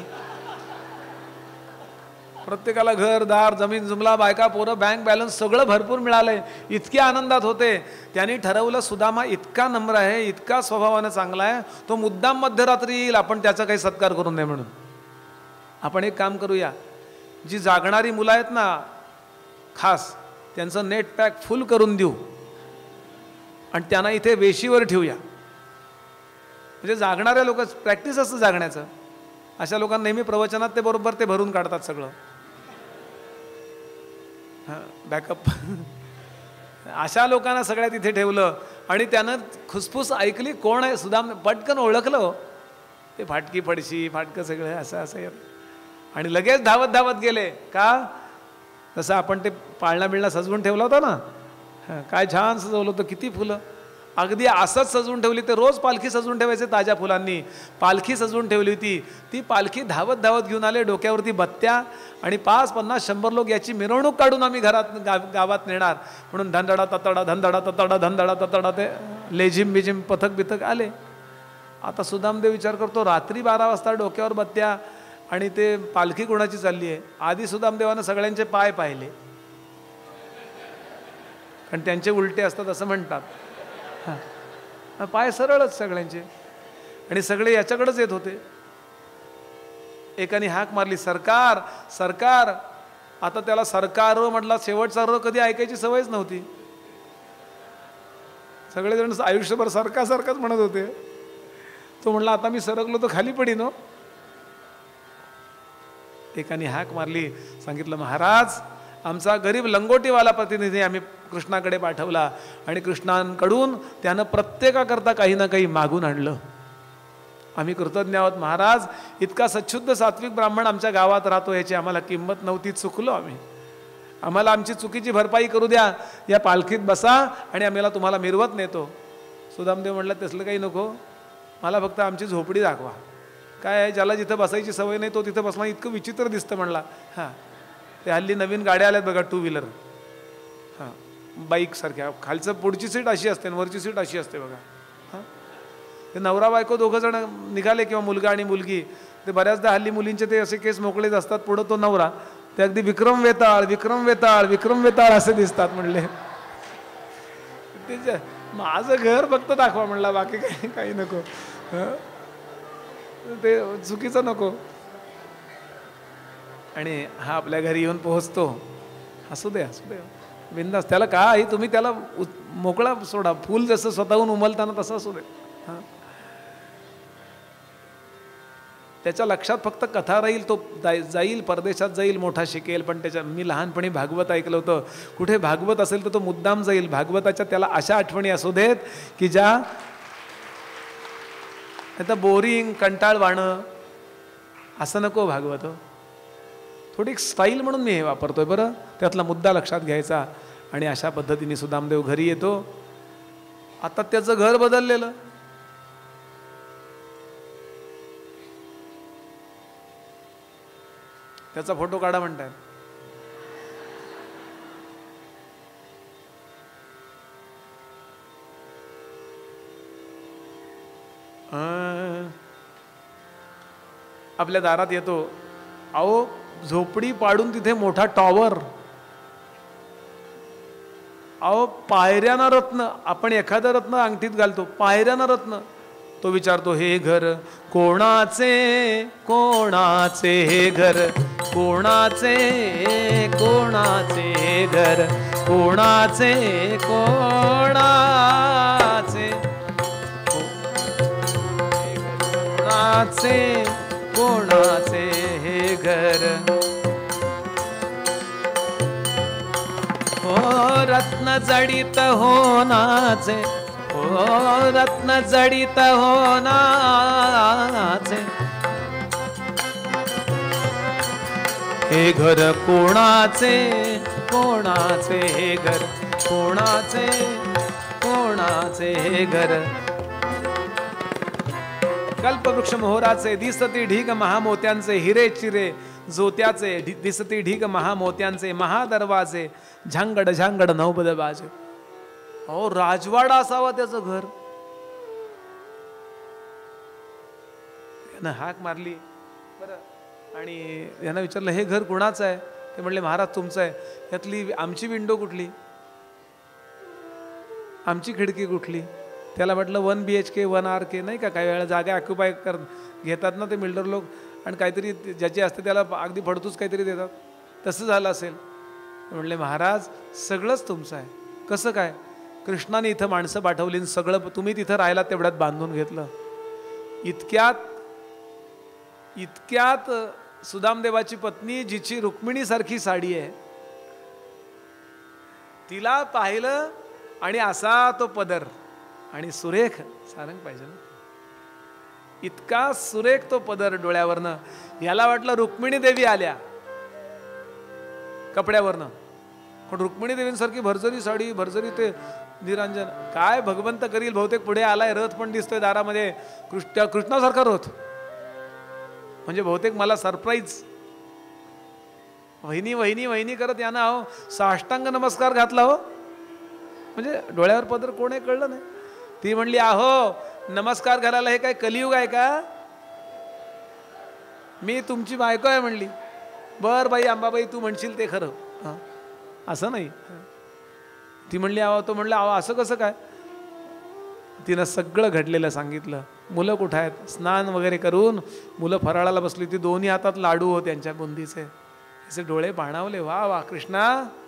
प्रत्येकाला घर दार जमीन जुमला बायका पोरं बँक बॅलन्स सगळं भरपूर मिळालंय. इतके आनंदात होते. त्यांनी ठरवलं सुदामा इतका नम्र आहे, इतका स्वभावानं चांगला आहे, तो मुद्दाम मध्यरात्री येईल, आपण त्याचा काही सत्कार करून नये म्हणून आपण एक काम करूया, जी जागणारी मुलं आहेत ना खास त्यांचं नेट पॅक फुल करून देऊ आणि त्यांना इथे वेशीवर ठेवूया. म्हणजे जागणाऱ्या लोक प्रॅक्टिस असतं जागण्याचं. अशा लोकांना नेहमी प्रवचनात ते बरोबर ते भरून काढतात सगळं बॅकअप. अशा लोकांना सगळ्यात इथे ठेवलं आणि त्यानं खुसफुस ऐकली कोण आहे सुदाम, पटकन ओळखलं. ते फाटकी फडशी फाटकं सगळं असं असं आणि लगेच धावत धावत गेले. का? तसं आपण ते पाळणा बिळणा सजवून ठेवला होता ना, हां, काय छान सजवलं होतं, किती फुलं, अगदी असंच सजवून ठेवली. ते रोज पालखी सजवून ठेवायचे ताज्या फुलांनी. पालखी सजवून ठेवली होती. ती पालखी धावत धावत घेऊन आले, डोक्यावरती बत्त्या, आणि पाच पन्नास शंभर लोक याची मिरवणूक काढून आम्ही घरात गाव गावात नेणार म्हणून धनधडा ततडा धनधडा ततडा धनधडा ततडा ते लेझिम बिझिम पथक बिथक आले. आता सुदामदेव विचार करतो, रात्री बारा वाजता डोक्यावर बत्त्या आणि ते पालखी कोणाची चालली आहे. आधी सुदामदेवानं सगळ्यांचे पाय पाहिले, कारण त्यांचे उलटे असतात असं म्हणतात. हां, पाय सरळच सगळ्यांचे, आणि सगळे याच्याकडेच येत होते. एकाने हाक मारली, सरकार सरकार. आता त्याला सरकार म्हटला, शेवटचा र कधी ऐकायची सवयच नव्हती. सगळेजण आयुष्यभर सरकार सरकारच म्हणत होते. तो म्हणला, आता मी सरकलो तर खाली पडीन हो. एकाने हाक मारली, सांगितलं, महाराज आमचा गरीब लंगोटीवाला प्रतिनिधी आम्ही कृष्णाकडे पाठवला, आणि कृष्णांकडून त्यानं प्रत्येकाकरता काही ना काही मागून आणलं. आम्ही कृतज्ञ आहोत महाराज. इतका सच्छुद्ध सात्विक ब्राह्मण आमच्या गावात राहतो याची आम्हाला किंमत नव्हती, चुकलो आम्ही. आम्हाला आमची चुकीची भरपाई करू द्या, या पालखीत बसा आणि आम्हाला तुम्हाला मिरवत नेतो. सुदामदेव म्हणला, तसलं काही नको, मला फक्त आमची झोपडी दाखवा. काय आहे, ज्याला जिथं बसायची सवय नाही तो तिथं बसला, इतकं विचित्र दिसतं म्हणला. हां, ते हल्ली नवीन गाड्या आल्यात बघा, टू व्हीलर, हां, बाईकसारख्या, खालचं पुढची सीट अशी असते आणि वरची सीट अशी असते बघा. हां, ते नवरा बायको दोघं जण निघाले किंवा मुलगा आणि मुलगी, ते बऱ्याचदा हल्ली मुलींचे ते असे केस मोकळेच असतात, पुढं तो नवरा, ते अगदी विक्रम वेताळ विक्रम वेताळ विक्रम वेताळ असे दिसतात. म्हणले, ते माझं घर फक्त दाखवा म्हणला, बाकी काही काही नको, ते चुकीचं नको. आणि हा आपल्या घरी येऊन पोहोचतो, असू दे असू दे बिंदास, त्याला काय, तुम्ही त्याला मोकळा सोडा, फूल जसं स्वतःहून उमलताना तसं असू दे. हां, त्याच्या लक्षात फक्त कथा राहील, तो जाईल परदेशात जाईल, मोठा शिकेल. पण त्याच्या, मी लहानपणी भागवत ऐकलं होतं, कुठे भागवत असेल तर तो मुद्दाम जाईल. भागवताच्या त्याला अशा आठवणी असू देत की ज्या आता बोरिंग कंटाळवाणं असं नको भागवत. थोडी स्टाईल म्हणून मी हे वापरतोय बरं, त्यातला मुद्दा लक्षात घ्यायचा. आणि अशा पद्धतीने सुदामदेव घरी येतो. आता त्याचं घर बदललेलं, त्याचा फोटो काढा म्हणताय. आपल्या दारात येतो, अहो झोपडी पाडून तिथे मोठा टॉवर, अहो पायऱ्यानं रत्न, आपण एखादं रत्न अंगठीत घालतो, पायऱ्यानं रत्न. तो विचारतो, हे घर कोणाचे कोणाचे हे घर कोणाचे कोणाचे घर कोणाचे कोणाचे कोणाचे कोणाचे हे घर. हो रत्न जडित होनाचे, हो रत्न जडित होनाचे, हे घर कोणाचे कोणाचे हे घर कोणाचे कोणाचे हे घर. कल्पवृक्ष मोहराचे, दिसती ढीग महामोत्यांचे, हिरे चिरे जोत्याचे, दिसती ढीग महामोत्यांचे, महादरवाजे, झांगड झांगड नवबद बाजे. अहो राजवाडा असावा त्याचं घर. यानं हाक मारली बरं, आणि यानं विचारलं, हे घर कुणाचं आहे? ते म्हणले, महाराज तुमचं आहे. यातली आमची विंडो कुठली, आमची खिडकी कुठली? त्याला म्हटलं one B H K one R K नाही का, काही वेळा जागा ऑक्युपाय कर घेतात ना ते बिल्डर लोक, आणि काहीतरी ज्याची असते त्याला अगदी फडतूच काहीतरी देतात, तसं झालं असेल. म्हणले, महाराज सगळंच तुमचं आहे. कसं काय? कृष्णाने इथं माणसं पाठवली, सगळं तुम्ही तिथं राहायला तेवढ्यात बांधून घेतलं. इतक्यात इतक्यात सुदामदेवाची पत्नी, जिची रुक्मिणीसारखी साडी आहे, तिला पाहिलं, आणि असा तो पदर आणि सुरेख सारंग पाहिजे ना. इतका सुरेख तो पदर डोळ्यावरनं. याला वाटलं रुक्मिणी देवी आल्या कपड्यावरनं, पण रुक्मिणी देवींसारखी भरजरी साडी, भरजरी ते निरांजन. काय भगवंत करील, बहुतेक पुढे आलाय, रथ पण दिसतोय दारामध्ये, कृष्ण कृष्णासारखा रथ. म्हणजे बहुतेक मला सरप्राईज. वहिनी वहिनी वहिनी करत यानं अहो साष्टांग नमस्कार घातला हो. म्हणजे डोळ्यावर पदर कोण आहे कळलं नाही. ती म्हणली अहो नमस्कार घालायला हे काय कलियुग आहे का? मी तुमची बायको आहे म्हणली. बर बाई अंबाबाई तू म्हणशील ते खरं. हां असं नाही. ती म्हणली अहो, तो म्हणलं अहो असं कसं काय? तिनं सगळं घडलेलं सांगितलं. मुलं कुठं आहेत? स्नान वगैरे करून मुलं फराळाला बसली. ती दोन्ही हातात लाडू हो त्यांच्या बुंदीचे. तिचे डोळे पाणावले. वा वा कृष्णा.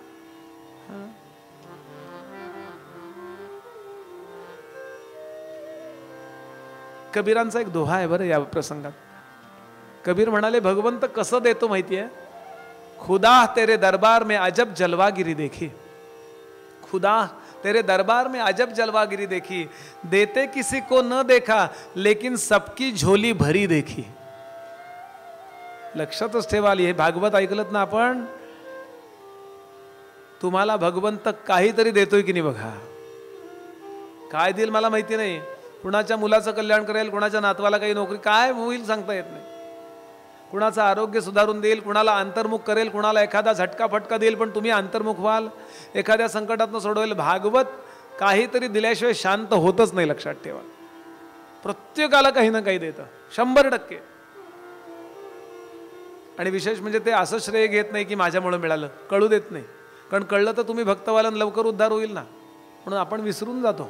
कबीरांचा एक दोहा आहे बरं या प्रसंगात. कबीर म्हणाले भगवंत कसं देतो माहिती आहे? खुदा तेरे दरबार में अजब जलवागिरी देखी. खुदा तेरे दरबार में अजब जलवागिरी देखी, देते किसी को न देखा लेकिन सबकी झोली भरी देखी. लक्षातच ठेवाल. हे भागवत ऐकलत ना आपण. तुम्हाला भगवंत काहीतरी देतोय की नाही बघा. काय देईल मला माहिती नाही. कुणाच्या मुलाचं कल्याण करेल, कुणाच्या नातवाला काही नोकरी, काय होईल सांगता येत नाही. कुणाचं आरोग्य सुधारून देईल, कुणाला अंतर्मुख करेल, कुणाला एखादा झटका फटका देईल, पण तुम्ही अंतर्मुख व्हाल, एखाद्या संकटातनं सोडवेल. भागवत काहीतरी दिल्याशिवाय शांत होतच नाही. लक्षात ठेवा. प्रत्येकाला काही ना काही देतं शंभर टक्के. आणि विशेष म्हणजे ते असं श्रेय घेत नाही की माझ्यामुळे मिळालं, कळू देत नाही. कारण कळलं तर तुम्ही भक्तवालन लवकर उद्धार होईल ना, म्हणून आपण विसरून जातो.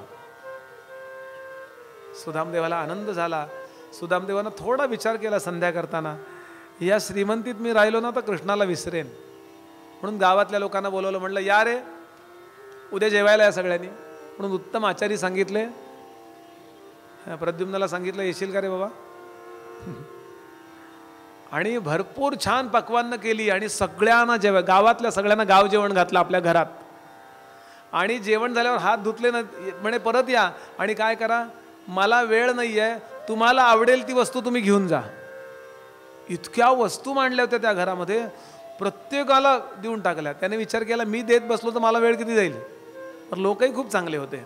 सुदामदेवाला आनंद झाला. सुदामदेवानं थोडा विचार केला संध्या करताना, या श्रीमंतीत मी राहिलो ना तर कृष्णाला विसरेन. म्हणून गावातल्या लोकांना बोलवलं. म्हणलं या रे उद्या जेवायला या सगळ्यांनी. म्हणून उत्तम आचारी सांगितले. प्रद्युम्नाला सांगितलं येशील का रे बाबा. आणि भरपूर छान पक्वान्न केली आणि सगळ्यांना जेव गावातल्या सगळ्यांना गाव जेवण घातलं आपल्या घरात. आणि जेवण झाल्यावर हात धुतले ना म्हणे परत या आणि काय करा, मला वेळ नाही आहे, तुम्हाला आवडेल ती वस्तू तुम्ही घेऊन जा. इतक्या वस्तू मांडल्या होत्या त्या घरामध्ये, प्रत्येकाला देऊन टाकल्या. त्याने विचार केला मी देत बसलो तर मला वेळ किती जाईल. तर लोकही खूप चांगले होते.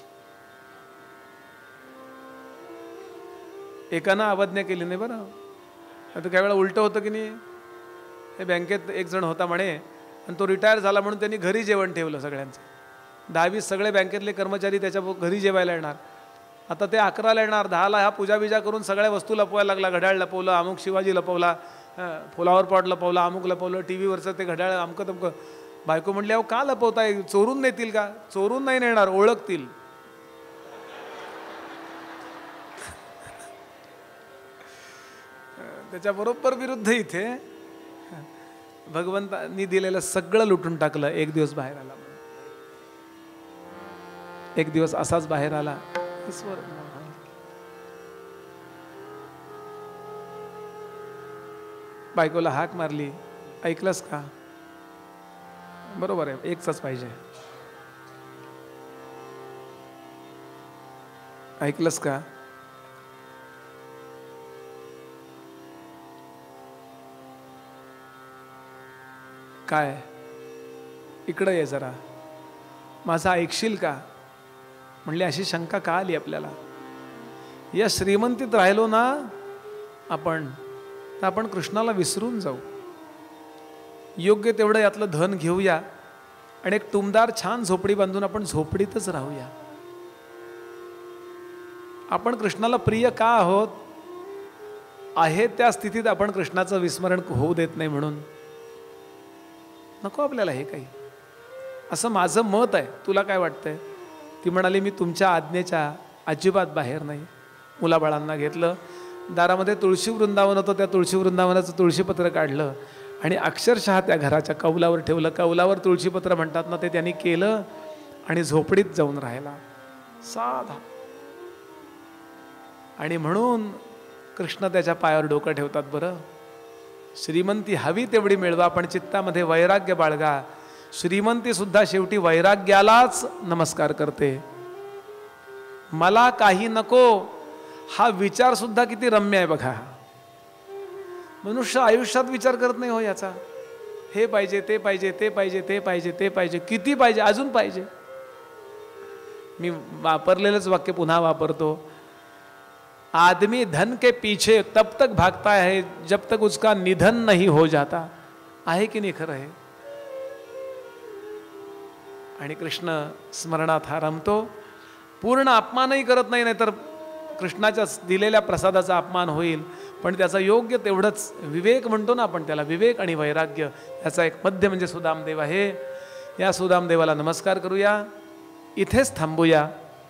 एकानं अवज्ञा केली नाही बरं. आता काही वेळा उलटं होतं की नाही. हे बँकेत एक जण होता म्हणे आणि तो रिटायर झाला म्हणून त्यांनी घरी जेवण ठेवलं सगळ्यांचं. दहावीस सगळे बँकेतले कर्मचारी त्याच्या घरी जेवायला येणार. आता ते अकराला येणार, दहाला ह्या पूजा बिजा करून सगळ्या वस्तू लपवायला लागला. घड्याळ लपवलं, अमुक शिवाजी लपवला, फुलावर पॉट लपवला, अमुक लपवलं, टी व्हीवरचं ते घड्याळ अमकं तमकं. बायको म्हणली अहो का लपवताय, चोरून नेतील का? चोरून नाही नेणार, ओळखतील. त्याच्याबरोबर विरुद्ध इथे भगवंतांनी दिलेलं सगळं लुटून टाकलं. एक दिवस बाहेर आला. एक दिवस असाच बाहेर आला. बायकोला हाक मारली, ऐकलंस का? बरोबर आहे, एकच पाहिजे. ऐकलंस का? काय इकडं ये जरा, माझं ऐकशील का? म्हणले अशी शंका का आली आपल्याला? या श्रीमंतीत राहिलो ना आपण तर आपण कृष्णाला विसरून जाऊ. योग्य तेवढं यातलं धन घेऊया आणि एक टुमदार छान झोपडी बांधून आपण झोपडीतच राहूया. आपण कृष्णाला प्रिय का आहोत? आहे त्या स्थितीत आपण कृष्णाचं विस्मरण होऊ देत नाही म्हणून. नको आपल्याला हे काही. असं माझं मत आहे. तुला काय वाटतंय? ती म्हणाली मी तुमच्या आज्ञेच्या अजिबात बाहेर नाही. मुलाबाळांना घेतलं. दारामध्ये तुळशी वृंदावन होतं. त्या तुळशी वृंदावनाचं तुळशीपत्र काढलं आणि अक्षरशः त्या घराच्या कौलावर ठेवलं. कौलावर तुळशीपत्र म्हणतात ना, ते त्यांनी केलं आणि झोपडीत जाऊन राहिला साधा. आणि म्हणून कृष्ण त्याच्या पायावर डोकं ठेवतात. बरं, श्रीमंती हवी तेवढी मिळवा पण चित्तामध्ये वैराग्य बाळगा. श्रीमंती सुद्धा शेवटी वैराग्यालाच नमस्कार करते. मला काही नको हा विचार सुद्धा किती रम्य आहे बघा. मनुष्य आयुष्यात विचार करत नाही हो याचा. हे पाहिजे, ते पाहिजे, ते पाहिजे, ते पाहिजे, ते पाहिजे, किती पाहिजे, अजून पाहिजे. मी वापरलेलंच वाक्य पुन्हा वापरतो. आदमी धन के पीछे तब तक भागता है जब तक उसका निधन नहीं हो जाता. आहे की नाही खरं आहे? आणि कृष्ण स्मरणात हा रमतो. पूर्ण अपमानही करत नाही, नाहीतर कृष्णाच्या दिलेल्या प्रसादाचा अपमान होईल. पण त्याचा योग्य तेवढंच विवेक म्हणतो ना आपण त्याला, विवेक आणि वैराग्य याचा एक मध्य म्हणजे सुदामदेव आहे. या सुदामदेवाला नमस्कार करूया. इथेच थांबूया.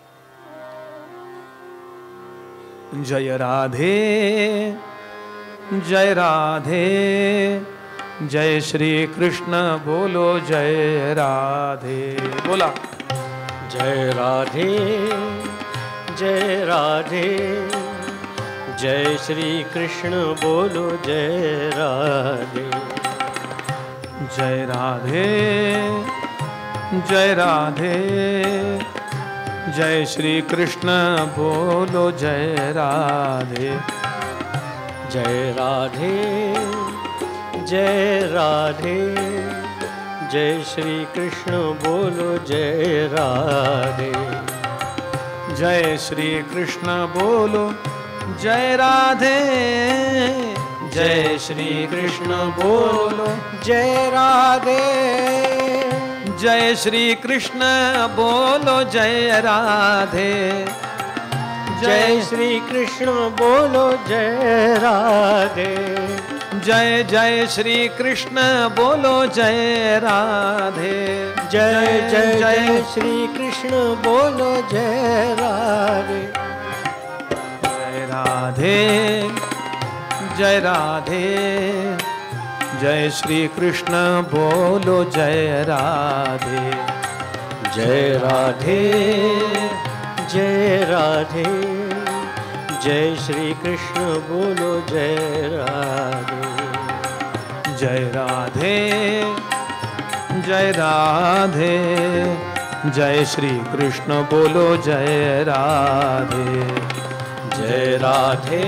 जय राधे जय राधे जय श्री कृष्ण बोलो जय राधे. बोला जय राधे जय राधे जय श्री कृष्ण बोलो जय राधे. जय राधे जय राधे जय श्री कृष्ण बोलो जय राधे. जय राधे जय राधे जय श्री कृष्ण बोलो जय राधे. जय श्री कृष्ण बोलो जय राधे. जय श्री कृष्ण बोलो जय राधे. जय श्री कृष्ण बोलो जय राधे. जय श्री कृष्ण बोलो जय राधे. जय जय श्री कृष्ण बोलो जय राधे. जय जय जय श्री कृष्ण बोलो जय राधे. जय राधे जय राधे जय श्री कृष्ण बोलो जय राधे. जय राधे जय राधे जय श्री कृष्ण बोलो जय राधे. जय राधे जय राधे जय श्री कृष्ण बोलो जय राधे. जय राधे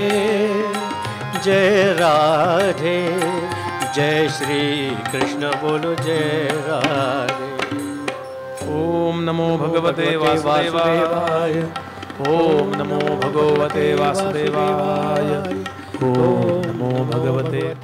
जय राधे जय श्री कृष्ण बोलो जय राधे. ओम नमो भगवते वासुदेवाय. ओम नमो भगवते वासुदेवाय. ओम नमो भगवते